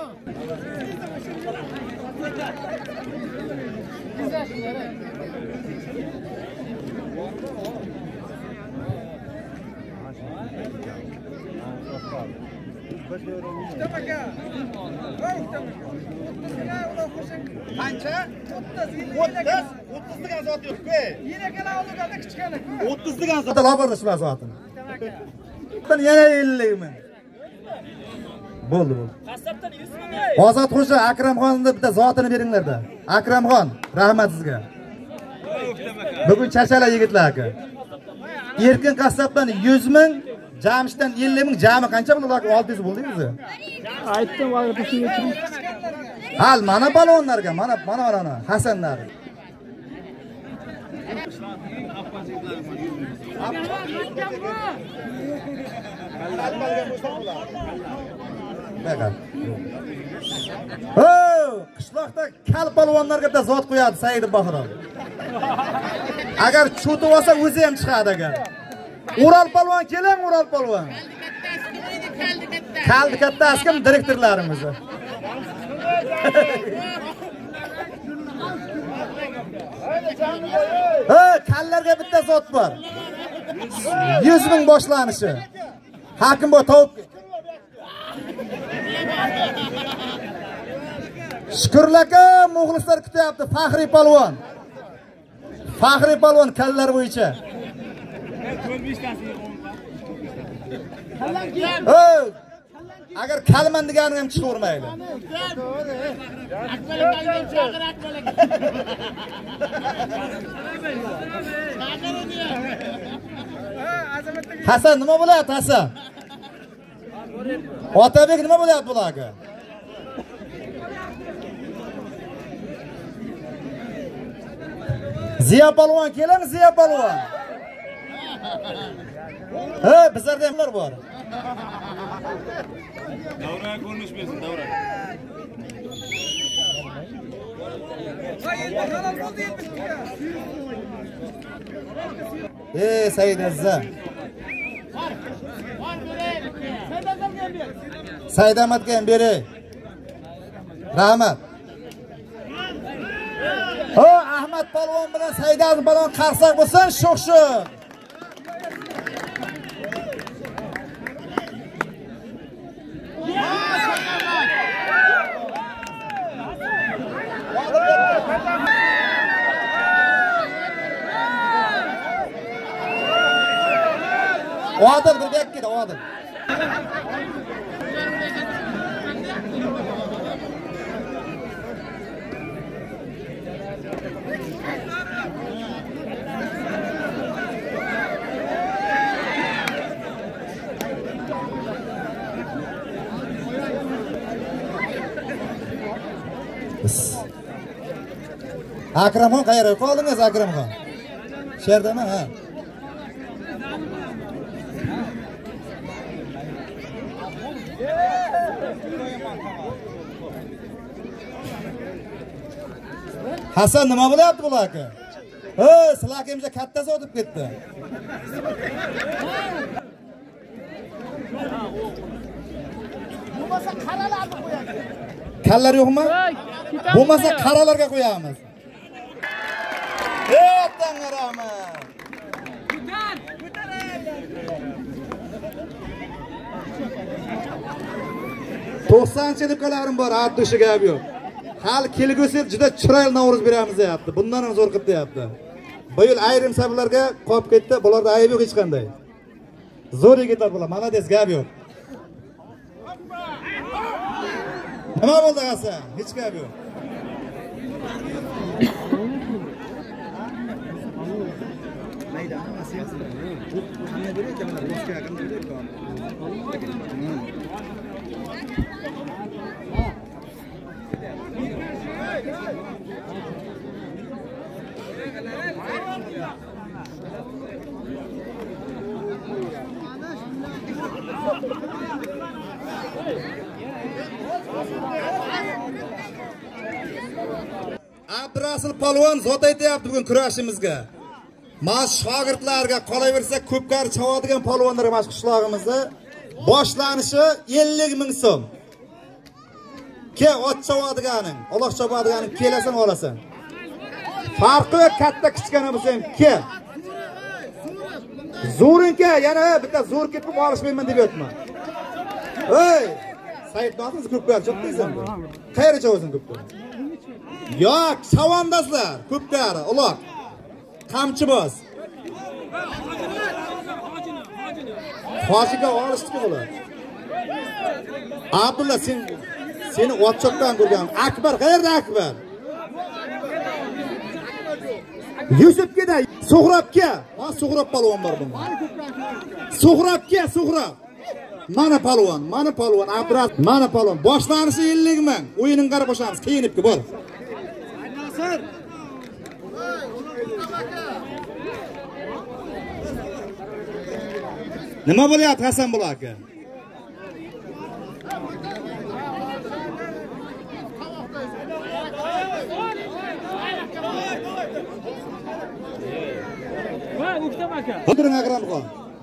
Qancha? o'ttiz. o'ttiz degan zot yo'q-ku. Yinakala olganda kichkina. o'ttiz degan zot labarlashlar zotini. Ben yana ellik ming. Bo'ldi, bo'ldi. Qassobdan yuz ming. Ozodxo'ja Akramxonni bitta zotini beringlar-da. Akramxon, rahmat sizga. Bugun charchalar yigitlar aka. Erkin qassobdan yuz ming, Jamshiddan ellik ming, jami qancha bo'ldi? olti yuz bo'ldi o'zi. Aytdim, vaqtida shunga kiring. Hal mana balonlarga, mana mana mana Hasanlar. Bakar. Ho, qishloqda kal palvonlarga da zot qo'yadi Said Bahrom. Agar cho'tib olsa o'zi ham chiqadi agar. Ural palvon keling, Ural palvon. Kaldi katta askim direktorlarimiz. Ha, kallarga bitta zot bor. yuz ming boshlanishi. Hakim boy tavib. Shukrlaka muxlislar kutyapti, Faxriy palvon. Faxriy palvon kallar bo'yicha. Agar kalman deganim ham chiqavermaydi. Hasan nima bo'lyapti Hasan? Otabek nima bo'lyapti bularga? Ziya Palvon keling, Ziya Palvon. Ha, bizlarda hamlar bor. Davra ko'rinish bersin, davra. Ey Said Azza. Said Ahmadga ham bering. Rahmat. O Ahmad Palvon bilan Said Azza bilan qarsak bo'lsin, sho'xshi. Odil bir bek ketdi, Odil. Akramxon qayerga qoldingiz, Akramxon? Sherdami, ha? Hasan nima bo'lyapti bularga? Ha, sizlarga kattasi o'tib ketdi. Bo'lmasa qaralarni qo'yamiz. Kallar yo'qmi? Bo'lmasa qaralarga qo'yamiz. Ey otanga rahmat. Ko'tar, ko'tar. to'qsonchi yilqalarim bor, hatto gap yo'q. Hali kelgusi yil juda chiroyli Navro'z beramiz deyapti. Bundan ham zo'r qilib deyapti. Bu yil ayrim sablarga qolib ketdi, bularda ayb yo'q hech qanday. Zo'r yigitlar bular, malades, gap yo'q. Nima bo'ldi Hasan? Hech gap yo'q. Mayda, masiyasi. Qanday bo'layotganlar? Boshqa qanday bo'layotgan? Abdurasul Palvon zot aytayapti bugun kurashimizga. Mas shogirdlarga qolaversa ko'pkar chavadigan palvonlar mas qishlog'imizda boshlanishi ellik ming so'm. Ke ot chavadiganing, Alloh chavadiganing kelasan olasan. Farqi katta kichkina bo'lsa ham ke. Zo'rinka, yana bitta zo'r ketib olishmayman deb yotma. Ey, Said do'stingiz ko'pkar chopdingizmi? Qayerga chavozing ko'pkar? Yo'q, savandaslar, ko'pkar, uloq. Qamchiboz. Hojiga olishdi bular. Abdulla sen seni WhatsAppdan ko'rgan. Akbar qayerda Akbar? Yusufga, So'g'rabga. Ha, So'g'rab palvon bor bunda. So'g'rabga, So'g'rab. Mana palvon, mana palvon, Abdurat, mana palvon. Boshlanishi ellik ming. O'yinini qarab boshamiz, kiyinibdi, bor. Nasir. Nima bo'lyapti Hasan bularga? Va, Uktam aka. O'tiring Akramxon.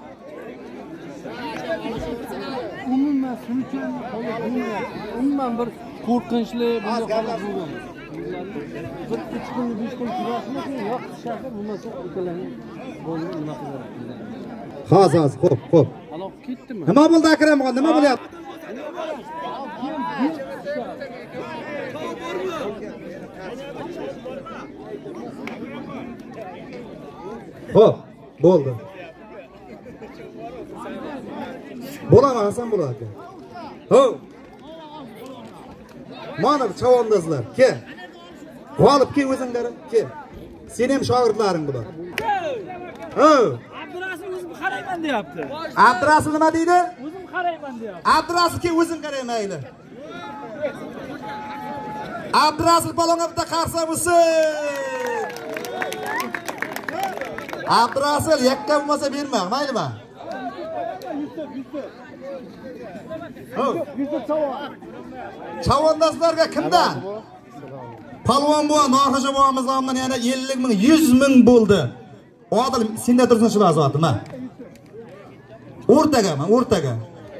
Umuman sumcham, umuman bir qo'rqinchli bo'lgan. Bir uch kun, besh kun kurashmasin, yo'q shakar bo'lmasa ukalarning bo'ldi nima qiladi. Hozir, hozir, xo'p, xo'p. Aloq ketdimi? Nima bo'ldi Akramxon? Nima bo'lyapti? Xo'p, bo'ldi. Bo'laman Hasan bular aka. Ho. Mana chavandazlar, ke. G'olib ke o'zinglar, ke. Sen ham shogirdlaring bular. Ho. Abdurasul o'zim qarayman deyapti. Abdurasul nima deydi? O'zim qarayman deyapti. Abdurasul ke o'zing qaraymayli. Abdurasul balonga bitta qarsa bo'lsin. Abdurasul yakka bo'lmasa berma, maylimi? Ho. Chavandozlarga kimdan? Palvon bu, Norxo'ja bobomiz nomidan yana ellik ming, yuz ming bo'ldi. Odil, senda tursin shu vaziyatda, men. O'rtaga, men o'rtaga.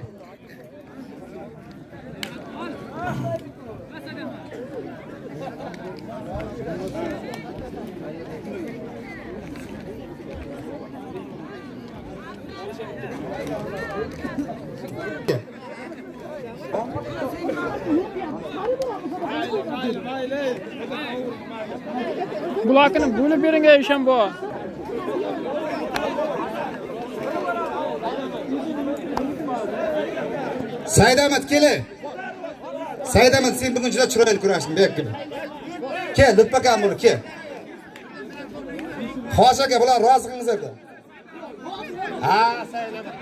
Bularni bo'lib bering isham bu. Saydamat kele. Saydamat sen bugun juda chiroyli kurashding, bekkim. Kel, lutfakam buni, kel. Xo'sh bular rozi qilingizlar. Ha, Saydamat.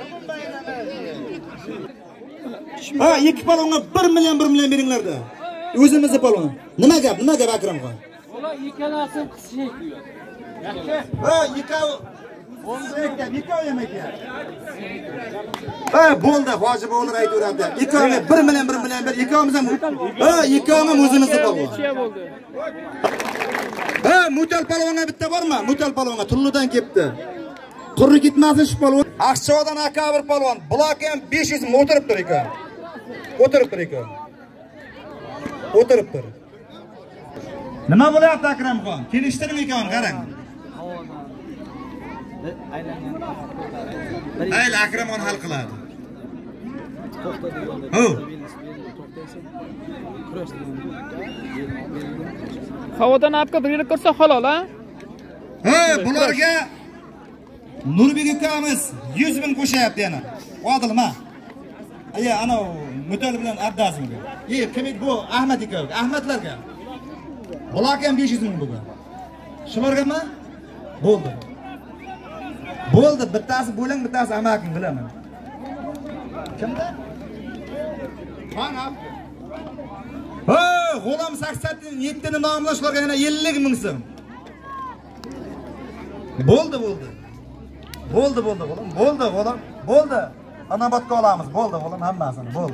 Ha, ikki palonga bir million bir million beringlarda. O'zimizni palon. Nima gap? Nima gap Akramxon? Ular ikkalasi qishiq diyor. Ha, ikkovi. O'zbekka ikkovi ham ekan. Ha, bo'ldi, hoji bo'lar aytaveradi. Ikkovi bir million bir million ber, ikkovimiz ham. Ha, ikkovi ham o'zimizni palon. Necha bo'ldi? Ha, mutal palonga bitta bormi? Mutal palonga Tulludan kelibdi. Qurri ketmasin shu palon. Aqshodan aka bir palon. Buloq ham besh yuz ming o'tirib tur ekan. O'tirib tur ekan. O'tirib tur. Nima bo'lyapti Akramxon? Kelishdingmi ekan, qarang. Ayl Akramxon hal qiladi. Ho. Havodan apga bir yil ko'rsa halol, ha? Ha, bularga Nurbek ukamiz yuz ming qo'shyapti yana. Odilma. Aya, ana Mutal bilan Abdazimga. Ey, kimik bu? Ahmad aka, Ahmadlarga. Bularga ham besh yuz ming bo'lgan. Shulargami? Bo'ldi. Bo'ldi, bittasi bo'ling, bittasi amaking bilaman. Kimda? Mana. Ha, G'ulom sakson yetti ni nomlashlarga yana ellik ming so'm. Bo'ldi, bo'ldi. Bo'ldi, bo'ldi, o'g'lim. Bo'ldi, o'g'lim. Bo'ldi. Anabatga olamiz. Bo'ldi, o'g'lim, hammasini. Bo'ldi.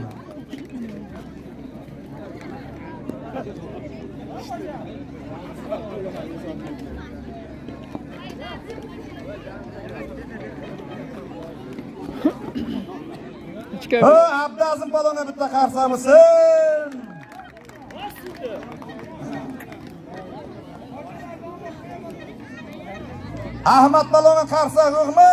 Ha, Abdazim palonga bitta qarsa bo'lsin. Ahmad palonga qarsa yo'qmi?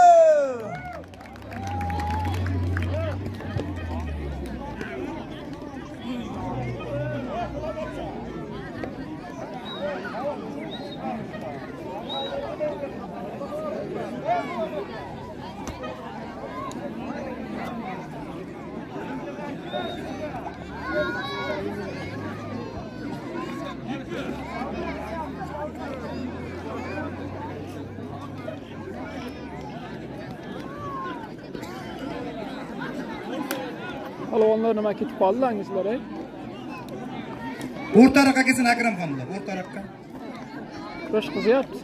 Palvonlar nima ketib qoldi angizlar, ey? O'rtaroqqa kelsin Akramxonlar, o'rtaroqqa. Kurash qilyapti.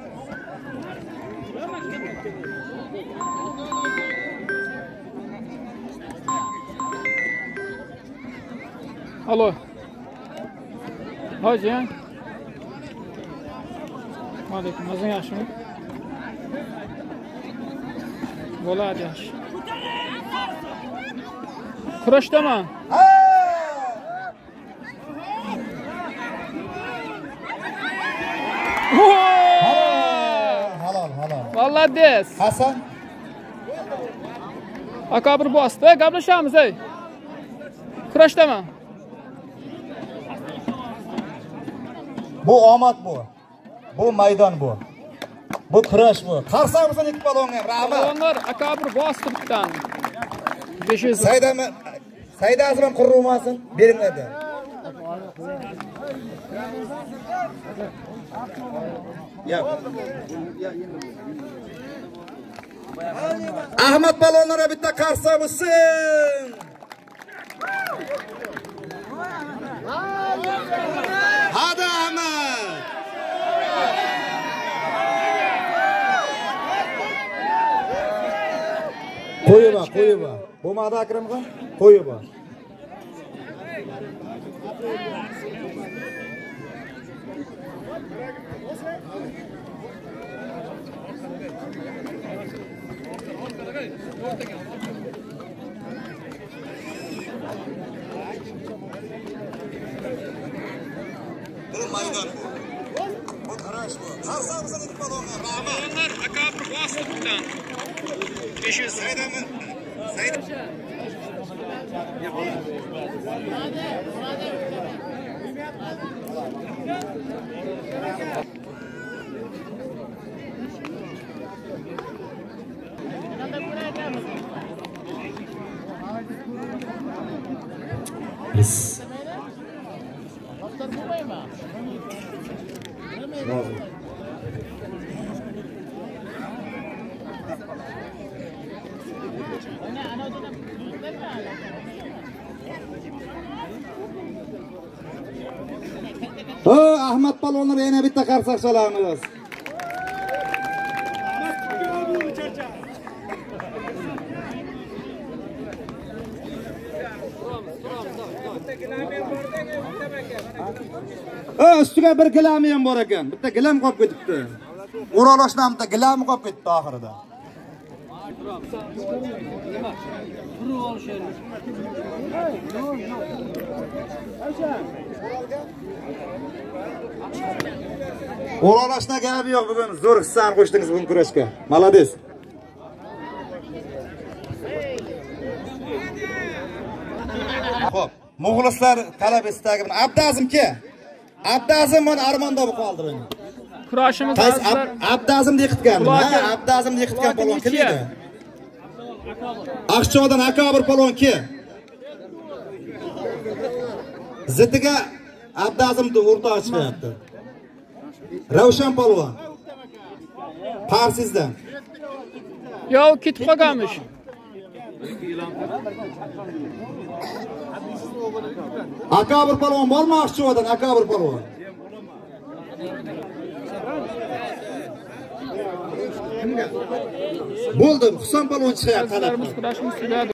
Alo. Hoji. Alaykum, o'zing yaxshimi? Bo'ladi yaxshi. Kurashdaman. Halol, halol. Valladez. Hasan. Aka bir bosdi, gaplashamiz ey. Kurashdaman. Bu omad bu. Bu maydon bu. Bu kurash bu. Qarsamisan ikki palonga, rahmat. Palvonlar aka bir bosdi bittan. besh yuz. Saydama Said Azim ham qurur bo'lmasin, beringlar-da. Ya. Ahmad balonlara bitta qarsa bo'lsin. Hadi Ahmad. Qo'yib, qo'yib. Bo'lmadi Akramxon? Qo'yib. Bir maydon bu. Bu qarash bu. Qarsamizni deb balonlar. Balonlar akabr bosibdan. besh yuz Saydami? Sayd. Yes. Oh, Ahmad palonlar yana bitta qarsak chalamiz. Oh, ustiga bir gilami ham bor ekan. Bitta gilam qolib ketibdi. O'ralashdan bitta gilami qolib ketdi oxirida. O'ralashda gapi yo'q bugun. Zo'r hissani qo'shdingiz bugun kurashga. Malades. Xo'p, muxlislar talab etdagi buni Abdazimga. Abdazim mana Armonda bo'lib qoldi buni. Kurashimiz azizlar. Abdazim deyotgan. Ha, Abdazim deyotgan polvon kim edi? Aqshodan Akabir polvon kim? Zitiga Abdazimni o'rtoq chiqyapti. Ravshan polvon. Parsizdan. Yo, ketib qolganmish. Akabir polvon bormi Aqshodan Akabir polvon? Bo'ldi, Husan polvon chiqyapti. Kurashimiz tugadi.